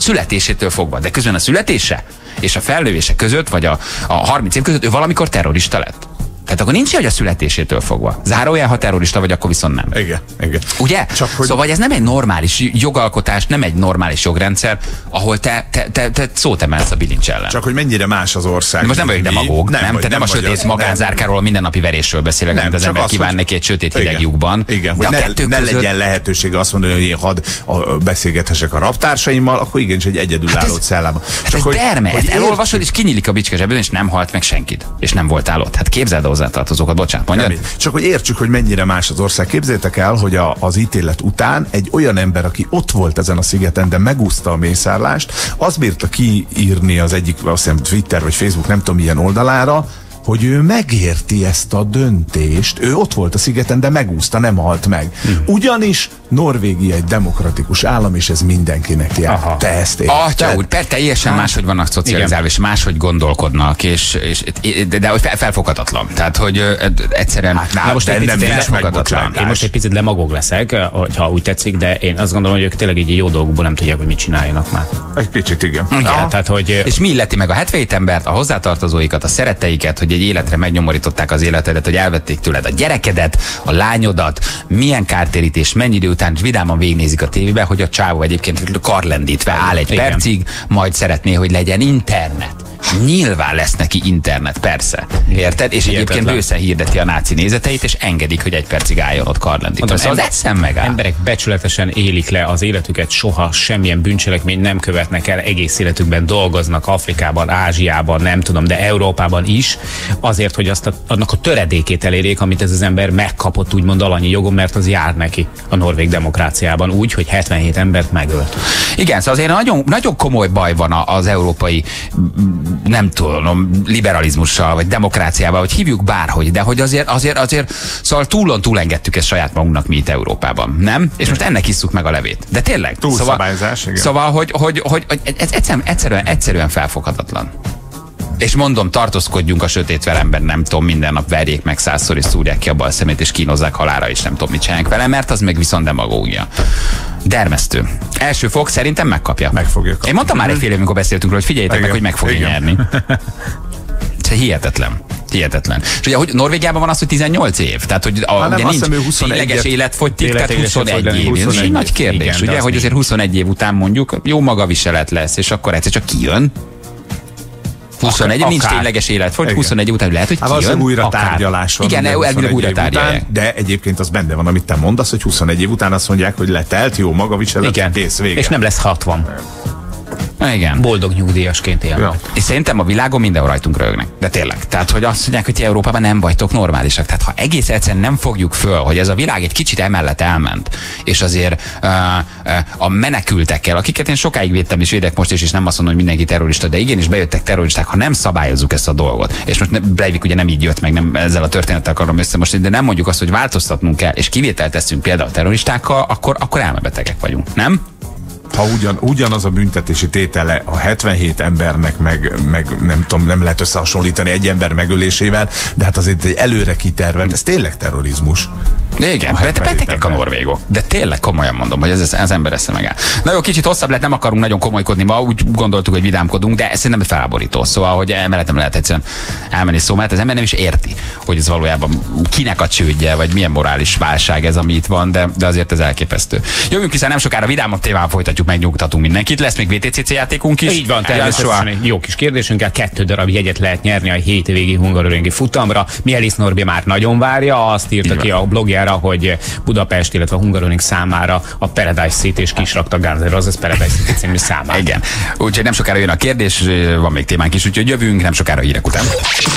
születésétől fogva. De közben a születése és a felnővése között, vagy a, a harminc év között ő valamikor terrorista lett. Tehát akkor nincs, hogy a születésétől fogva. Zárójel, ha terrorista vagy, akkor viszont nem. Igen, igen. Ugye? Csak hogy... Szóval ez nem egy normális jogalkotás, nem egy normális jogrendszer, ahol te, te, te, te szót emelsz a bilincs ellen. Csak hogy mennyire más az ország. De most nem vagyok demagóg, nem? nem? Vagy, Te nem, nem a sötét magánzárkáról, a mindennapi verésről beszélek, nem, az ember kíván neki egy sötét hideg lyukban. Igen, hogy ne, ne között... legyen lehetősége azt mondani, hogy én hadd a, beszélgethessek a raptársaimmal, akkor igenis egy egyedülálló hát cellában. Hát ez derme, ezt elolvasod, és kinyílik a bicska zsebben, és nem halt meg senkit. És nem voltál ott. Hát képzeld a hozzátartozókat, bocsánat, mondjad. Csak hogy értsük, hogy mennyire más az ország. Képzeljétek el, hogy a, az ítélet után egy olyan ember, aki ott volt ezen a szigeten, de megúszta a mészárlást, az bírta kiírni az egyik, azt hiszem Twitter vagy Facebook, nem tudom milyen oldalára, hogy ő megérti ezt a döntést, ő ott volt a szigeten, de megúszta, nem halt meg. Hmm. Ugyanis Norvégia egy demokratikus állam, és ez mindenkinek jár. Aha. Te ezt érted? Atya úr, per teljesen hát, máshogy vannak szocializálva, és máshogy gondolkodnak, és, és de, de fel, felfoghatatlan. Tehát, hogy egyszerűen hát, na, most egy picit felfoghatatlan. Én most egy picit lemagog leszek, ha úgy tetszik, de én azt gondolom, hogy ők tényleg így jó dolgokból nem tudják, hogy mit csináljanak már. Egy kicsit, igen. igen tehát, hogy... És mi illeti meg a hetvenhét embert, a hozzátartozóikat, a szeretteiket, hogy egy életre megnyomorították az életedet, hogy elvették tőled a gyerekedet, a lányodat, milyen kártérítés, mennyi idő után vidáman végignézik a tévébe, hogy a csávó egyébként karlendítve áll egy igen. percig, majd szeretné, hogy legyen internet. Nyilván lesz neki internet, persze. Érted? És egyébként bőszen hirdeti a náci nézeteit, és engedik, hogy egy percig álljon ott karlendítve. Szóval az eszem megáll. Emberek becsületesen élik le az életüket, soha semmilyen bűncselekményt nem követnek el, egész életükben dolgoznak Afrikában, Ázsiában, nem tudom, de Európában is, azért, hogy azt a, annak a töredékét elérjék, amit ez az ember megkapott, úgymond alanyi jogon, mert az jár neki a norvég demokráciában úgy, hogy hetvenhét embert megölt. Igen, szóval azért nagyon, nagyon komoly baj van az európai, nem tudom, liberalizmussal, vagy demokráciával, vagy hívjuk bárhogy, de hogy azért, azért, azért, szóval túlon túlengedtük ezt saját magunknak mi itt Európában, nem? És most ennek isszuk meg a levét. De tényleg. Túlszabályzás, szóval, szóval, hogy, hogy, hogy, hogy ez egyszerűen, egyszerűen, egyszerűen felfoghatatlan. És mondom, tartózkodjunk a sötét velemben, nem tudom, minden nap verjék meg százszor, és szúrják ki a bal szemét, és kínozzák halálra, és nem tudom, mit csinálják vele, mert az meg viszont demagógia. Dermesztő. Első fok szerintem megkapja. Meg fogja kapni. Én mondtam már egy fél év, amikor beszéltünk róla, hogy figyeljétek meg, hogy meg fogja igen. nyerni. Hihetetlen. Hihetetlen. És ugye, hogy Norvégiában van az, hogy tizennyolc év. Tehát, hogy a, ugye nincs tényleges életfogytig, tehát huszonegy év. Ez egy nagy kérdés, igen, ugye, hogy azért huszonegy év után mondjuk jó magaviselet lesz, és akkor egyszer csak kijön. huszonegy, akár, nincs tényleges életfogy, huszonegy után lehet, hogy kijön. Hát újra tárgyalás van. Igen, elvileg újra tárgyalják. De egyébként az benne van, amit te mondasz, hogy huszonegy év után azt mondják, hogy letelt, jó magaviselet, kész, vége. És nem lesz hatvan. Igen. Boldog nyugdíjasként élnek. Ja. És szerintem a világon mindenhol rajtunk rögnek. De tényleg. Tehát, hogy azt mondják, hogy ti Európában nem vagytok normálisak. Tehát, ha egész egyszerűen nem fogjuk föl, hogy ez a világ egy kicsit emellett elment, és azért uh, uh, a menekültekkel, akiket én sokáig védtem és védek most is, és nem azt mondom, hogy mindenki terrorista, de igenis bejöttek terroristák, ha nem szabályozzuk ezt a dolgot. És most Breivik ugye nem így jött meg, nem ezzel a történettel akarom összemosni, de nem mondjuk azt, hogy változtatnunk kell, és kivételt teszünk például a terroristákkal, akkor, akkor elmebetegek vagyunk. Nem? Ha ugyan, ugyanaz a büntetési tétele a hetvenhét embernek, meg, meg nem tudom, nem lehet összehasonlítani egy ember megölésével, de hát azért egy előre kitervelt, ez tényleg terrorizmus. Igen, de betegek a norvégok. De tényleg komolyan mondom, hogy ez, ez az ember esze megáll. Na jó, kicsit hosszabb lett, nem akarunk nagyon komolykodni ma, úgy gondoltuk, hogy vidámkodunk, de ez szerintem felháborító. Szóval, hogy emellett nem lehet egyszerűen elmenni szó, mert az ember nem is érti, hogy ez valójában kinek a csődje, vagy milyen morális válság ez, ami itt van, de, de azért ez elképesztő. Jövünk, hiszen nem sokára vidámabb témával folytatjuk, megnyugtatunk mindenkit. Lesz még vé té cé cé játékunk is. Így van, természetesen egy jó kis kérdésünkkel. Kettő darab jegyet lehet nyerni a hétvégi hungaroringi futamra. Mielis Norbi már nagyon várja, azt írta ki a blogjára, hogy Budapest, illetve a Hungaroring számára a Paradise City és kisrakta Guns N' Roses Paradise City című számát. Igen. Úgyhogy nem sokára jön a kérdés, van még témánk is, úgyhogy jövünk nem sokára hírek után.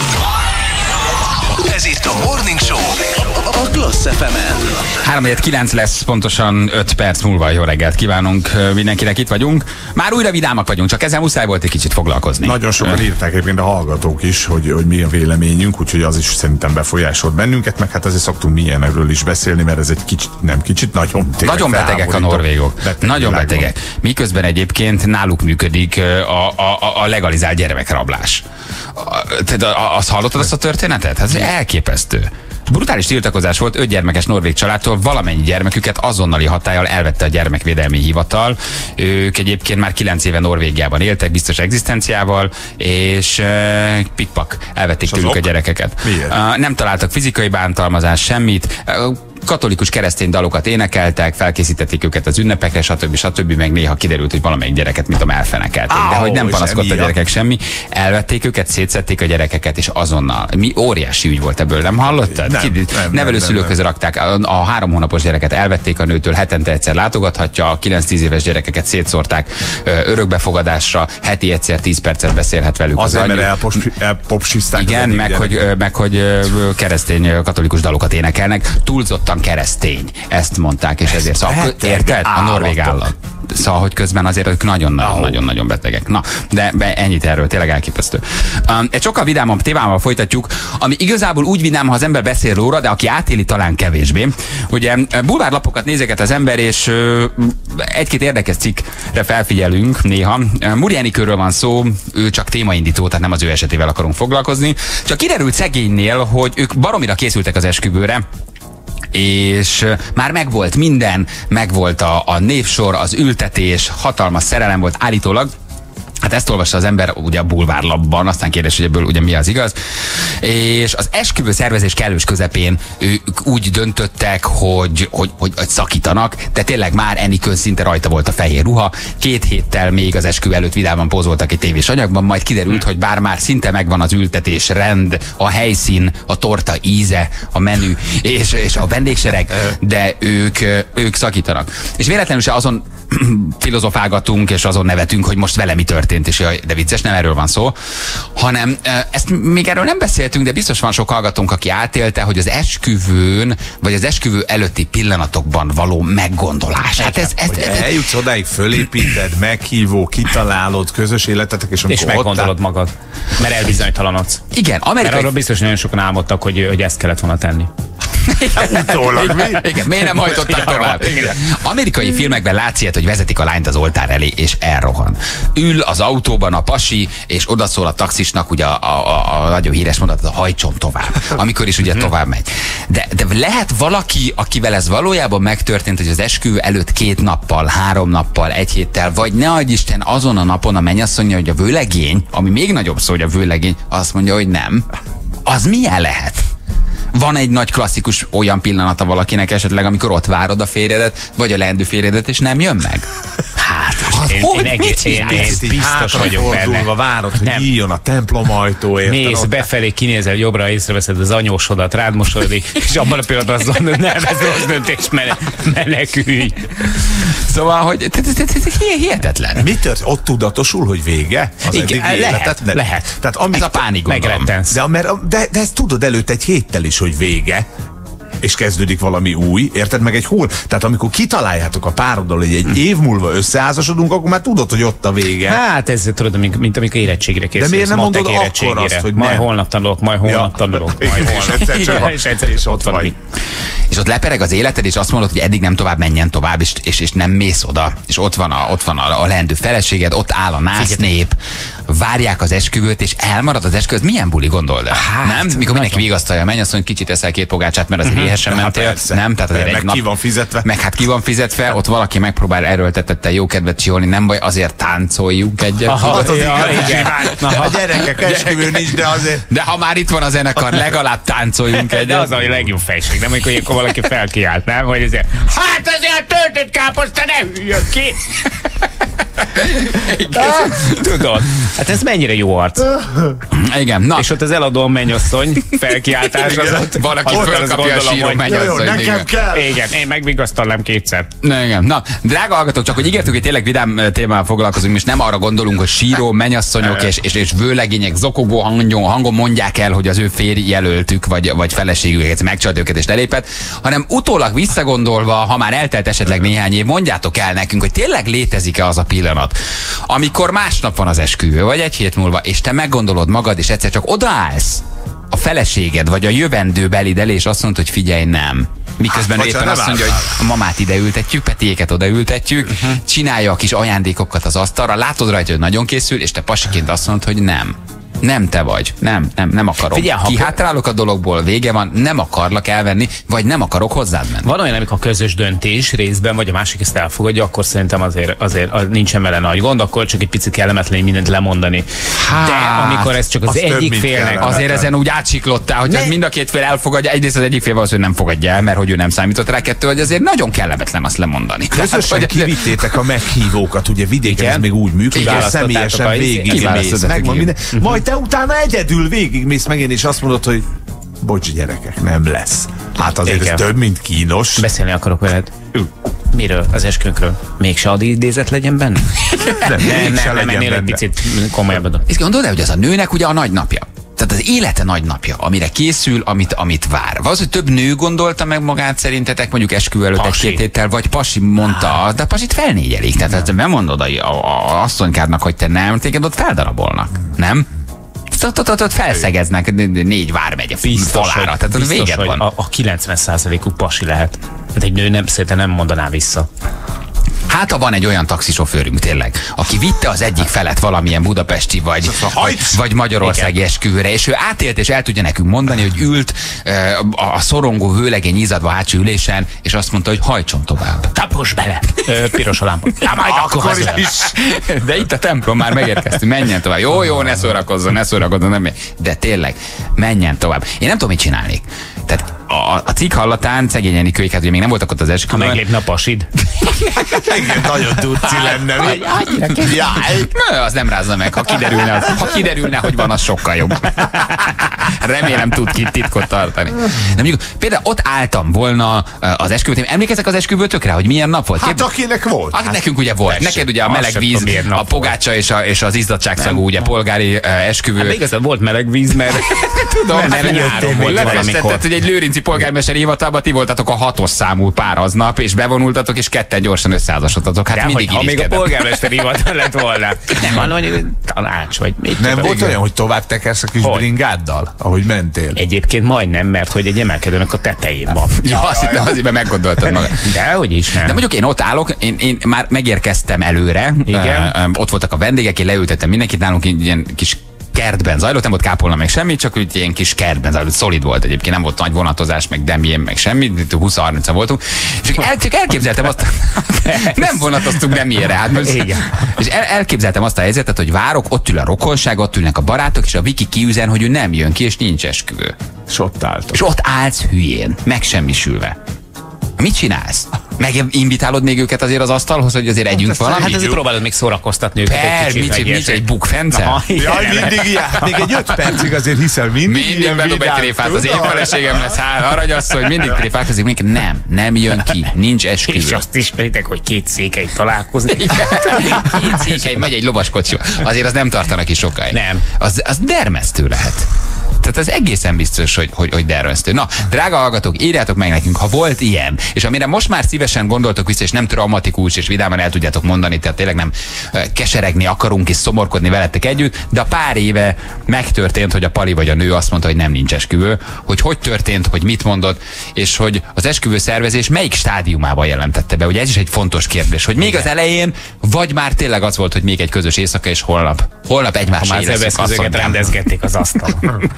Ez itt a Morning Show a Klassz ef emen. három kilenc lesz, pontosan öt perc múlva. Jó reggelt kívánunk mindenkinek, itt vagyunk. Már újra vidámak vagyunk, csak ezzel muszáj volt egy kicsit foglalkozni. Nagyon sokan írták egyébként a hallgatók is, hogy, hogy mi a véleményünk, úgyhogy az is szerintem befolyásolt bennünket, meg hát azért szoktunk milyenről is beszélni, mert ez egy kicsit, nem kicsit, nagyon Nagyon betegek a norvégok. Beteg nagyon betegek. Miközben egyébként náluk működik a, a, a legalizált gyermekrablás. Te azt hallottad azt a történetet? Ez elképesztő. Brutális tiltakozás volt, öt gyermekes norvég családtól valamennyi gyermeküket azonnali hatállyal elvette a gyermekvédelmi hivatal. Ők egyébként már kilenc éve Norvégiában éltek, biztos egzisztenciával, és uh, pikpak, elvették és tőlük a gyerekeket. Uh, nem találtak fizikai bántalmazást, semmit. Uh, katolikus keresztény dalokat énekeltek, felkészítették őket az ünnepekre, stb. stb. Meg néha kiderült, hogy valamelyik gyereket, mit tudom, elfenekelték. De hogy nem panaszkodott a gyerekek semmi, elvették őket, szétszedték a gyerekeket, és azonnal. Mi óriási ügy volt ebből, nem hallottad? Nem, Ki, nem, nevelőszülőkhöz rakták, a, a három hónapos gyereket elvették a nőtől, hetente egyszer látogathatja, a kilenc-tíz éves gyerekeket szétszórták örökbefogadásra, heti egyszer tíz percet beszélhet velük az, az ember elpopsizták. Igen, meg hogy, meg hogy keresztény katolikus dalokat énekelnek, túlzott keresztény. Ezt mondták, és ezért szóval, érted? A norvég állam. Szóval, hogy közben azért ők nagyon-nagyon-nagyon betegek. Na, de ennyit erről, tényleg elképesztő. Um, egy sokkal vidámabb témával folytatjuk, ami igazából úgy vidám, ha az ember beszél róla, de aki átéli, talán kevésbé. Ugye bulvárlapokat nézeget az ember, és uh, egy-két érdekes cikkre felfigyelünk néha. Uh, Muri Enikőről van szó, ő csak témaindító, tehát nem az ő esetével akarunk foglalkozni. Csak kiderült szegénynél, hogy ők baromira készültek az esküvőre, és már megvolt minden, megvolt a, a névsor, az ültetés, hatalmas szerelem volt állítólag. Hát ezt olvassa az ember ugye a bulvárlapban, aztán kérdés, hogy ebből ugye mi az igaz. És az esküvő szervezés kellős közepén ők úgy döntöttek, hogy, hogy, hogy, hogy szakítanak, de tényleg már Enikőn szinte rajta volt a fehér ruha. Két héttel még az esküvő előtt vidáman pózoltak egy tévés anyagban, majd kiderült, hogy bár már szinte megvan az ültetés rend, a helyszín, a torta íze, a menü és, és a vendégsereg, de ők, ők szakítanak. És véletlenül se azon filozofálgatunk, és azon nevetünk, hogy most vele mi történt, és jaj, de vicces, nem erről van szó, hanem ezt még erről nem beszéltünk, de biztos van sok hallgatónk, aki átélte, hogy az esküvőn, vagy az esküvő előtti pillanatokban való meggondolás. Hát ez, ez, ez, eljutsz odáig, fölépíted, meghívó, kitalálod, közös életetek, és, és meggondolod áll... magad, mert elbizonytalanodsz. Igen, amerikai... Mert arról biztos nagyon sokan álmodtak, hogy, hogy ezt kellett volna tenni. Utólag, mi? Igen, miért nem hajtottak tovább? Igen. Amerikai filmekben látsz ilyet, hogy vezetik a lányt az oltár elé, és elrohan. Ül az autóban a pasi, és odaszól a taxisnak, ugye a, a, a, a nagyon híres mondat, a hajtson tovább. Amikor is ugye tovább megy. De, de lehet valaki, akivel ez valójában megtörtént, hogy az esküvő előtt két nappal, három nappal, egy héttel, vagy ne adj Isten azon a napon a mennyasszonya, hogy a vőlegény, ami még nagyobb szó, hogy a vőlegény, azt mondja, hogy nem. Az milyen lehet? Van egy nagy klasszikus olyan pillanata valakinek esetleg, amikor ott várod a férjedet, vagy a leendő férjedet, és nem jön meg? Hát, az én, hogy én, egész, én, én biztos vagyok benne. Várod, hogy nem. Nyíljon a templom ajtóért. Mész befelé, kinézel jobbra, észreveszed az anyósodat, rád mosolyodik, és abban a pillanatban azt mondod, nem, ez rossz döntés, menekülj. Szóval, hogy hihetetlen. Mi történt? Ott tudatosul, hogy vége? Az igen, lehet, életet? lehet. Tehát amíg ez a pánik, gondolom. De, de, de ezt tudod előtt egy héttel is, hogy vége, és kezdődik valami új, érted, meg egy hol? Tehát amikor kitaláljátok a pároddal, hogy egy év múlva összeházasodunk, akkor már tudod, hogy ott a vége. Hát ez tudod, mint amikor érettségre készülsz. De miért nem mondod akkor azt, hogy majd nem? Holnap tanulok, majd holnap ja. tanulok, majd holnap. És egyszer, és egyszer is ott van. És ott lepereg az életed, és azt mondod, hogy eddig nem tovább, menjen tovább, és, és, és nem mész oda. És ott van a, ott van a, a leendő feleséged, ott áll a násznép, várják az esküvőt, és elmarad az esküvőt. Milyen buli, gondold el? Hát, nem? Mikor mindenki vigasztalja, menj, azt mondja, kicsit eszel két pogácsát, mert azért éhesen mentél. Hát nem? Tehát azért meg egy nap, ki van fizetve. Meg hát ki van fizetve, ott valaki megpróbál erőltetette jó kedvet csiholni, nem baj, azért táncoljunk egyet. Aha, ja, igen. A gyerekek esküvőn is, de azért. De ha már itt van a zenekar, legalább táncoljunk egyet. De az a legjobb felség, nem? Amikor ilyenkor valaki felkiált, nem? Hogy azért, hát azért töltött káposzta, ne hűljön ki! Tudod, hát ez mennyire jó arc. Igen, na. És ott az eladó mennyasszony felkiáltás az ott. Valaki fölkapja a síron mennyasszony. Nekem kell. Igen, én megvigasztalnám kétszer. Na, igen. Na, drága hallgatók, csak hogy ígértük, hogy tényleg vidám témával foglalkozunk, és nem arra gondolunk, hogy síró mennyasszonyok és, és, és vőlegények zokogó hangon, hangon mondják el, hogy az ő férj jelöltük, vagy, vagy feleségüket megcsalt őket és lelépett, hanem utólag visszagondolva, ha már eltelt esetleg néhány év, mondjátok el nekünk, hogy tényleg létezik-e az a pillanat, amikor másnap van az esküvő, vagy egy hét múlva, és te meggondolod magad, és egyszer csak odaállsz a feleséged, vagy a jövendő belid elé, és azt mondod, hogy figyelj, nem. Miközben hát, éppen azt mondja, hogy a mamát ideültetjük, Petiéket odaültetjük, uh-huh. csinálja a kis ajándékokat az asztalra, látod rajta, hogy nagyon készül, és te pasiként azt mondod, hogy nem. Nem te vagy. Nem, nem, nem akarom. Figyelj, ha kihátrálok a dologból, vége van, nem akarlak elvenni, vagy nem akarok hozzád menni. Van olyan, amikor közös döntés részben, vagy a másik ezt elfogadja, akkor szerintem azért, azért nincsen vele nagy gond, akkor csak egy picit kellemetlen mindent lemondani. Hát, de amikor ez csak az, az egyik félnek... Azért ezen úgy átsiklottál, hogy mind a két fél elfogadja, egyrészt az egyik fél valószínűleg nem fogadja el, mert hogy ő nem számított rá, kettő, hogy azért nagyon kellemetlen azt lemondani. Közösen kivittétek a meghívókat, ugye vidéken ez még úgy működik, hogy személyesen végigmész, megvan minden. Majd te utána egyedül végigmész megint, és azt mondod, hogy bocs gyerekek, nem lesz. Hát azért Igen. ez több, mint kínos. Beszélni akarok veled. Miről? Az eskünkről? Mégse Adi idézet legyen benne? Nem, nem, nem, nem ennél egy benne. picit komolyabban. És gondolod el, hogy az a nőnek ugye a nagy napja. Tehát az élete nagy napja, amire készül, amit, amit vár. Valószínűleg több nő gondolta meg magát szerintetek, mondjuk esküvő előtt egy-két héttel, vagy Pasi mondta, de Pasit felnégyelik. Tehát ha nem mondod a, a, a asszonykádnak, hogy te nem, téged ott feldarabolnak. Nem? Ott, ott, ott felszegeznek négy vármegye falára. Tehát biztos, véged hogy van. A, a kilencven százalékuk pasi lehet. Tehát egy nő nem, szerintem nem mondaná vissza. Hát, ha van egy olyan taxisofőrünk tényleg, aki vitte az egyik felet valamilyen budapesti vagy, vagy, vagy magyarországi esküvőre, és ő átélt és el tudja nekünk mondani, hogy ült uh, a szorongó vőlegény izzadva hátsó ülésen, és azt mondta, hogy hajtson tovább. Tapos bele! Ö, piros a lámpa. Ja, majd akkor, akkor is. De itt a templom már megérkeztünk, menjen tovább. Jó, jó, ne szórakozzon, ne szórakozzon, nem. De tényleg, menjen tovább. Én nem tudom, mit csinálnék. Tehát a, a cikk hallatán szegény Enikőik, hát ugye még nem voltak ott az esküvőn. Ha meglépne a pasid. Igen, nagyon tuci lenne. Na, az nem rázza meg, ha kiderülne, az, ha kiderülne, hogy van, az sokkal jobb. Remélem tud ki titkot tartani. De mondjuk, például ott álltam volna az esküvőt. Emlékeztek az esküvőtökre, hogy milyen nap volt? Hát akinek volt. Hát, nekünk ugye volt. Tessék, Neked ugye a meleg víz, a pogácsa és, a, és az izzadságszagú ugye polgári uh, esküvő. Hát még aztán volt meleg víz, mert tudom, mert nem nyáron volt valamikor. hogy egy lőrinci polgármester hivatalban ti voltatok a hatos számú pár aznap, és bevonultatok, és ketten gyorsan összeházasodtatok. Hát de, mindig ha még a polgármester hivatal lett volna. Nem, van, hogy tanács, vagy mit. Nem volt igen. olyan, hogy tovább tekersz a kis Hogy? bringáddal, ahogy mentél? Egyébként majdnem, mert hogy egy emelkedőnek a tetején van. Ja, azt hittem, azért meggondoltad magad. De hogy is nem. De mondjuk én ott állok, én, én már megérkeztem előre. Igen. Uh, ott voltak a vendégek, én leültettem mindenkit, nálunk egy ilyen kis kertben zajlott, nem volt kápolna meg semmi, csak úgy ilyen kis kertben zajlott, szolid volt egyébként, nem volt nagy vonatozás, meg demjén, meg semmi, húsz-harmincan voltunk, és el, csak elképzeltem azt, nem vonatoztunk demjére, hát most, és el, elképzeltem azt a helyzetet, hogy várok, ott ül a rokonság, ott ülnek a barátok, és a Viki kiüzen, hogy ő nem jön ki, és nincs esküvő. És ott álltok. És ott állsz hülyén, megsemmisülve. Mit csinálsz? Meginvitálod még őket azért az asztalhoz, hogy azért együnk valamit? Hát azért próbálod még szórakoztatni őket Per, egy kicsit. mit, mit egy bukfence? Jaj, mindig ilyen. Még egy öt percig azért hiszel mindig. Mindig bedob egy tréfát, az én feleségem lesz, hát aranyasztó, hogy mindig tréfálkozik, mindig nem, nem jön ki, nincs esküvő. És azt ismeritek, hogy két székely találkozni. Két székely, megy egy lovaskocsi. Azért az nem tartanak ki sokáig. Nem. Az, az dermesztő lehet. Tehát ez egészen biztos, hogy, hogy, hogy dermesztő. Na, drága hallgatók, írjátok meg nekünk, ha volt ilyen, és amire most már szívesen gondoltok vissza, és nem traumatikus, és vidáman el tudjátok mondani, tehát tényleg nem keseregni akarunk, és szomorkodni veletek együtt, de a pár éve megtörtént, hogy a pali vagy a nő azt mondta, hogy nem nincs esküvő, hogy hogy történt, hogy mit mondott, és hogy az esküvő szervezés melyik stádiumában jelentette be. Ugye ez is egy fontos kérdés, hogy még az elején, vagy már tényleg az volt, hogy még egy közös éjszaka, és holnap, holnap egymásra éreztük asszonyám. Rendezgették az asztalon.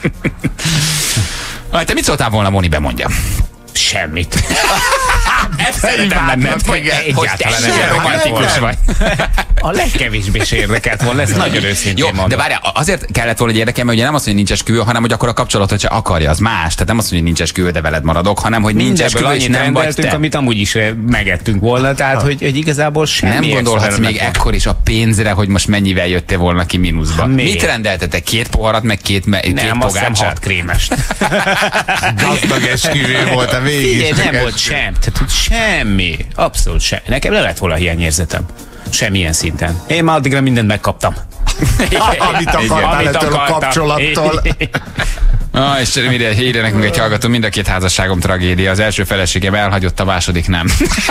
Aj, te mit szóltál volna, Moni, bemondja? Semmit. Ezt szerintem benned, hogy egyáltalán nem romantikus vagy. A legkevésbé is érdekelt volna, ez nagyon őszintén Jó, mondom. de várjál, azért kellett volna, hogy érdekel, mert ugye nem azt, hogy nincs esküvő, hanem hogy akkor a kapcsolatot se akarja, az más. Tehát nem azt, hogy nincs esküvő, de veled maradok, hanem hogy nincs esküvő, és nem vagy te. Amit amúgy is megettünk volna, tehát hogy, hogy igazából semmi. Nem gondolhatsz még ekkor is a pénzre, hogy most mennyivel jöttél volna ki mínuszba. Mit rendeltetek? Két poharat, meg két, me- két nem, azt hiszem hat krémest. Gazdag esküvő volt a végig. Nem volt sem, tehát semmi, abszolút semmi. Nekem le lett volna hiányérzetem. Semmilyen szinten. Én már addigra mindent megkaptam. Amit akartál ettől a kapcsolattól. Ah, és mire írja nekünk egy hallgató, mind a két házasságom tragédia. Az első feleségem elhagyott, a második nem.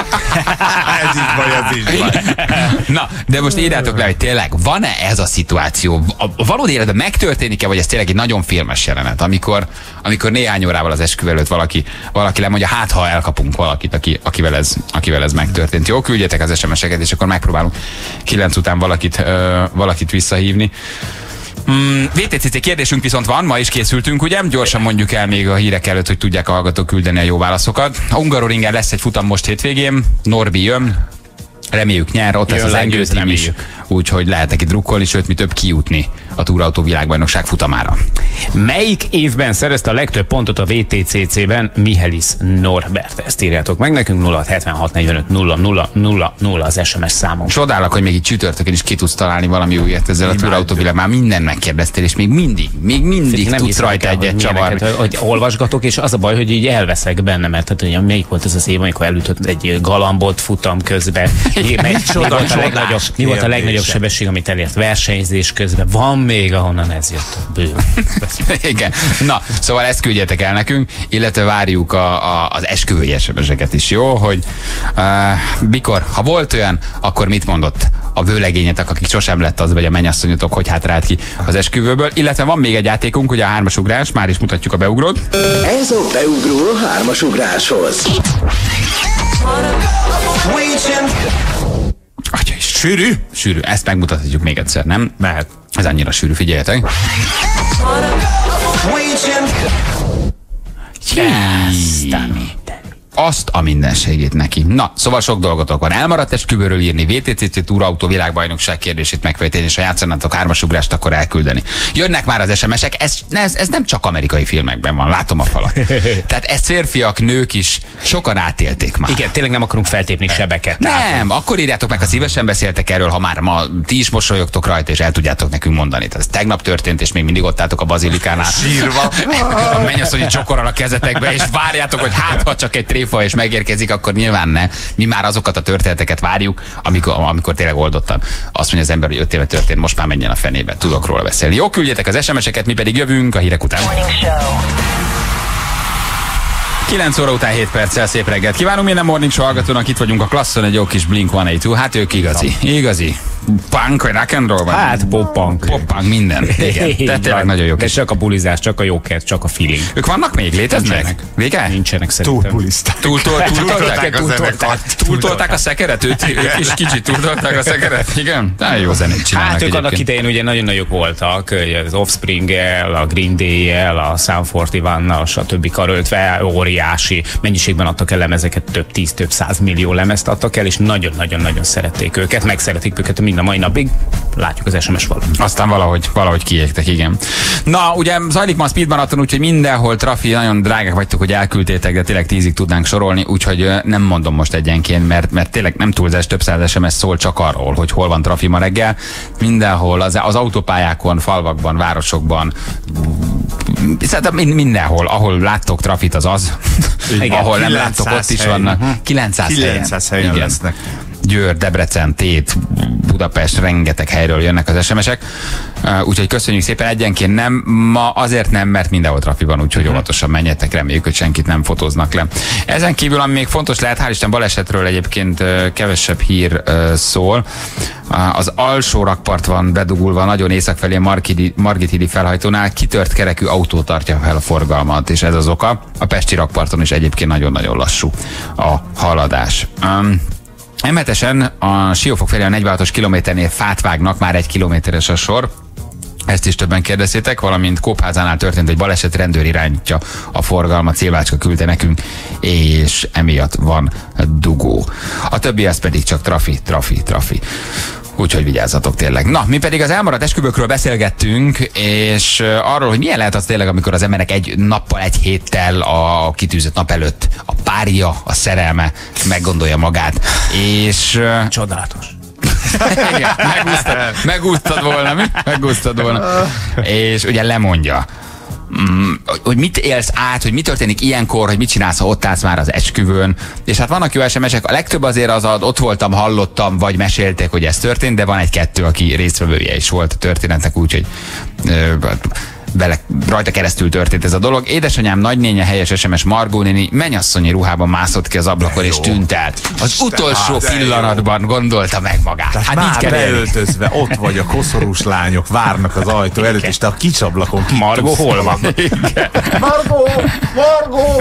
Ez így vagy, ez így vagy. Na, de most írjátok le, hogy tényleg van-e ez a szituáció? A valódi életben megtörténik-e, vagy ez tényleg egy nagyon filmes jelenet, amikor, amikor néhány órával az esküvő előtt valaki, valaki lemondja, hát ha elkapunk valakit, aki, akivel, ez, akivel ez megtörtént. Jó, küldjetek az es em es-eket, és akkor megpróbálunk kilenc után valakit, ö, valakit visszahívni. Mm, vé té cé cé kérdésünk viszont van, ma is készültünk, ugye? Gyorsan mondjuk el még a hírek előtt, hogy tudják a hallgatók küldeni a jó válaszokat. A Hungaroringen lesz egy futam most hétvégén, Norbi jön, reméljük nyer, ott lesz az Engőztem is, úgyhogy lehet neki drukkolni, sőt, mi több kijutni a túrautó világbajnokság futamára. Melyik évben szerezte a legtöbb pontot a vé té cé cében Michelis Norbert? Ezt írjátok meg nekünk, nulla hat hetvenhat negyvenöt nulla nulla nulla nulla az es em es számunk. Csodálok, hogy még itt csütörtökön is ki tudsz találni valami újat ezzel a túrautó világ. Már mindent megkérdeztél, és még mindig, még mindig nem tudsz rajta el, egyet csavarni. Hogy, hogy olvasgatok, és az a baj, hogy így elveszek benne, mert hát, ugye, melyik volt ez az év, amikor elütött egy galambot futam közben. Mi, mi, volt a legnagyobb, mi volt a legnagyobb sebesség, amit elért versenyzés közben? Van még, ahonnan ez jött. Bő. Igen. Na, szóval ezt küldjetek el nekünk, illetve várjuk a, a, az esküvői es em eseket is, jó? Hogy uh, mikor, ha volt olyan, akkor mit mondott a vőlegényetek, akik sosem lett az, vagy a mennyasszonyotok, hogy hátrált ki az esküvőből. Illetve van még egy játékunk, ugye a hármasugrás, már is mutatjuk a beugrót. Ez a beugró a hármasugráshoz. Atya is sűrű? Sűrű. Ezt megmutathatjuk még egyszer, nem? Mehet. Ez annyira sűrű, figyeljetek. Yes, azt a mindenségét neki. Na, szóval sok dolgotok van. Elmaradt esküvőről írni, vé té cé cé túrautó világbajnokság kérdését megfejteni, és ha játszanátok hármasugrást, akkor elküldeni. Jönnek már az es em esek, ez, ez, ez nem csak amerikai filmekben van, látom a falat. Tehát ezt férfiak, nők is sokan átélték már. Igen, tényleg nem akarunk feltépni sebeket. Nem, akkor írjátok meg, ha szívesen beszéltek erről, ha már ma ti is mosolyogtok rajta, és el tudjátok nekünk mondani. Tehát ez tegnap történt, és még mindig ott álltok a bazilikánál. Sírva. A mennyasszonyi csokorral a kezetekbe, és várjátok, hogy hát, ha csak egy tréfa és megérkezik, akkor nyilván ne. Mi már azokat a történeteket várjuk, amikor, amikor tényleg oldottan azt mondja az ember, hogy öt éve történt, most már menjen a fenébe. Tudok róla beszélni. Jó, küldjetek az es em eseket, mi pedig jövünk a hírek után. kilenc óra után hét perccel szép reggelt kívánunk minden Morning Show hallgatónak, itt vagyunk a klasszon, egy jó kis Blink száznyolcvankettő, hát ők igazi, igazi punk vagy rock and roll van? Hát pop-punk. Pop-punk minden, igen. Tehát tényleg nagyon jó. De csak a bulizás, csak a jókert, csak a feeling. Ők vannak még? Léteznek? Vége? Nincsenek szerintem. Túlpulizták. Túltolták a szekeret? Ők is kicsit túltolták a szekeret, igen? Nagyon jó zenét csinálnak. Hát ők annak idején ugye nagyon nagyok voltak, az Offspring-el, a Green Day-el, a Sum negyvenöt-nal, stb. Karöltve, óriási mennyiségben adtak el lemezeket, több tíz, több száz millió lemezt adtak el, és nagyon-nagyon-nagyon szerették őket, megszeretik őket mind a mai napig. Látjuk az es em es valami. Aztán valahogy, valahogy kiégtek, igen. Na, ugye zajlik ma a Speed Marathon, úgyhogy mindenhol trafi, nagyon drágák vagytok, hogy elküldtétek, de tényleg tízig tudnánk sorolni, úgyhogy nem mondom most egyenként, mert, mert tényleg nem túlzás, több száz es em es szól csak arról, hogy hol van trafi ma reggel. Mindenhol, az, az autópályákon, falvakban, városokban, szerintem mindenhol, ahol láttok trafit, az az. Igen, ahol nem láttok, ott is helyen. Vannak. kilencszáz, kilencszáz helyen, helyen lesznek. Győr, Debrecen, Tét, Budapest, rengeteg helyről jönnek az es em esek. Uh, úgyhogy köszönjük szépen, egyenként nem. Ma azért nem, mert mindenhol trafi van, úgyhogy hmm. óvatosan menjetek, reméljük, hogy senkit nem fotóznak le. Ezen kívül, ami még fontos lehet, hál' Isten balesetről egyébként uh, kevesebb hír uh, szól. Uh, az alsó rakpart van bedugulva, nagyon észak felé Margit-hídi felhajtónál, kitört kerekű autó tartja fel a forgalmat, és ez az oka. A pesti rakparton is egyébként nagyon-nagyon lassú a haladás. Um, em hetesen a Siófok felé a negyvenhatos kilométernél fát vágnak, már egy kilométeres a sor. Ezt is többen kérdeztétek, valamint Kópházánál történt egy baleset, rendőr irányítja a forgalmat, Szilvácska küldte nekünk, és emiatt van dugó. A többi az pedig csak trafi, trafi, trafi. Úgyhogy vigyázzatok tényleg. Na, mi pedig az elmaradt esküvőkről beszélgettünk, és arról, hogy milyen lehet az tényleg, amikor az emberek egy nappal, egy héttel a kitűzött nap előtt a párja, a szerelme meggondolja magát, és... Csodálatos. Igen, megúsztad, megúsztad volna, mi? Megúsztad volna. És ugye lemondja. Mm, hogy mit élsz át, hogy mi történik ilyenkor, hogy mit csinálsz, ha ott állsz már az esküvőn. És hát vannak jó es em esek, a legtöbb azért az, az ott voltam, hallottam, vagy mesélték, hogy ez történt, de van egy-kettő, aki résztvevője is volt a történetnek, úgyhogy vele rajta keresztül történt ez a dolog. Édesanyám nagynénye helyes es em es Margó néni menyasszonyi ruhában mászott ki az ablakon és tűnt el. Az utolsó pillanatban gondolta meg magát. Tehát hát már így kell beöltözve, ott vagy a koszorús lányok, várnak az ajtó előtt, és te a kicsablakon ki. Margó hol van? Margó! Margó!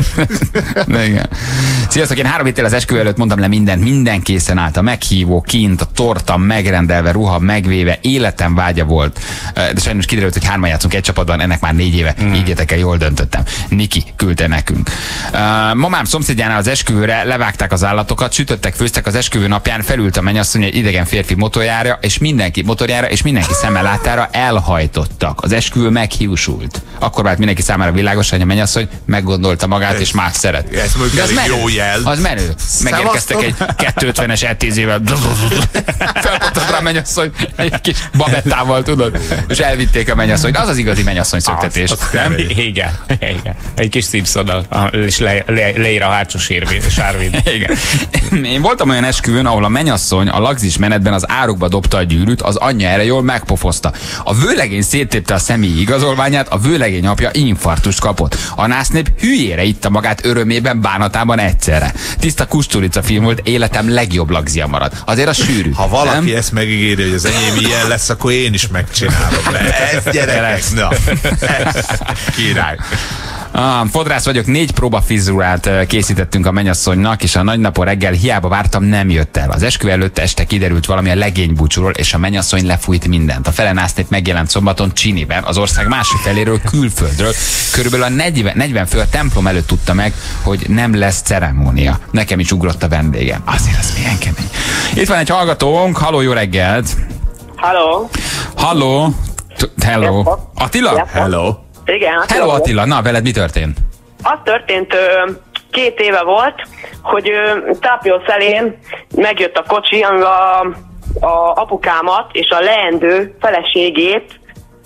Igen. Sziasztok, én három héttel az esküvő előtt mondtam le mindent, minden készen állt, a meghívó kint, a torta megrendelve, ruha megvéve, életem vágya volt. De sajnos kiderült, hogy hárman játszunk egy csapatban, ennek már négy éve, mm. Higgyétek el, jól döntöttem. Niki küldte nekünk. Uh, mamám szomszédjánál az esküvőre levágták az állatokat, sütöttek, főztek, az esküvő napján felült a mennyasszony egy idegen férfi motorjára, és mindenki motorjára, és mindenki szemmel láttára elhajtottak. Az esküvő meghiúsult. Akkor vált mindenki számára világos, hogy a mennyasszony meggondolta magát, ez, és más szeret. Ez mondjuk jó jel. Az menő. Megérkeztek egy kétszázötvenes E tízével. Felpottott rá a mennyasszony egy kis babettával, tudod? És elvitték a mennyasszonyt. Az az igazi mennyasszony szöktetés. Az, az nem? Igen, igen. Egy kis Simpsonnal, és le, le, leír a hátsó sárvén. Igen. Én voltam olyan esküvőn, ahol a mennyasszony a lagzis menetben az árokba dobta a gyűrűt, az anyja erre jól megpofozta. A vőlegény széttépte a személyi igazolványát, a vőlegény apja infarktust kapott. A násznép hülyére itta magát örömében, bánatában egyszerre. Tiszta Kusturica film volt, életem legjobb lagzia marad. Azért a sűrű. Ha valaki nem? Ezt megígéri, hogy az enyém ilyen lesz, akkor én is megcsinálom. Ez gyerekek, na. Ez király. Ah, fodrász vagyok, négy próba fizurát készítettünk a mennyasszonynak, és a nagynapon reggel hiába vártam, nem jött el. Az esküvő előtt este kiderült valami a legénybúcsúról, és a mennyasszony lefújt mindent. A felenásztét megjelent szombaton Csiniben, az ország másik feléről, külföldről. Körülbelül a negyven, negyven fő a templom előtt tudta meg, hogy nem lesz ceremónia. Nekem is ugrott a vendégem. Azért az milyen kemény. Itt van egy hallgatónk, halló, jó reggelt! Halló! Halló! Hello! Attila? Hello! Igen. Hello Attila, na veled mi történt? Az történt, két éve volt, hogy Tápió szelén megjött a kocsi, amivel a, a apukámat és a leendő feleségét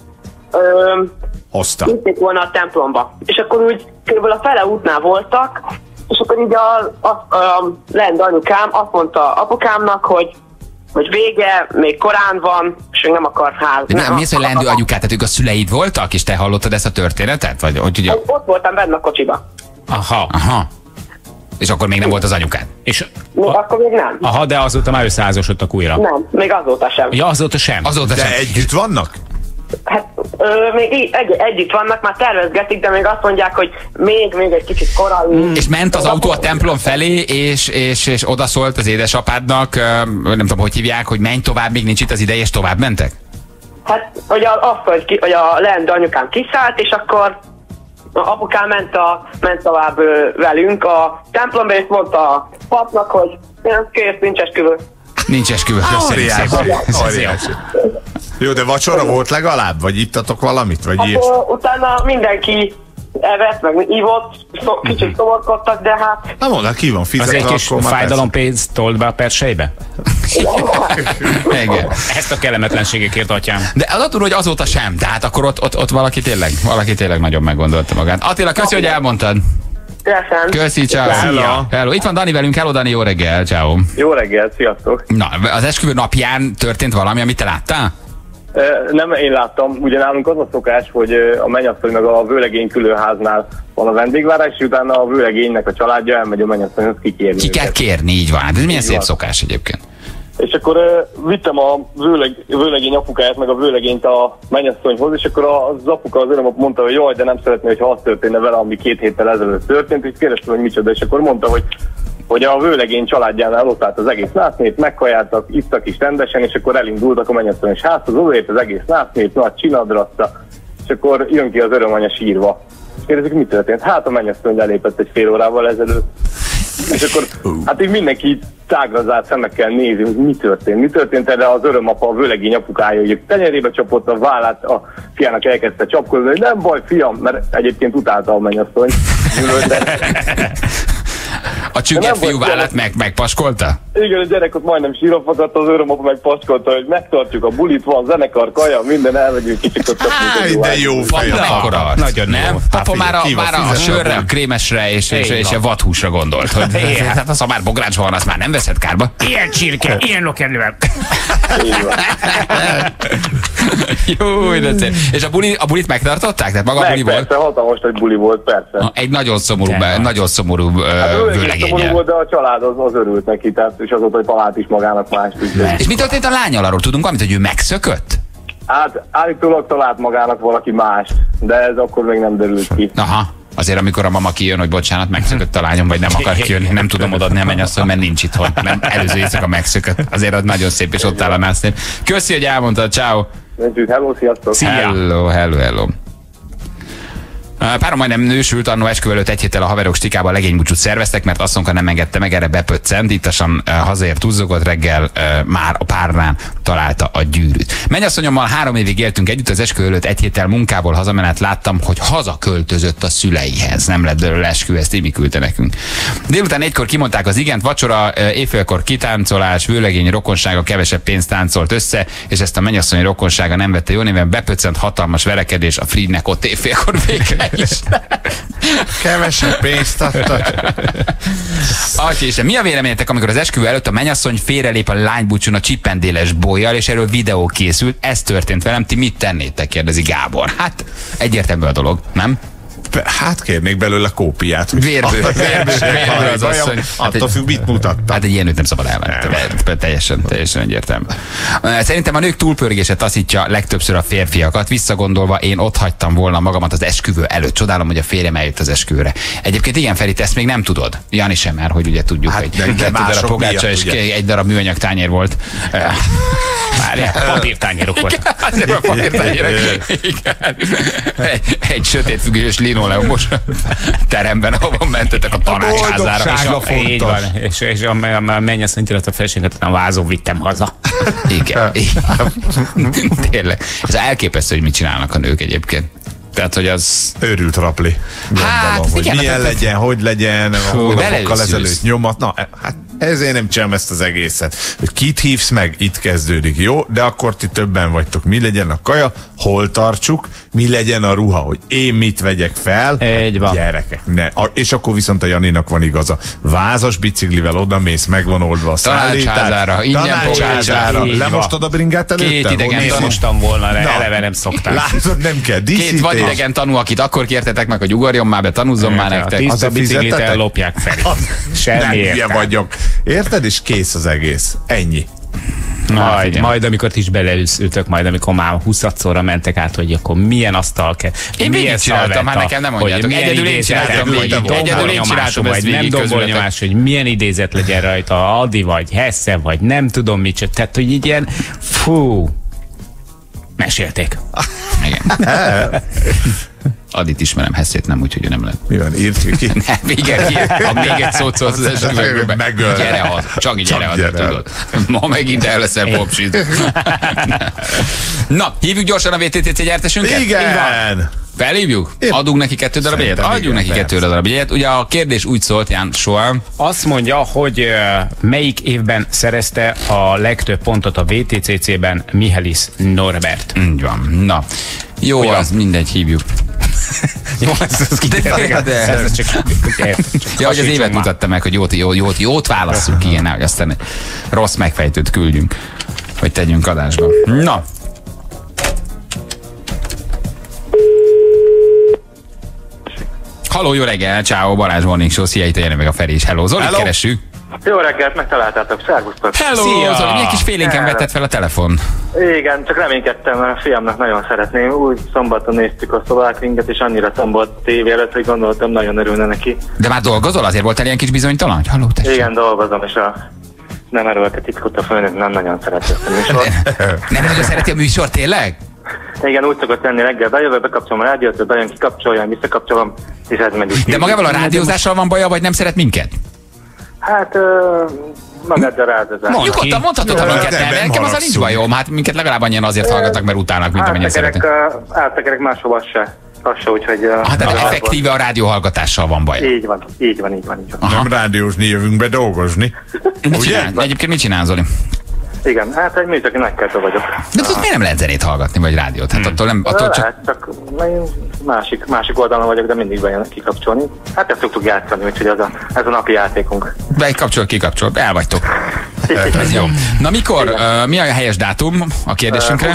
hozta. vitték volna a templomba. És akkor úgy kb. A fele útnál voltak, és akkor így a, a, a leendő anyukám azt mondta apukámnak, hogy hogy vége, még korán van, és még nem akar ház. De nem, mi az, hogy leendő anyukát, tehát ők a szüleid voltak, és te hallottad ezt a történetet? Vagy, hogy ugye... Ott voltam benne a kocsiba. Aha. Aha. És akkor még nem volt az anyukád? És még, a... Akkor még nem. Aha, de azóta már összeházasodtak újra. Nem, még azóta sem. Ja, azóta sem. Azóta de sem. együtt vannak? Hát ö, még így, egy, együtt vannak, már tervezgetik, de még azt mondják, hogy még, még egy kicsit korai. Mm. És ment az autó a templom felé, és, és, és odaszólt az édesapádnak, nem tudom, hogy hívják, hogy menj tovább, még nincs itt az ideje, és tovább mentek? Hát, hogy, a, azt, hogy, ki, hogy a leendő anyukám kiszállt, és akkor a apukám ment, a, ment tovább ö, velünk a templomba, és mondta a papnak, hogy kész, nincs esküvő. Nincs esküvő. Óriási. Jó, de vacsora volt legalább? Vagy ittatok valamit? Vagy hát, utána mindenki evett, meg ivott, szó, kicsit szomorkodtak, de hát... Na mondd, ki van fizetve, az egy kis fájdalompénzt tolt be a persejbe? Igen. Ezt a kellemetlenségekért, atyám. De az attól, hogy azóta sem, tehát akkor ott, ott, ott valaki tényleg, valaki tényleg nagyon meggondolta magát. Attila, köszi, hogy elmondtad. Köszönöm. Köszi, ciao. Hello. Hello. Itt van Dani velünk, hello Dani, jó reggel, ciao. Jó reggel, sziasztok. Na, az esküvő napján történt valami, amit te láttál? Nem én láttam, ugye nálunk az a szokás, hogy a mennyasszony meg a vőlegény külőháznál van a vendégvárás, és utána a vőlegénynek a családja elmegy a mennyasszonyhoz kikérni. Ki kell kérni, így van. Ez milyen szép van. szokás egyébként. És akkor uh, vittem a vőleg, vőlegény apukáját, meg a vőlegényt a mennyasszonyhoz, és akkor az apuka, az örömap mondta, hogy jaj, de nem szeretné, hogyha az történne vele, ami két héttel ezelőtt történt, és kérdeztem, hogy micsoda, és akkor mondta, hogy hogy a vőlegény családjánál ott állt az egész násznép, megkajáltak, ittak is rendesen, és akkor elindultak a mennyasszonyos házhoz, odaért az egész násznép, nagy csinadratta, és akkor jön ki az örömanya sírva. És kérdezik, mi történt? Hát a mennyasszony lelépett egy fél órával ezelőtt. És akkor, hát így mindenki tágra zárt szemekkel nézi, hogy mi történt. Mi történt erre az örömapa, a vőlegény apukája, hogy tenyerébe csapott a vállát, a fiának elkezdte csapkodni, hogy nem baj, fiam, mert egyébként utálta a mennyasszony. A csügget fiú vállát meg, megpaskolta? Igen, a gyerek ott majdnem sírva fakadt, az örömapa meg paskolta, hogy megtartjuk a bulit, van zenekar, kaja, minden, elmegyünk kicsit. Háj, de jó fej. Mekkora arc. Nagyon nem? Papa már a, már a sörre, a krémesre és, és, és a vadhúsra gondolt. Hogy, hát az, ha már bogrács van, azt már nem veszed kárba. Ilyen csirke, ilyen lokernővel. Jó, de szép. És a, buli, a bulit megtartották? Tehát maga a buli Meg, volt? persze, hatalmas nagy buli volt, persze. Egy nagyon szomorú, be, nagyon szomorú uh, Hát ő szomorú vőlegényel. volt, de a család az, az örült neki, tehát, és azóta, hogy talált is magának mást. Úgy, És mi történt a lányal, arról tudunk valamit, hogy ő megszökött? hát állítólag talált magának valaki mást, de ez akkor még nem derült ki. Aha. Azért, amikor a mama kijön, hogy bocsánat, megszökött a lányom, vagy nem akar kijönni, nem tudom odaadni a mennyasszony, mert nincs itthon. Nem, előző éjszaka megszökött. Azért az nagyon szép, és ott áll a násznél. Köszi, hogy elmondtad, ciao. Hello, sziasztok! Hello, hello, hello. Párom majdnem nősült, annó esküvő előtt egy héttel a haverok Stikában legénybúcsút szerveztek, mert asszonka nem engedte meg, erre bepöccent, ittasan uh, hazaért tuzzogott, reggel uh, már a párnán találta a gyűrűt. Mennyasszonyommal három évig éltünk együtt, az esküvő előtt egy héttel munkából hazamenet láttam, hogy hazaköltözött a szüleihez. Nem lett belőle esküvő, ezt Imi küldte nekünk. Délután egykor kimondták az igent, vacsora, uh, éjfélkor kitáncolás, vőlegény rokonsága kevesebb pénzt táncolt össze, és ezt a mennyasszony rokonsága nem vette jó néven, bepöccent, hatalmas verekedés, a Friednek ott éjfélkor végre. Kevesebb pénzt adtak. Atya Isten, mi a véleményetek, amikor az esküvő előtt a mennyasszony félrelép a lánybúcsún a csipendéles bollyal, és erről videó készült? Ez történt velem, ti mit tennétek? Kérdezi Gábor. Hát egyértelmű a dolog, nem? Hát kérnék belőle kópiát. Vérből, vérből, vérből az asszony. Attól függ, mit mutattam. Hát egy ilyen nőt nem szabad elvenni. Teljesen, teljesen egyértelmű. Szerintem a nők túlpörgése taszítja legtöbbször a férfiakat. Visszagondolva én ott hagytam volna magamat az esküvő előtt. Csodálom, hogy a férjem eljött az esküvőre. Egyébként igen, Feri, ezt még nem tudod. Jani sem már, hogy ugye tudjuk, hát, hogy de, de darab mások pogácsa miatt, és ugye? egy darab műanyag tányér volt. Várjál, papírtányérok volt. Azért a papírtányérok. Egy, egy sötét függős linoleumos teremben, ahol mentetek a tanácsházára. És a Így van. És, és a, a, a mennyasszony a felséget, a vázó vittem haza. Igen. Tényleg. Ez elképesztő, hogy mit csinálnak a nők egyébként. Tehát, hogy az... Őrült rapli. Hát, Gondolom, hogy igen, milyen hát- legyen, hogy legyen, hónapokkal beleőszülsz. ezelőtt nyomat. Na, hát ezért nem csinálom ezt az egészet. Hogy kit hívsz meg, itt kezdődik. Jó, de akkor ti többen vagytok. Mi legyen a kaja, hol tartsuk, mi legyen a ruha, hogy én mit vegyek fel. Így van. Gyerekek, ne. A, és akkor viszont a Janinak van igaza. Vázas biciklivel oda mész, meg van oldva a szállítás. Tanácsházára, ingyen Tanácsházára. pogácsa. Lemostad a bringát előtte? Két idegen Hogy tanú. nézd? Mostam volna, de Na. eleve nem szoktam. Látod, nem kell Két díszítés. vadidegen tanú, akit akkor kértetek meg, hogy ugorjon már be, tanúzzon már A nektek. tiszta Azzal biciklit fizettetek? ellopják fel. Nem Semmi hülye értelme. vagyok. Érted? És kész az egész. Ennyi. Majd, igen. majd amikor ti is beleültök, majd amikor már huszadszorra mentek át, hogy akkor milyen asztal kell. Én milyen végig csináltam, szalvetta, hát nekem nem mondjátok. hogy milyen Egyedül én idézet csináltam legyen, végig. hogy Egyedül én dombolnyomású csináltam ezt vagy nem végig dombolnyomás, hogy milyen idézet legyen rajta, Adi vagy Hesse vagy nem tudom mit. Tehát, hogy így ilyen, fú, mesélték. Igen. Adit ismerem, Hesszét nem, úgyhogy ő nem lehet. Mi van? Írt ki? Nem, igen, ki, ha még egy szót szólsz az esküvőbe, Megöl. gyere haza, csak így gyere Csak haza, gyere. tudod. Ma megint el leszel popsid. Na, hívjuk gyorsan a vé té té cé gyártásünket? Igen! Felhívjuk? Épp. Adunk neki kettő darab jegyet? Szerintem Adjunk igen, neki kettő persze. darab jegyet. Ugye a kérdés úgy szólt, Ján Soa, Azt mondja, hogy uh, melyik évben szerezte a legtöbb pontot a vé té cé cében Michelis Norbert. így van. Na, jó, Ugyan. az mindegy, hívjuk. Jó, ez, ez, De- de- ez csak, csak, Ja, hogy az évet mutatta meg, hogy jót, jót, jót, jót válasszuk ki, ilyen, hogy aztán rossz megfejtőt küldjünk, hogy tegyünk adásba. Na, halló, jó reggel, ciao, Balázs Morning Show, szia, itt jön meg a Feri is. Hello, Zolit Hello. keressük. Jó reggelt, megtaláltátok, szervusztok! Hello, Szia. Zoli, milyen kis félénken Hello. vetted fel a telefon? Igen, csak reménykedtem, mert a fiamnak nagyon szeretném. Úgy szombaton néztük a szobákinket, és annyira szombat tévé előtt, hogy gondoltam, nagyon örülne neki. De már dolgozol? Azért voltál ilyen kis bizonytalan? Hogy halló, tessék. Igen, dolgozom, és a nem erőlke titkot a főnök nem nagyon szereti ezt a műsort. Nem nagyon szereti a műsor, tényleg? Igen, úgy szokott lenni, reggel bejövök, bekapcsolom a rádiót, ő bejön, kikapcsolja, visszakapcsolom, és ez megy. De magával a rádiózással van baja, vagy nem szeret minket? Hát, ö, magaddal rádozás. Mondd Nyugodtan ki. mondhatod, ha Jó, minket de nem. nem Nekem azzal nincs haragszunk. bajom. Hát minket legalább annyian azért hallgatnak, mert utálnak, mint amennyien Áttekerek, szeretnek. ö, áttekerek máshova se. Az se, úgyhogy... ö, Hát de az effektíve a rádióhallgatással van baj. Így van, így van, így van, így van. Nem rádiózni, jövünk be dolgozni. Mit Ugye? csinál? Egyébként mit csinál, Zoli? Igen, hát egy műszaki nagykertő vagyok. De ott miért nem lehet zenét hallgatni, vagy rádiót? Hát attól nem, attól csak... Hát csak én másik, másik oldalon vagyok, de mindig bejön kikapcsolni. Hát ezt szoktuk játszani, úgyhogy ez a, ez a napi játékunk. Bekapcsol, kikapcsol, el vagytok. Ez jó. Na mikor, uh, mi a helyes dátum a kérdésünkre?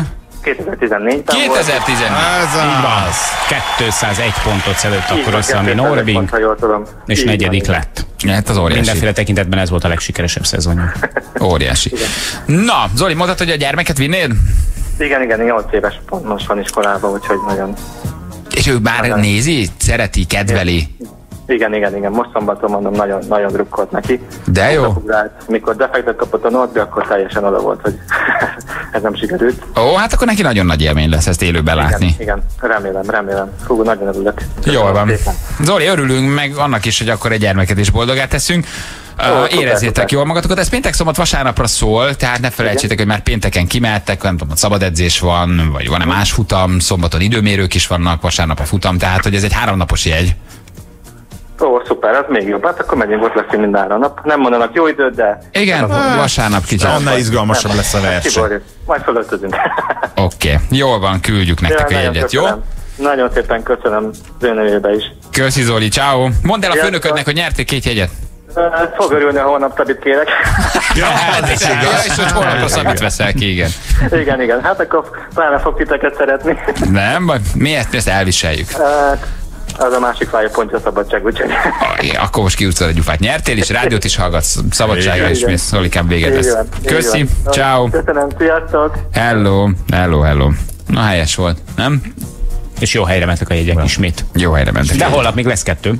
kétezer-tizennégyben kétezer-tizennégy. Ez az. kétszázegy pontot szedett akkor össze, ami Norbi, pont, ha jól tudom. és Így negyedik van, lett. Hát az óriási. Mindenféle tekintetben ez volt a legsikeresebb szezonja. Óriási. Na, Zoli, mondtad, hogy a gyermeket vinnéd? Igen, igen, nyolc éves pont most van iskolában, úgyhogy nagyon... És ő már nagyon... nézi, szereti, kedveli? Igen, igen, igen. Most szombaton mondom, nagyon, nagyon drukkolt neki. De jó. Rád, mikor defektet kapott a Norbi, akkor teljesen oda volt, hogy ez nem sikerült. Ó, hát akkor neki nagyon nagy élmény lesz ezt élőben látni. Igen, igen. Remélem, remélem. Fú, nagyon örülök. Jól van. Szépen. Zoli, örülünk meg annak is, hogy akkor egy gyermeket is boldogát teszünk. Jó, Uh, érezzétek szuper, jól magatokat. Ez péntek, szombat, vasárnapra szól, tehát ne felejtsétek, hogy már pénteken kimehettek, nem tudom, szabad edzés van, vagy van-e más futam, szombaton időmérők is vannak, vasárnap a futam, tehát hogy ez egy háromnapos jegy. Ó, szuper, ez még jobb. Hát akkor megyünk, ott leszünk mind három nap. Nem mondanak jó időt, de... Igen, vasárnap kicsit. Annál izgalmasabb lesz a verseny. Kiborjuk. Majd fölöltözünk. Oké, okay. Jól van, küldjük nektek Ja, a jegyet, jó? Nagyon szépen köszönöm az ön nevébe is. Köszi Zoli, ciao. Mondd el a Sziasztok. főnöködnek, hogy nyertél két jegyet. Fog örülni, ha holnap szabit kérek. Ja, hát ez igaz. És hogy holnapra szabit veszel ki, igen. Igen, igen. Hát akkor pláne fog titeket szeretni. Nem, baj, mi ezt, mi ezt elviseljük. Hát, az a másik fája pontja a szabadság, úgyhogy. Ah, akkor most kiúszol egy gyufát. Nyertél, és rádiót is hallgatsz, szabadságra is mész. Zolikám, véged lesz. Köszi, ciao. Köszönöm, sziasztok. Hello, hello, hello. Na, helyes volt, nem? És jó helyre mentek a jegyek ismét. Jó helyre mentek. De holnap még lesz kettő.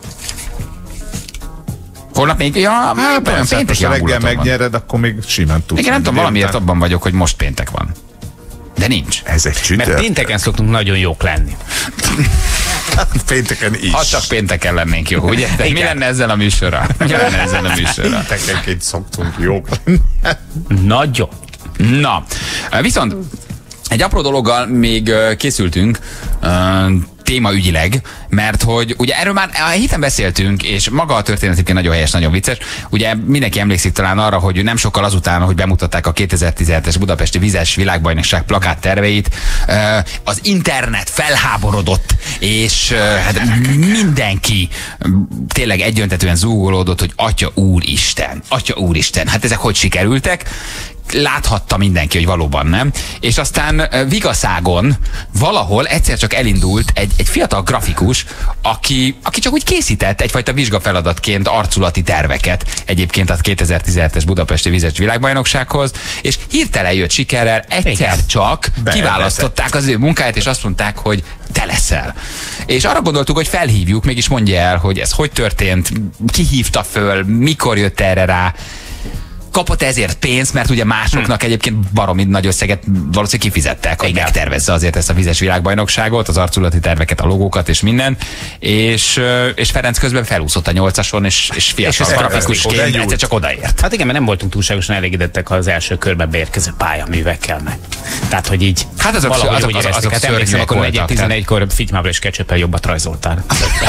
Holnap még, ja, Hát persze, péntek most reggel megnyered, akkor még simán tudsz. Igen, nem tudom, valamiért abban vagyok, hogy most péntek van. De nincs. Ez egy csütörtök. Mert pénteken szoktunk nagyon jók lenni. Pénteken is. Ha csak pénteken lennénk jó, ugye? De mi lenne ezzel a műsorral? Mi lenne ezzel a műsorral? Péntekenként szoktunk jók lenni. Nagyon. Na, viszont egy apró dologgal még készültünk témaügyileg, mert hogy ugye erről már a héten beszéltünk, és maga a történet nagyon helyes, nagyon vicces. Ugye mindenki emlékszik talán arra, hogy nem sokkal azután, hogy bemutatták a kétezer-tizenhetes Budapesti Vizes Világbajnokság plakát terveit, az internet felháborodott, és hát mindenki tényleg egyöntetően zúgolódott, hogy Atya Úristen, Atya Úristen, hát ezek hogy sikerültek? Láthatta mindenki, hogy valóban nem. És aztán Vigaszágon valahol egyszer csak elindult egy, egy fiatal grafikus, aki, aki csak úgy készített egyfajta vizsgafeladatként arculati terveket egyébként a kétezer-tizenhetes Budapesti Vizes Világbajnoksághoz, és hirtelen jött sikerrel, egyszer Igen. csak Be, kiválasztották az ő munkáját, és azt mondták, hogy te leszel. És arra gondoltuk, hogy felhívjuk, mégis mondja el, hogy ez hogy történt, ki hívta föl, mikor jött erre rá, kapott ezért pénzt, mert ugye másoknak hmm. egyébként baromi nagy összeget valószínűleg kifizettek, hogy megtervezze azért ezt a vizes világbajnokságot, az arculati terveket, a logókat és minden, és, és Ferenc közben felúszott a nyolcason, és, és fiatal grafikusként egyszer csak odaért. Hát igen, mert nem voltunk túlságosan elégedettek az első körben beérkező pályaművekkel meg. Tehát, hogy így hát azok, valahogy azok, úgy azok, éreztük. azok Hát emlékszem, akkor negyed tizenegykor fitymával és ketchuppel jobbat rajzoltál.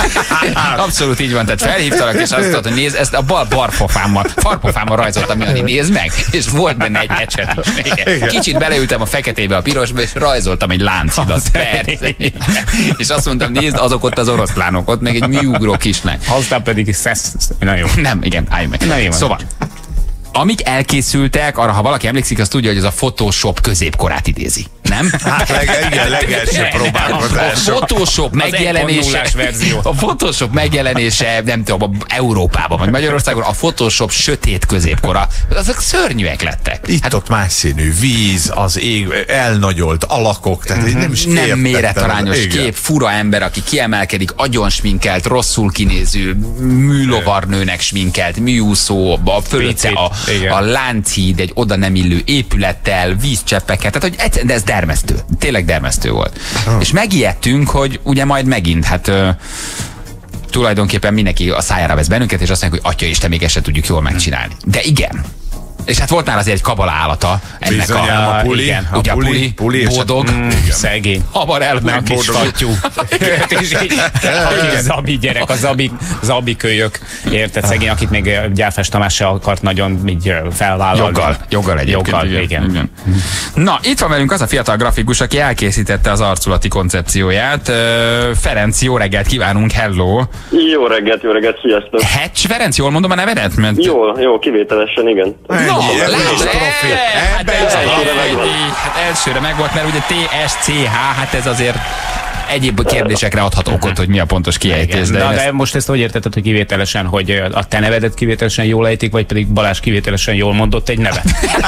Abszolút így van, tehát felhívtalak, és azt mondtad, hogy nézd, ezt a bal barpofámmal, farpofámmal rajzoltam, Jani, nézd meg, és volt benne egy ecset is. Kicsit beleültem a feketébe, a pirosba, és rajzoltam egy láncidat, persze. És azt mondtam, nézd, azok ott az oroszlánok, ott meg egy műugró kislány. Aztán pedig szesz... Na jó. Nem, igen, állj meg. Na jó. Szóval, amik elkészültek, arra ha valaki emlékszik, az tudja, hogy ez a Photoshop középkorát idézi. Nem? Hát leg, igen, legelső próbálkozás. A Photoshop megjelenése, a Photoshop megjelenése, nem tudom, Európában vagy Magyarországon, a Photoshop sötét középkora, azok szörnyűek lettek. Itt hát, ott más színű víz, az ég, elnagyolt alakok, tehát uh-huh. nem is nem méretarányos kép, fura ember, aki kiemelkedik, agyon sminkelt, rosszul kinéző, műlovarnőnek sminkelt, műúszó, a fölötte a, a Lánchíd, egy oda nem illő épülettel, vízcseppeket, tehát hogy de ez dermesztő, tényleg dermesztő volt. Oh. És megijedtünk, hogy ugye majd megint, hát ö, tulajdonképpen mindenki a szájára vesz bennünket, és azt mondják, hogy Atya Isten, még ezt se tudjuk jól megcsinálni. De igen. És hát volt már azért egy kabala állata ennek. Bizonyám, a, a puli, igen, a ugye puli, a puli, puli bódog, mm, szegény. hamar elment a kis fattyú. És így, a Zabi gyerek, a Zabi, Zabi kölyök, érted, szegény, akit még Gyáfás Tamás se akart nagyon így felvállalni. Joggal, joggal egyébként. Joggal, igen. igen. igen. Na, itt van velünk az a fiatal grafikus, aki elkészítette az arculati koncepcióját. Ferenc, jó reggelt kívánunk, hello! Jó reggelt, jó reggelt, sziasztok! Hecs Ferenc, jól mondom a nevedet? Mert... Jól, jó, kivételesen, igen. ennyi, ebben is profi. Ebben is profi. Hát elsőre megvolt, mert ugye té es cé há, hát ez azért egyéb kérdésekre adhat okot, hogy mi a pontos kiejtés. De, de, de ezt... most ezt hogy értetted, hogy kivételesen, hogy a te nevedet kivételesen jól ejtik, vagy pedig Balázs kivételesen jól mondott egy nevet?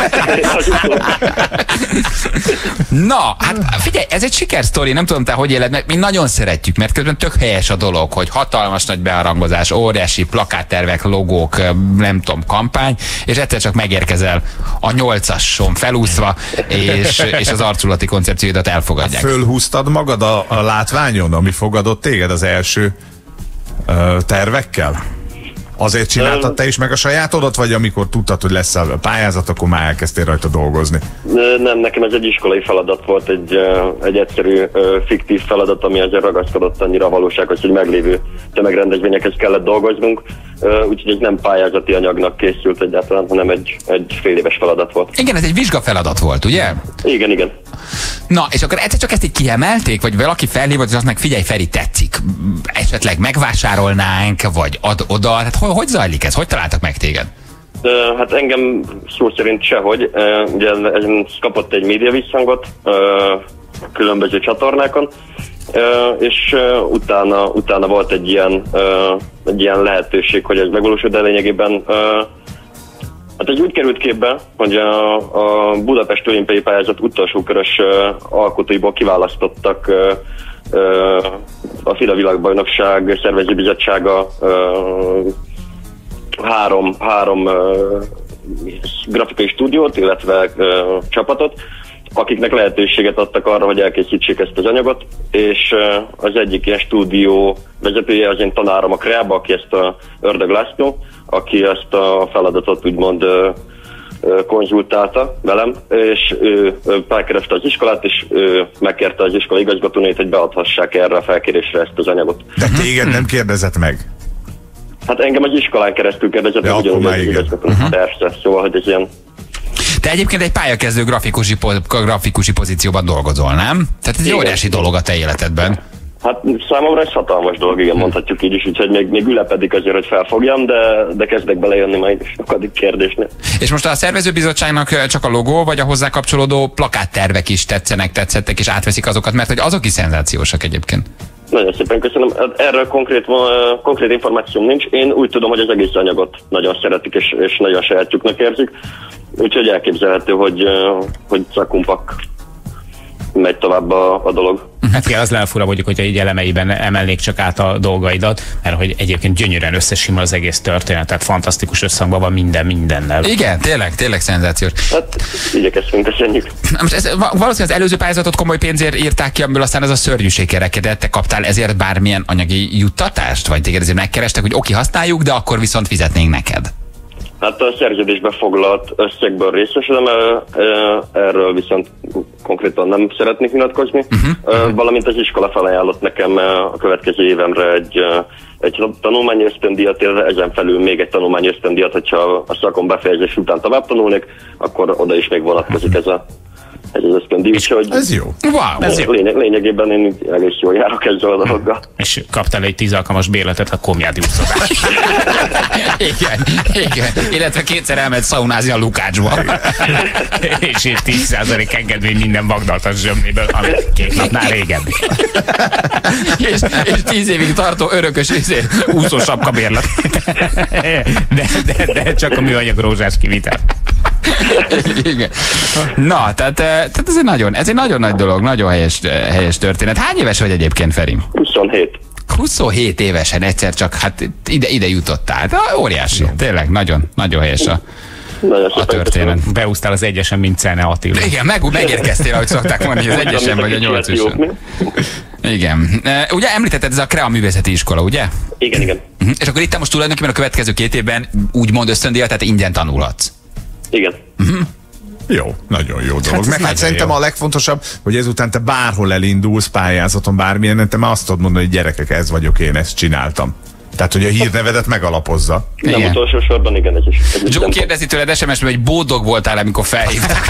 Na, hát figyelj, ez egy sikersztori, nem tudom te hogy éled, mert mi nagyon szeretjük, mert közben tök helyes a dolog, hogy hatalmas nagy beharangozás, óriási plakáttervek, logók, nem tudom, kampány, és egyszer csak megérkezel a nyolcason felúszva, és, és az arculati koncepcióidat elfogadják. Fölhúztad magad a, a látványon, ami fogadott téged az első ö, tervekkel? Azért csináltad te is meg a sajátodat, vagy amikor tudtad, hogy lesz a pályázat, akkor már elkezdtél rajta dolgozni? Nem, nekem ez egy iskolai feladat volt, egy, egy egyszerű fiktív feladat, ami azért ragaszkodott annyira a valósághoz, hogy meglévő tömegrendezvényekhez kellett dolgoznunk, úgyhogy egy nem pályázati anyagnak készült egyáltalán, hanem egy, egy fél éves feladat volt. Igen, ez egy vizsgafeladat volt, ugye? Igen, igen. Na, és akkor egyszer csak ezt így kiemelték, vagy valaki felhívott, és azt meg figyelj, Feri, tetszik. Esetleg megvásárolnánk, vagy ad oda. Hát hogy, hogy zajlik ez? Hogy találtak meg téged? Uh, hát engem szó szerint sehogy. Uh, ugye ez kapott egy média visszhangot uh, különböző csatornákon, uh, és uh, utána, utána volt egy ilyen, uh, egy ilyen lehetőség, hogy ez megvalósult, de lényegében uh, hát ez úgy került képbe, hogy a, a Budapest olimpiai pályázat utolsó körös uh, alkotóiból kiválasztottak uh, uh, a FIDA világbajnokság szervezőbizottsága uh, három, három uh, grafikai stúdiót, illetve uh, csapatot, akiknek lehetőséget adtak arra, hogy elkészítsék ezt az anyagot, és uh, az egyik ilyen stúdió vezetője az én tanárom a Kreába, aki ezt a Ördög László, aki ezt a feladatot úgymond uh, uh, konzultálta velem, és ő uh, felkereste az iskolát, és ő megkérte az iskola igazgatónőjét, hogy beadhassák erre a felkérésre ezt az anyagot. De téged nem kérdezett meg? Hát engem az iskolán keresztül kérdezett, ja, hogy ugyanúgy az igazgató. Uh-huh. Persze, szóval, hogy ez ilyen... Te egyébként egy pályakezdő grafikusi, grafikusi pozícióban dolgozol, nem? Tehát ez egy óriási dolog a te életedben. Hát számomra ez hatalmas dolog, igen, mondhatjuk így is, úgyhogy még, még ülepedik azért, hogy felfogjam, de, de kezdek belejönni majd sokadik kérdésnél. És most a szervezőbizottságnak csak a logó, vagy a hozzá kapcsolódó plakáttervek is tetszenek, tetszettek, és átveszik azokat, mert hogy azok is szenzációsak egyébként. Nagyon szépen köszönöm. Erről konkrét, konkrét információm nincs. Én úgy tudom, hogy az egész anyagot nagyon szeretik, és, és nagyon sajátjuknak érzik. Úgyhogy elképzelhető, hogy, hogy szakumpak megy tovább a, a dolog. Hát kell, az lenne fura mondjuk, hogyha így elemeiben emelnék csak át a dolgaidat, mert hogy egyébként gyönyörűen összesimul az egész történet, tehát fantasztikus összhangban van minden mindennel. Igen, tényleg, tényleg szenzációs. Hát igyekeztünk, köszönjük. Most ez, valószínűleg az előző pályázatot komoly pénzért írták ki, amiből aztán ez a szörnyűség kerekedett. Te kaptál ezért bármilyen anyagi juttatást? Vagy téged ezért megkerestek, hogy oké, használjuk, de akkor viszont fizetnénk neked? Hát a szerződésbe foglalt összegből részesülöm, erről viszont konkrétan nem szeretnék nyilatkozni, uh-huh. valamint az iskola felajánlott nekem a következő évemre egy, egy tanulmányi ösztöndíjat, illetve ezen felül még egy tanulmányi ösztöndíjat, hogyha a szakon befejezés után tovább tanulnék, akkor oda is még vonatkozik ez a ez az ösztöndíj, úgyhogy ez jó. Wow, ez jó. Lényeg, lényegében én egész jól járok ezzel a dologgal. És kaptál egy tíz alkalmas bérletet a Komjádi úszodás. Igen, igen. Illetve kétszer elment szaunázni a Lukácsba. És így tíz százalék engedmény minden vagdaltas zsömnéből, amit két napnál régebbi. és, és tíz évig tartó örökös izé, úszó sapka bérlet. de, de, de csak a műanyag rózsás kivitel. Igen. Na, tehát, tehát ez egy nagyon, ez egy nagyon nagy dolog, nagyon helyes, helyes történet. Hány éves vagy egyébként, Feri? huszonhét. huszonhét évesen egyszer csak, hát ide, ide jutottál. De óriási, tényleg, nagyon, nagyon helyes a, a történet. Beúsztál az egyesen, mint Czene Attila. Igen, meg, megérkeztél, ahogy szokták mondani, az egyesen vagy a nyolcason. Igen. Ugye említetted, ez a Krea művészeti iskola, ugye? Igen, igen. Uh-huh. És akkor itt te most tulajdonképpen a következő két évben úgymond ösztöndíjat, tehát ingyen tanulhatsz. Igen. Uh-huh. Jó, nagyon jó dolog. Hát meg hát szerintem jó. A legfontosabb, hogy ezután te bárhol elindulsz pályázaton, bármilyen, te már azt tudod mondani, hogy gyerekek, ez vagyok én, ezt csináltam. Tehát, hogy a hírnevedet megalapozza. Nem Igen. utolsó sorban, igen. Egy, egy Joe kérdezi tőled es em es-ben, hogy boldog voltál, amikor felhívtak.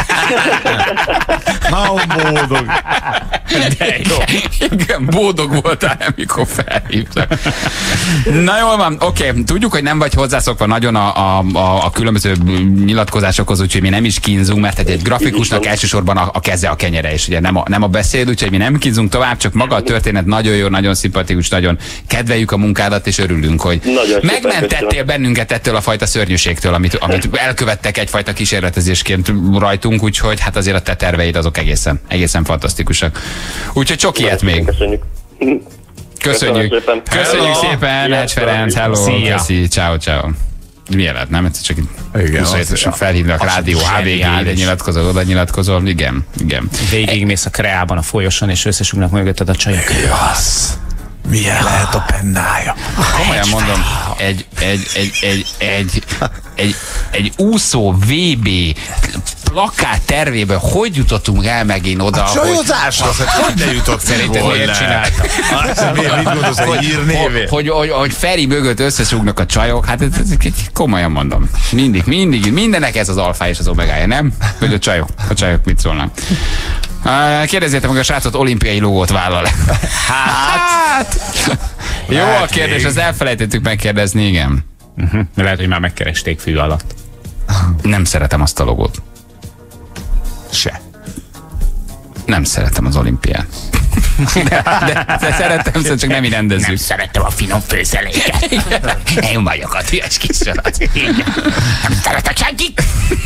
Na, boldog. De jó. Igen, boldog voltál, amikor felhívtak. Na jól van, oké. Okay. Tudjuk, hogy nem vagy hozzászokva nagyon a, a, a, a különböző nyilatkozásokhoz, úgyhogy mi nem is kínzunk, mert egy, egy grafikusnak elsősorban a, a keze a kenyere, és ugye nem a, nem a beszéd, úgyhogy mi nem kínzunk tovább, csak maga a történet nagyon jó, nagyon szimpatikus, nagyon kedveljük a munkádat, és örülünk, hogy nagyon megmentettél bennünket ettől a fajta szörnyűségtől, amit, amit elkövettek egyfajta kísérletezésként rajtunk, úgyhogy hát azért a te terveid azok egészen, egészen fantasztikusak. Úgyhogy sok ilyet még. Köszönjük. Köszönjük. Köszönjük szépen. Köszönjük szépen, Necs Ferenc, hello, Szia. köszi, ciao, ciao. Milyen lett, nem? Ez csak Igen, huszonhétesen az- felhívnak az rádió, há vé gé, ide zseniális. nyilatkozol, oda nyilatkozol, igen, igen. Végigmész a kreában, a folyoson, és összesugnak mögötted a csajok. Jassz. Milyen lehet a pennája? Komolyan mondom, egy, egy, egy, egy, egy, egy, egy úszó vé bé plakát tervében hogy jutottunk el megint oda, hogy... Sajozáshoz, hát hogy ne jutott Szerinted miért csináltam? Miért, mit gondolsz, hogy hírnévé? Hogy, hogy, hogy Feri mögött összesúgnak a csajok, hát ez, ez, ez, komolyan mondom. Mindig, mindig, mindenek ez az alfá és az omegája, nem? Hogy a csajok, a csajok mit szólnak. Uh, kérdezzétek meg a srácot, olimpiai logót vállal. Hát... Jó a kérdés, azt elfelejtettük megkérdezni, igen. Uh-huh. Lehet, hogy már megkeresték fű alatt. Nem szeretem azt a logót. Se. Nem szeretem az olimpiát. De, de, de szeretem, szóval csak nem így rendezzük. Nem szeretem a finom főzeléket. Én vagyok a hülyes kis srác. Nem szeretek senkit.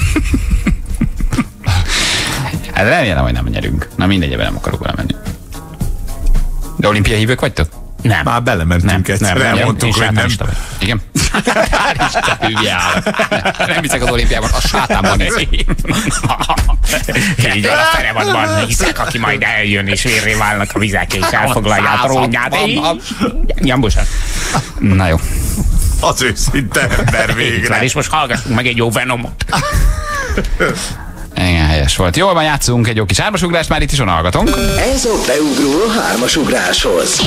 Hát remélem, hogy nem nyerünk. Na mindegy, ebben nem akarok belemenni. De olimpiai hívők vagytok? Nem. Már belementünk egyszer, elmondtuk, hogy nem. Igen. Isten hülye áll. Nem hiszek az olimpiában, a sátánban is. Így van, a ferevatban hiszek, aki majd eljön, és vérré válnak a vizek, és elfoglalja a trónját. Jambusan. Na jó. Az őszinte ember végre. És most hallgassunk meg egy jó Venomot. Igen, helyes volt. Jól van, játszunk egy jó kis hármasugrást, már itt is hallgatunk. Ez a beugró a hármasugráshoz.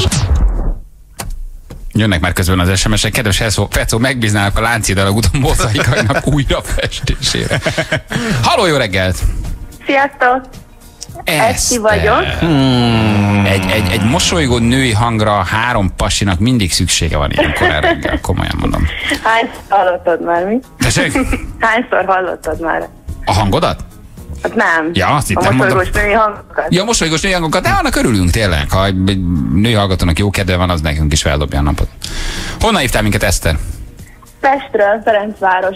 Jönnek már közben az es em es-ek. Kedves Fecó, megbíználok a láncidalag mozaikainak újra festésére. Halló, jó reggelt! Sziasztok! Eszti vagyok. Hmm. Egy, egy, egy mosolygó női hangra három pasinak mindig szüksége van ilyenkor el reggel, komolyan mondom. Hányszor hallottad már, mi? Tessék? Hányszor hallottad már? A hangodat? Hát nem. Ja, azt a hittem, mosolygós mondom. női hangokat. Ja, mosolygós női hangokat, de annak örülünk tényleg. Ha egy női hallgatónak jó kedve van, az nekünk is feldobja a napot. Honnan hívtál minket, Eszter? Pestről, Ferencváros.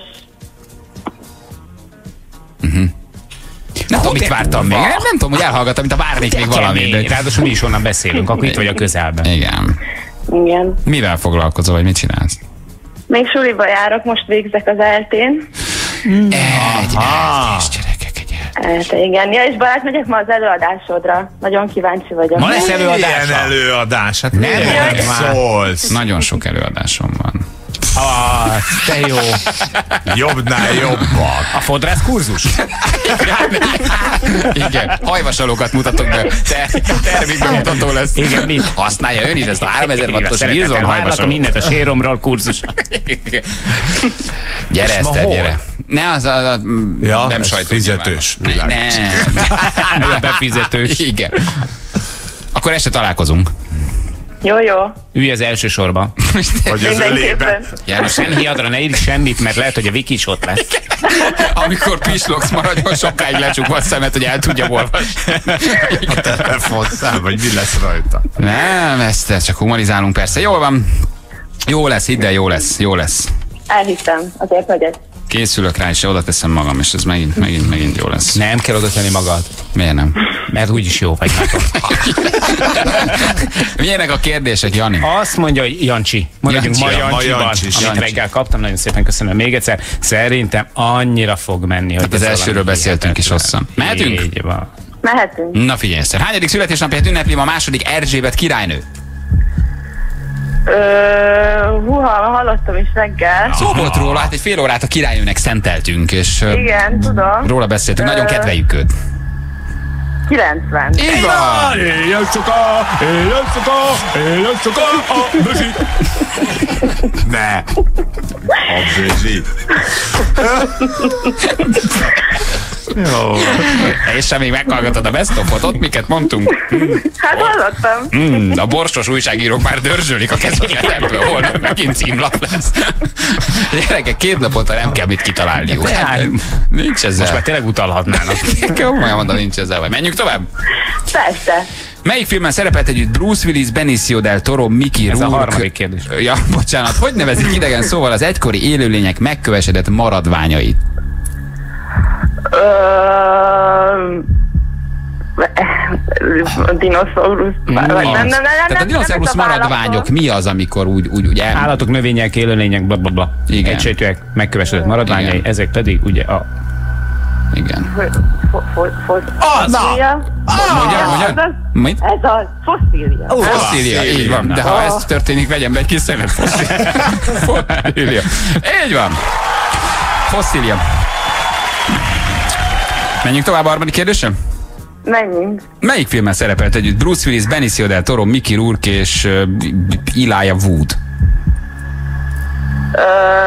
Uh-huh. Nem tudom, mit vártam még. Nem, nem tudom, hogy elhallgattam, mint a várnék még valamit. De... Ráadásul mi is onnan beszélünk, akkor itt vagy a közelben. Igen. Igen. Mivel foglalkozol, vagy mit csinálsz? Még suliba járok, most végzek az eltén. Egy eltés, gyerekek, egy eltés. Hát igen. Ja, és Balázs, megyek ma az előadásodra. Nagyon kíváncsi vagyok. Ma lesz előadása? Milyen előadás? Hát Nem, nem szólsz. Nagyon sok előadásom van. Ah, te jó. Jobbnál jobbak. A fodrász kurzus? Igen, hajvasalókat mutatok be. Te, termékbemutató lesz. Igen, mit? Használja ön is ezt a háromezer wattos Wilson Várlak a hajvasalót. mindent a séromról kurzus. Gyere, Eszter, gyere. Ne, az a, a Ja, nem ez sajtó. fizetős. Nem. Ez a befizetős. Igen. Akkor este találkozunk. Jó, jó. Ülj az első sorba. Hogy az ölébe. Mindenképpen. János, Szenthiadra ne írj semmit, mert lehet, hogy a Viki is ott lesz. amikor pislogsz, maradjon sokáig lecsukva a szemet, hogy el tudja olvasni. A telefonszám, vagy mi lesz rajta? Nem, Eszter, csak humorizálunk persze. Jól van. Jó lesz, hidd el, jó lesz, jó lesz. Elhittem, azért megyek. Készülök rá, és oda teszem magam, és ez megint, megint, megint jó lesz. Nem kell oda tenni magad, Miért nem? mert úgyis jó vagy. Milyenek a kérdések, Jani? Azt mondja, hogy Jancsi. Maradjunk ma Jancsi, ma Jancsiban, Jancsi, amit Jancsi. reggel kaptam. Nagyon szépen köszönöm még egyszer. Szerintem annyira fog menni, hogy Hát az ez elsőről valami beszéltünk is hihetetlen. hosszan. Mehetünk? Így van. Mehetünk. Na figyelj, Eszter. Hányadik születésnapját ünnepli ma a második Erzsébet királynő? Ö, húha, hallottam is reggel. Szó volt róla, hát egy fél órát a királynőnek szenteltünk, és ö, Igen, tudom. róla beszéltünk, nagyon Ö, kedveljük őt. kilencven. Így van! Éjjel soka, éjjel soka, éjjel soka, a bözsi. Ne! A bőzsi. Jó. És sem még meghallgatod a best of-ot, ott miket mondtunk? Hát hallottam. Mm, a borsos újságírók már dörzsölik a kezüket ebből, holnap megint címlap lesz. Gyerekek, két naponta nem kell mit kitalálniuk. Hát, nincs ezzel. Most már tényleg utalhatnának. Komolyan mondom, nincs ezzel. Vagy menjünk tovább? Persze. Melyik filmben szerepelt együtt Bruce Willis, Benicio del Toro, Mickey Ez Rourke? a harmadik kérdés. Ja, bocsánat. Hogy nevezik idegen szóval az egykori élőlények megkövesedett maradványait? Ö... Dinoszaurusz. Nem, nem, nem, nem, Tehát a dinoszaurusz maradványok mi az, amikor úgy, úgy, úgy el... Állatok, növények, élőlények, bla bla bla. Igen. Egysejtőek, megkövesedett maradványai, Igen. ezek pedig ugye a... Igen. Fosszília. Mondja, mondja. Mit? Ez a fosszília. Fosszília, így van. De ha ez történik, vegyem be egy kis szemet. Fosszília. Így van. Fosszília. Menjünk tovább a harmadik kérdésre? Menjünk. Melyik filmben szerepelt együtt Bruce Willis, Benicio del Toro, Mickey Rourke és uh, Elijah Wood? Ö...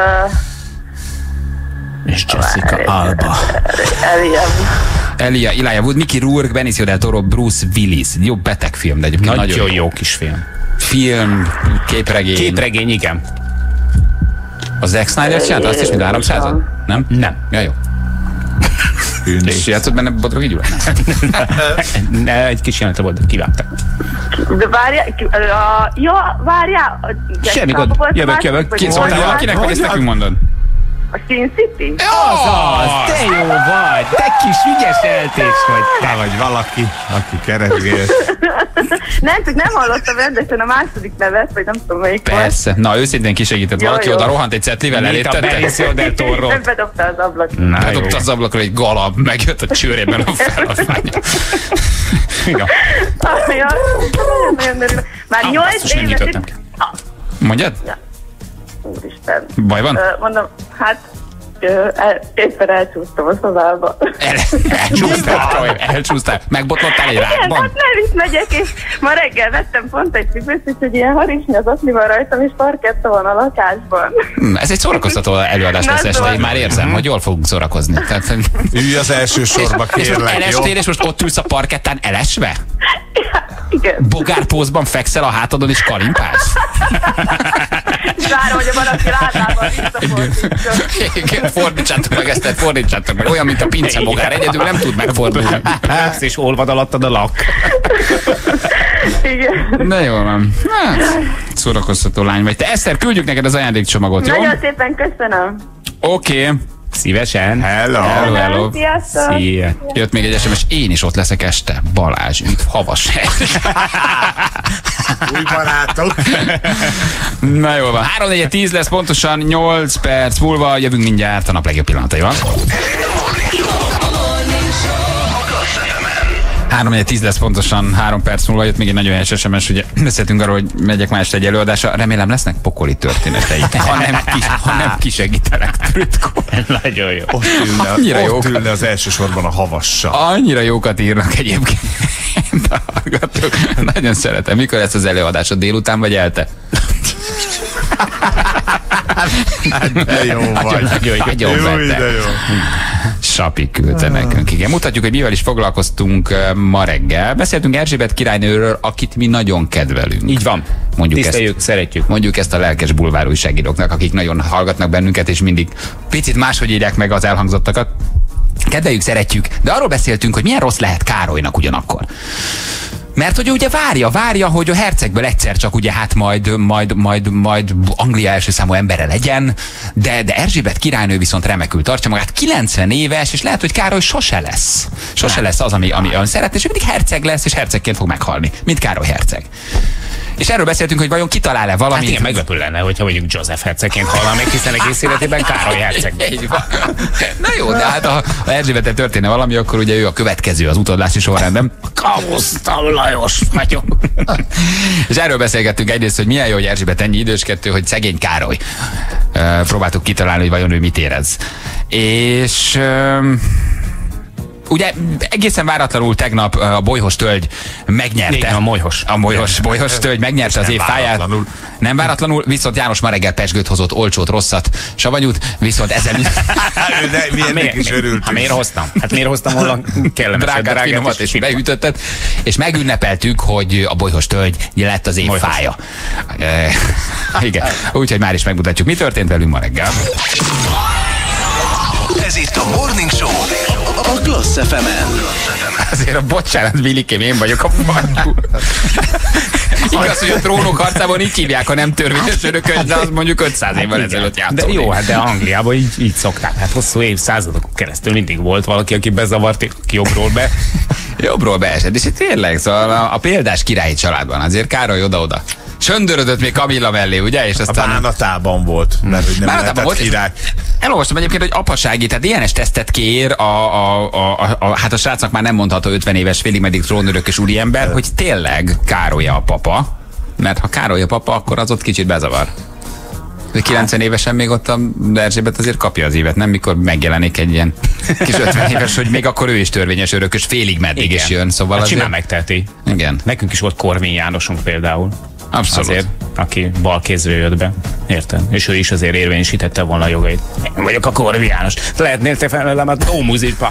És Jessica Alba. Elijah. Elijah, Elijah Wood, Mickey Rourke, Benicio del Toro, Bruce Willis. Jó beteg film, de egyébként Nagyon, nagyon jó. jó kis film. Film, képregény. Képregény, igen. A Zack Snyder csinálta azt is, mint a háromszázad? Nem? Nem. Ja, jó. És játszott benne Bodrogi Gyula? Ne, egy kis jelenete volt, de kivágták. De várjál, a... Jó, várjál. Semmi gond. Jövök, jövök. Ki szóltál valakinek, vagy ezt nekünk mondod? A Sin City? Azaz, te jó vagy, te kis ügyes eltés vagy. Te vagy valaki, aki keresgél. Nem, csak nem hallottam rendesen a második nevet, vagy nem tudom melyik volt. Persze. Na, őszintén kisegített Jó, valaki, jó. oda rohant egy cetlivel, Mint a elétette. Benicio del Toro. Nem bedobta az ablak. Na, Bedobta az ablakra egy galab, megjött a csőrében a feladvány. jó. Ja, nagyon örülök. Már Ah, nyolc basszus, nem éves... nyitottam ki. Mondjad? Úristen. Baj van? Ö, Mondom, hát ö, el, éppen elcsúsztam a szobába. El, elcsúsztál, elcsúsztál, megbotlottál egy Igen, rákban? hát nem is megyek, és ma reggel vettem pont egy cipőt, úgyhogy ilyen harisnyi az akni van rajtam, és parketta van a lakásban. Hm, Ez egy szórakoztató előadás lesz Na, este, szóval- én már érzem, hogy jól fogunk szórakozni. Tehát, Ülj az első sorba, és most kérlek, jó? elestél, és most ott ülsz a parkettán elesve? Igen. Bogárpózban fekszel a hátadon és kalimpálsz? Várom, hogy a valaki ládában visszafordítson. Igen, fordítsátok meg ezt, fordítsátok meg. Olyan, mint a pincebogár, egyedül nem tud megfordulni. Ezt is olvad alattad a lak. Igen. De jól van. Hát, szórakoztató lány vagy. Te, Eszter, küldjük neked az ajándékcsomagot, jó? Nagyon szépen köszönöm. Oké. Okay. Szívesen. Hello. Hello, hello. Sziasztok. Szia. Jött még egy es em es, én is ott leszek este. Balázs, üdv, havas. Új barátok. Na jól van. három négy tíz lesz pontosan, nyolc perc múlva jövünk mindjárt a nap legjobb pillanataival. három négy tíz lesz pontosan, három perc múlva jött még egy nagyon helyes es em es, ugye beszéltünk arról, hogy megyek más egy előadásra, remélem lesznek pokoli történeteik, ha nem, kis, ha nem kisegítenek Trütkó. Nagyon jó. Ott ülne, Annyira ott jók. ülne az első sorban a havassal. Annyira jókat írnak egyébként. A hallgatók. Nagyon szeretem. Mikor lesz az előadásod, délután vagy elte? De jó vagy. Nagyon, nagyon Jó, beteg. de jó. Sapi küldte nekünk. Igen, mutatjuk, hogy mivel is foglalkoztunk uh, ma reggel. Beszéltünk Erzsébet királynőről, akit mi nagyon kedvelünk. Így van. Mondjuk Tiszteljük, ezt, szeretjük. mondjuk ezt a lelkes bulvár újságíróknak, akik nagyon hallgatnak bennünket, és mindig picit máshogy írják meg az elhangzottakat. Kedveljük, szeretjük, de arról beszéltünk, hogy milyen rossz lehet Károlynak ugyanakkor. Mert hogy ugye várja, várja, hogy a hercegből egyszer csak ugye hát majd, majd, majd, majd Anglia első számú embere legyen, de, de Erzsébet királynő viszont remekül tartja magát, kilencven éves, és lehet, hogy Károly sose lesz. Sose lesz az, ami, ami ön szeret, és ő mindig herceg lesz, és hercegként fog meghalni, mint Károly herceg. És erről beszéltünk, hogy vajon kitalál-e valamit. Hát igen, meglepő lenne, hogyha mondjuk József hercegként halna meg, hiszen egész életében Károly herceg. Így van. Na jó, de hát ha, ha Erzsébetet történne valami, akkor ugye ő a következő az utódlási sorrendben. Kamusztam Lajos vagyok. És erről beszélgettünk egyrészt, hogy milyen jó, hogy Erzsébet ennyi idős, kettő, hogy szegény Károly. Uh, próbáltuk kitalálni, hogy vajon ő mit érez. És... Uh, ugye egészen váratlanul tegnap a Bolyhos Tölgy megnyerte. Igen, a Molyhos. A Molyhos, Bolyhos Tölgy megnyerte az év fáját. Nem váratlanul, viszont János ma reggel pezsgőt hozott, olcsót, rosszat, savanyút, viszont ezen... De mi ennek is örültünk. Hát miért hoztam? Hát miért hoztam volna kellemeset, drágát, drágát finomat és beütöttet, és megünnepeltük, hogy a Bolyhos Tölgy lett az év Molyhos. Fája. E, igen, úgyhogy már is megmutatjuk, mi történt velünk ma reggel. Ez itt a Morning Show a Klassz ef emen. Azért a bocsánat, Villikém, én vagyok a farkú. Igaz, hogy a Trónok harcában így hívják, ha nem törvényes örökös, de az mondjuk ötszáz évvel ezelőtt játszódik. De jó, hát de Angliában így, így szokták. Hát hosszú évszázadokon keresztül mindig volt valaki, aki bezavart jobbról be. Jobbról beesett, és tényleg, szóval a, a példás királyi családban azért Károly oda-oda. Söndörödött még Kamilla mellé, ugye? És aztán... A bánatában volt, mert hogy nem lehetett volt, király. Elolvastam egyébként, hogy apasági, tehát dé en es tesztet kér, a, a, a, a, a, hát a srácnak már nem mondható ötven éves, félig meddig trónörökös úriember, hogy tényleg Károly a papa, mert ha Károly a papa, akkor az ott kicsit bezavar. De kilencven évesen még ott a Erzsébet azért kapja az évet, nem? Mikor megjelenik egy ilyen kis ötven éves, hogy még akkor ő is törvényes örökös, félig meddig igen. is jön. Szóval hát simán megteheti. Igen. Nekünk is volt Korvin Jánosunk például. Abszolút. Azért, aki bal kézről jött be. Érted? És ő is azért érvényesítette volna a jogait. Én vagyok a Korvin János. Lehetnél te felelem a Ómuzipa.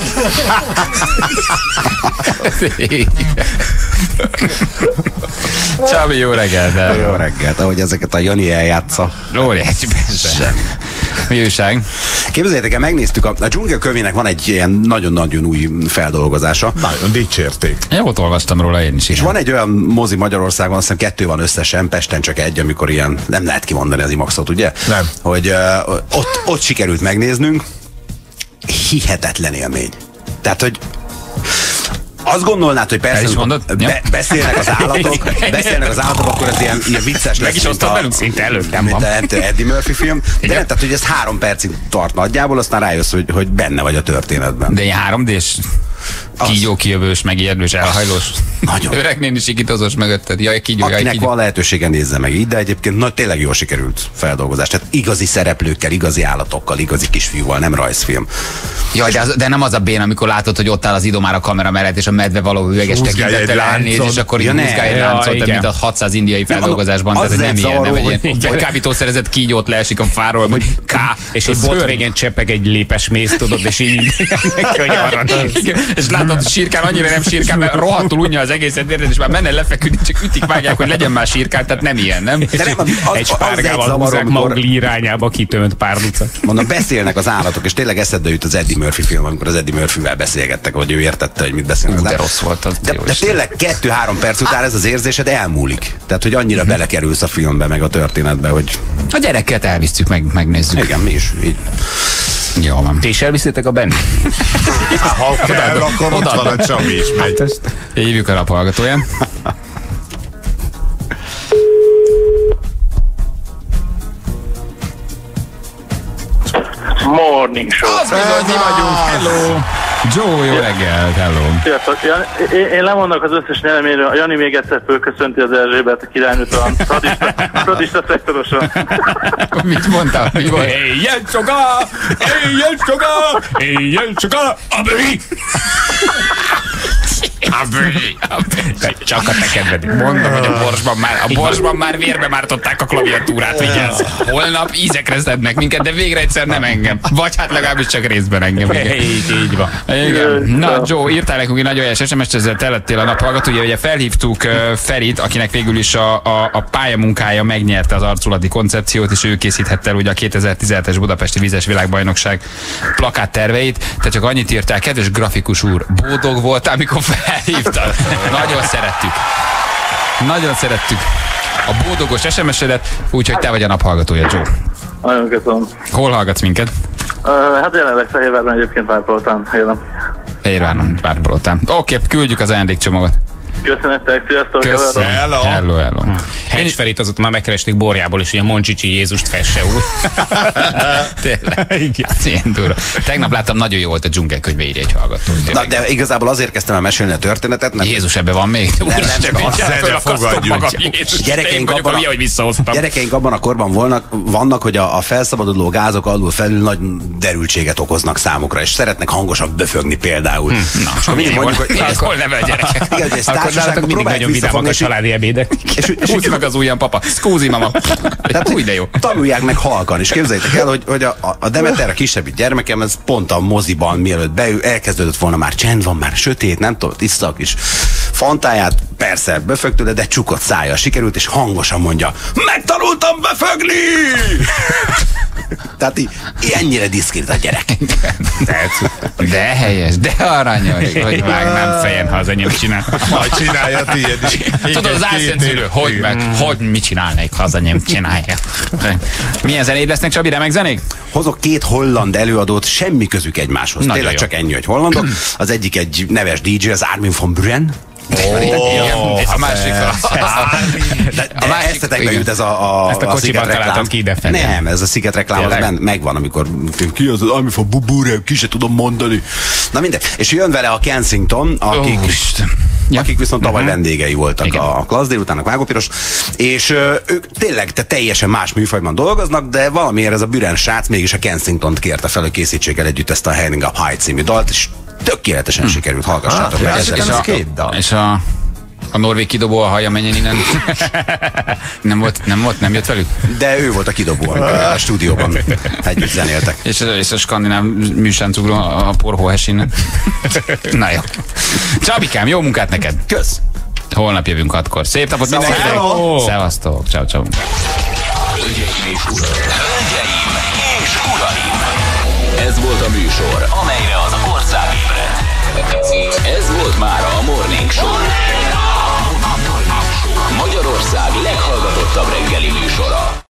Csabi, jó reggelt! Jó reggelt, ahogy ezeket a Jani eljátsza. Óriási, persze. Mi újság? Képzeljétek el, megnéztük, a, a Dzsungel könyvének van egy ilyen nagyon-nagyon új feldolgozása. Nagyon dicsérték. Jót olvastam róla én is. És van egy olyan mozi Magyarországon, azt hiszem kettő van összesen, Pesten csak egy, amikor ilyen, nem lehet kimondani az imaxot, ugye? Nem. Hogy uh, ott, ott sikerült megnéznünk, hihetetlen élmény. Tehát, hogy azt gondolnád, hogy persze, be, beszélnek az állatok, beszélnek az állatok, akkor ez ilyen, ilyen vicces lesz. Meg is osztott velünk szinte előttem van. Mint a Eddie Murphy film. De nem, tehát, hogy ez három percig tart nagyjából, aztán rájössz, hogy, hogy benne vagy a történetben. De ilyen három dés kígyó, kijövős, megijedős, elhajlós. Nagyon. Öregnél is ikitozós mögötted. Jaj, kígyó, akinek jaj, kígyó. van lehetősége, nézze meg így, de egyébként na, tényleg jól sikerült feldolgozás. Tehát igazi szereplőkkel, igazi állatokkal, igazi kisfiúval, nem rajzfilm. Jaj, de, az, de nem az a bén, amikor látod, hogy ott áll az Idomár a kamera mellett, és a medve való üveges tekintettel elnéz, és akkor így húzgálj egy láncot, mint a hatszáz indiai feldolgozásban. Tehát ez nem ilyen, nem egy ilyen kábítószerezett kígyót leesik a fáról, hogy ká, és egy bot végén cseppeg egy lépes méz, tudod, és így hogy arra és látod, sírkál annyira nem sírkál, mert rohadtul unja az egészet, érted, és már menne lefeküdni, csak ütik, vágják, hogy legyen már sírkál, tehát nem ilyen, nem? De nem az, egy spárgával húzzák Mowgli irányába kitömött pár ducat. Mondom, beszélnek az állatok, és tényleg eszedbe jut az Eddie Murphy film, amikor az Eddie Murphyvel beszélgettek, hogy ő értette, hogy mit beszélnek. De rossz volt az. De, de tényleg kettő-három perc után ez az érzésed elmúlik. Tehát, hogy annyira mm-hmm. belekerülsz a filmbe, meg a történetbe, hogy... A gyereket elvisztük, meg, megnézzük. Igen, mi is. Így. Jó van. Ti is elviszétek a Benni? Ha kell, akkor ott van a Csabi is megy. Hívjuk a naphallgatóján. Morning Show. Az bizony, mi vagyunk. Hello. Joe, jó reggelt, hello. Sziasztok. Én, én lemondok az összes nyereméről. A Jani még egyszer fölköszönti az Erzsébet a királynőt a radista szektoroson. Mit mondtál? Mi volt? Éjjel csoga! Éjjel csoga! Éjjel csoga! Abri! Abri! Csak a te kedved. Mondom, hogy a borsban már, a borsban már vérbe mártották a klaviatúrát, vigyázz. Holnap ízekre szednek minket, de végre egyszer nem engem. Vagy hát legalábbis csak részben engem. Így, így van. Igen. Na, Joe, írtál nekünk egy nagyon olyas es em es-t, ezzel te lettél a naphallgatója. Ugye felhívtuk uh, Ferit, akinek végül is a, a, a pályamunkája megnyerte az arculati koncepciót, és ő készíthette el ugye a kétezer-tizenhetes Budapesti Vízes Világbajnokság plakát terveit. Te csak annyit írtál, kedves grafikus úr, boldog voltál, amikor felhívtad. Nagyon szerettük. Nagyon szerettük a boldogos es em es-edet, úgyhogy te vagy a naphallgatója, Joe. Nagyon köszönöm. Hol hallgatsz minket? Uh, hát jelenleg Fehérvárban, egyébként Várpalotán élem. Fehérváron, Várpalotán. Oké, küldjük az ajándékcsomagot. Köszönettek, sziasztok! Köszönöm. Hello. Hello, hello. Hedgeferit azóta már megkeresték Borjából, és ilyen Moncsicsi Jézust fesse úr. Tényleg. Igen. Hát, ilyen durva. Tegnap láttam, nagyon jó volt a dzsungelkönyve, írja egy hallgató. Na, de igazából azért kezdtem el mesélni a történetet, mert... Jézus, ebbe van még? Nem, nem, nem, gyerekeink abban, a, gyerekeink abban a korban volnak, vannak, hogy a, a felszabaduló gázok alul felül nagy derültséget okoznak számukra, és szeretnek hangosan böfögni például. Hm, na, és mindig mondjuk, hogy... Akkor nevel gyerekek. Igen, hogy akkor nálatok mindig nagyon vidámak a családi ebédek. Húzd meg az ujjam, papa. Szkúzi, mama. Új, de jó. Tanulják meg halkan, és képzeljétek el, hogy, hogy a, a Demeter, a kisebb gyermekem, ez pont a moziban, mielőtt beül, elkezdődött volna, már csend van, már sötét, nem tudom, iszta a kis fantáját, persze böfög tőle, de csukott szája sikerült, és hangosan mondja, megtanultam böfögni! Tehát így, ennyire diszkrét a gyerek. De helyes, de aranyos, hogy vágnám fejen, ha az enyém csinál. Majd csinálja, tiéd is. Tudod, az álszent szülő, hogy meg, hogy mit csinálnék, ha az enyém csinálja. Milyen zenéd lesznek, Csabi, remek zenék? Hozok két holland előadót, semmi közük egymáshoz. Nagyon Tényleg jó. Csak ennyi, hogy hollandok. Az egyik egy neves dé dzsé, az Armin van Buuren. Oh, a másik de, de esztetekbe jut ez a, a, ezt a, a kocsiban találtad ki idefelé. Nem, ez a sziget reklám az megvan, amikor ki az Armin van Buuren, ki se tudom mondani. Na mindegy. És jön vele a Kensington, akik, oh, ja. akik viszont tavaly uh-huh. vendégei voltak Igen. a Klassz délutánnak, Vágópiros, és uh, ők tényleg te teljesen más műfajban dolgoznak, de valamiért ez a Buuren srác mégis a Kensingtont kérte fel, hogy készítsék el együtt ezt a Hanging Up High című dalt, és tökéletesen hmm. sikerült, hallgassátok meg. És, és, a, és a, a norvég kidobó a haja menjen innen. nem, volt, nem volt, nem jött velük? De ő volt a kidobó, amikor a stúdióban együtt zenéltek. És, és a skandináv műsáncugró a porhóhes innen. Na jó. Csabikám, jó munkát neked. Kösz. Holnap jövünk hatkor. Szép napot mindenkinek. Szevasztok. Ciao, ciao. Hölgyeim és uraim! Ez volt a műsor, amelyre az ország ébredt. Ez volt már a Morning Show. Magyarország leghallgatottabb reggeli műsora.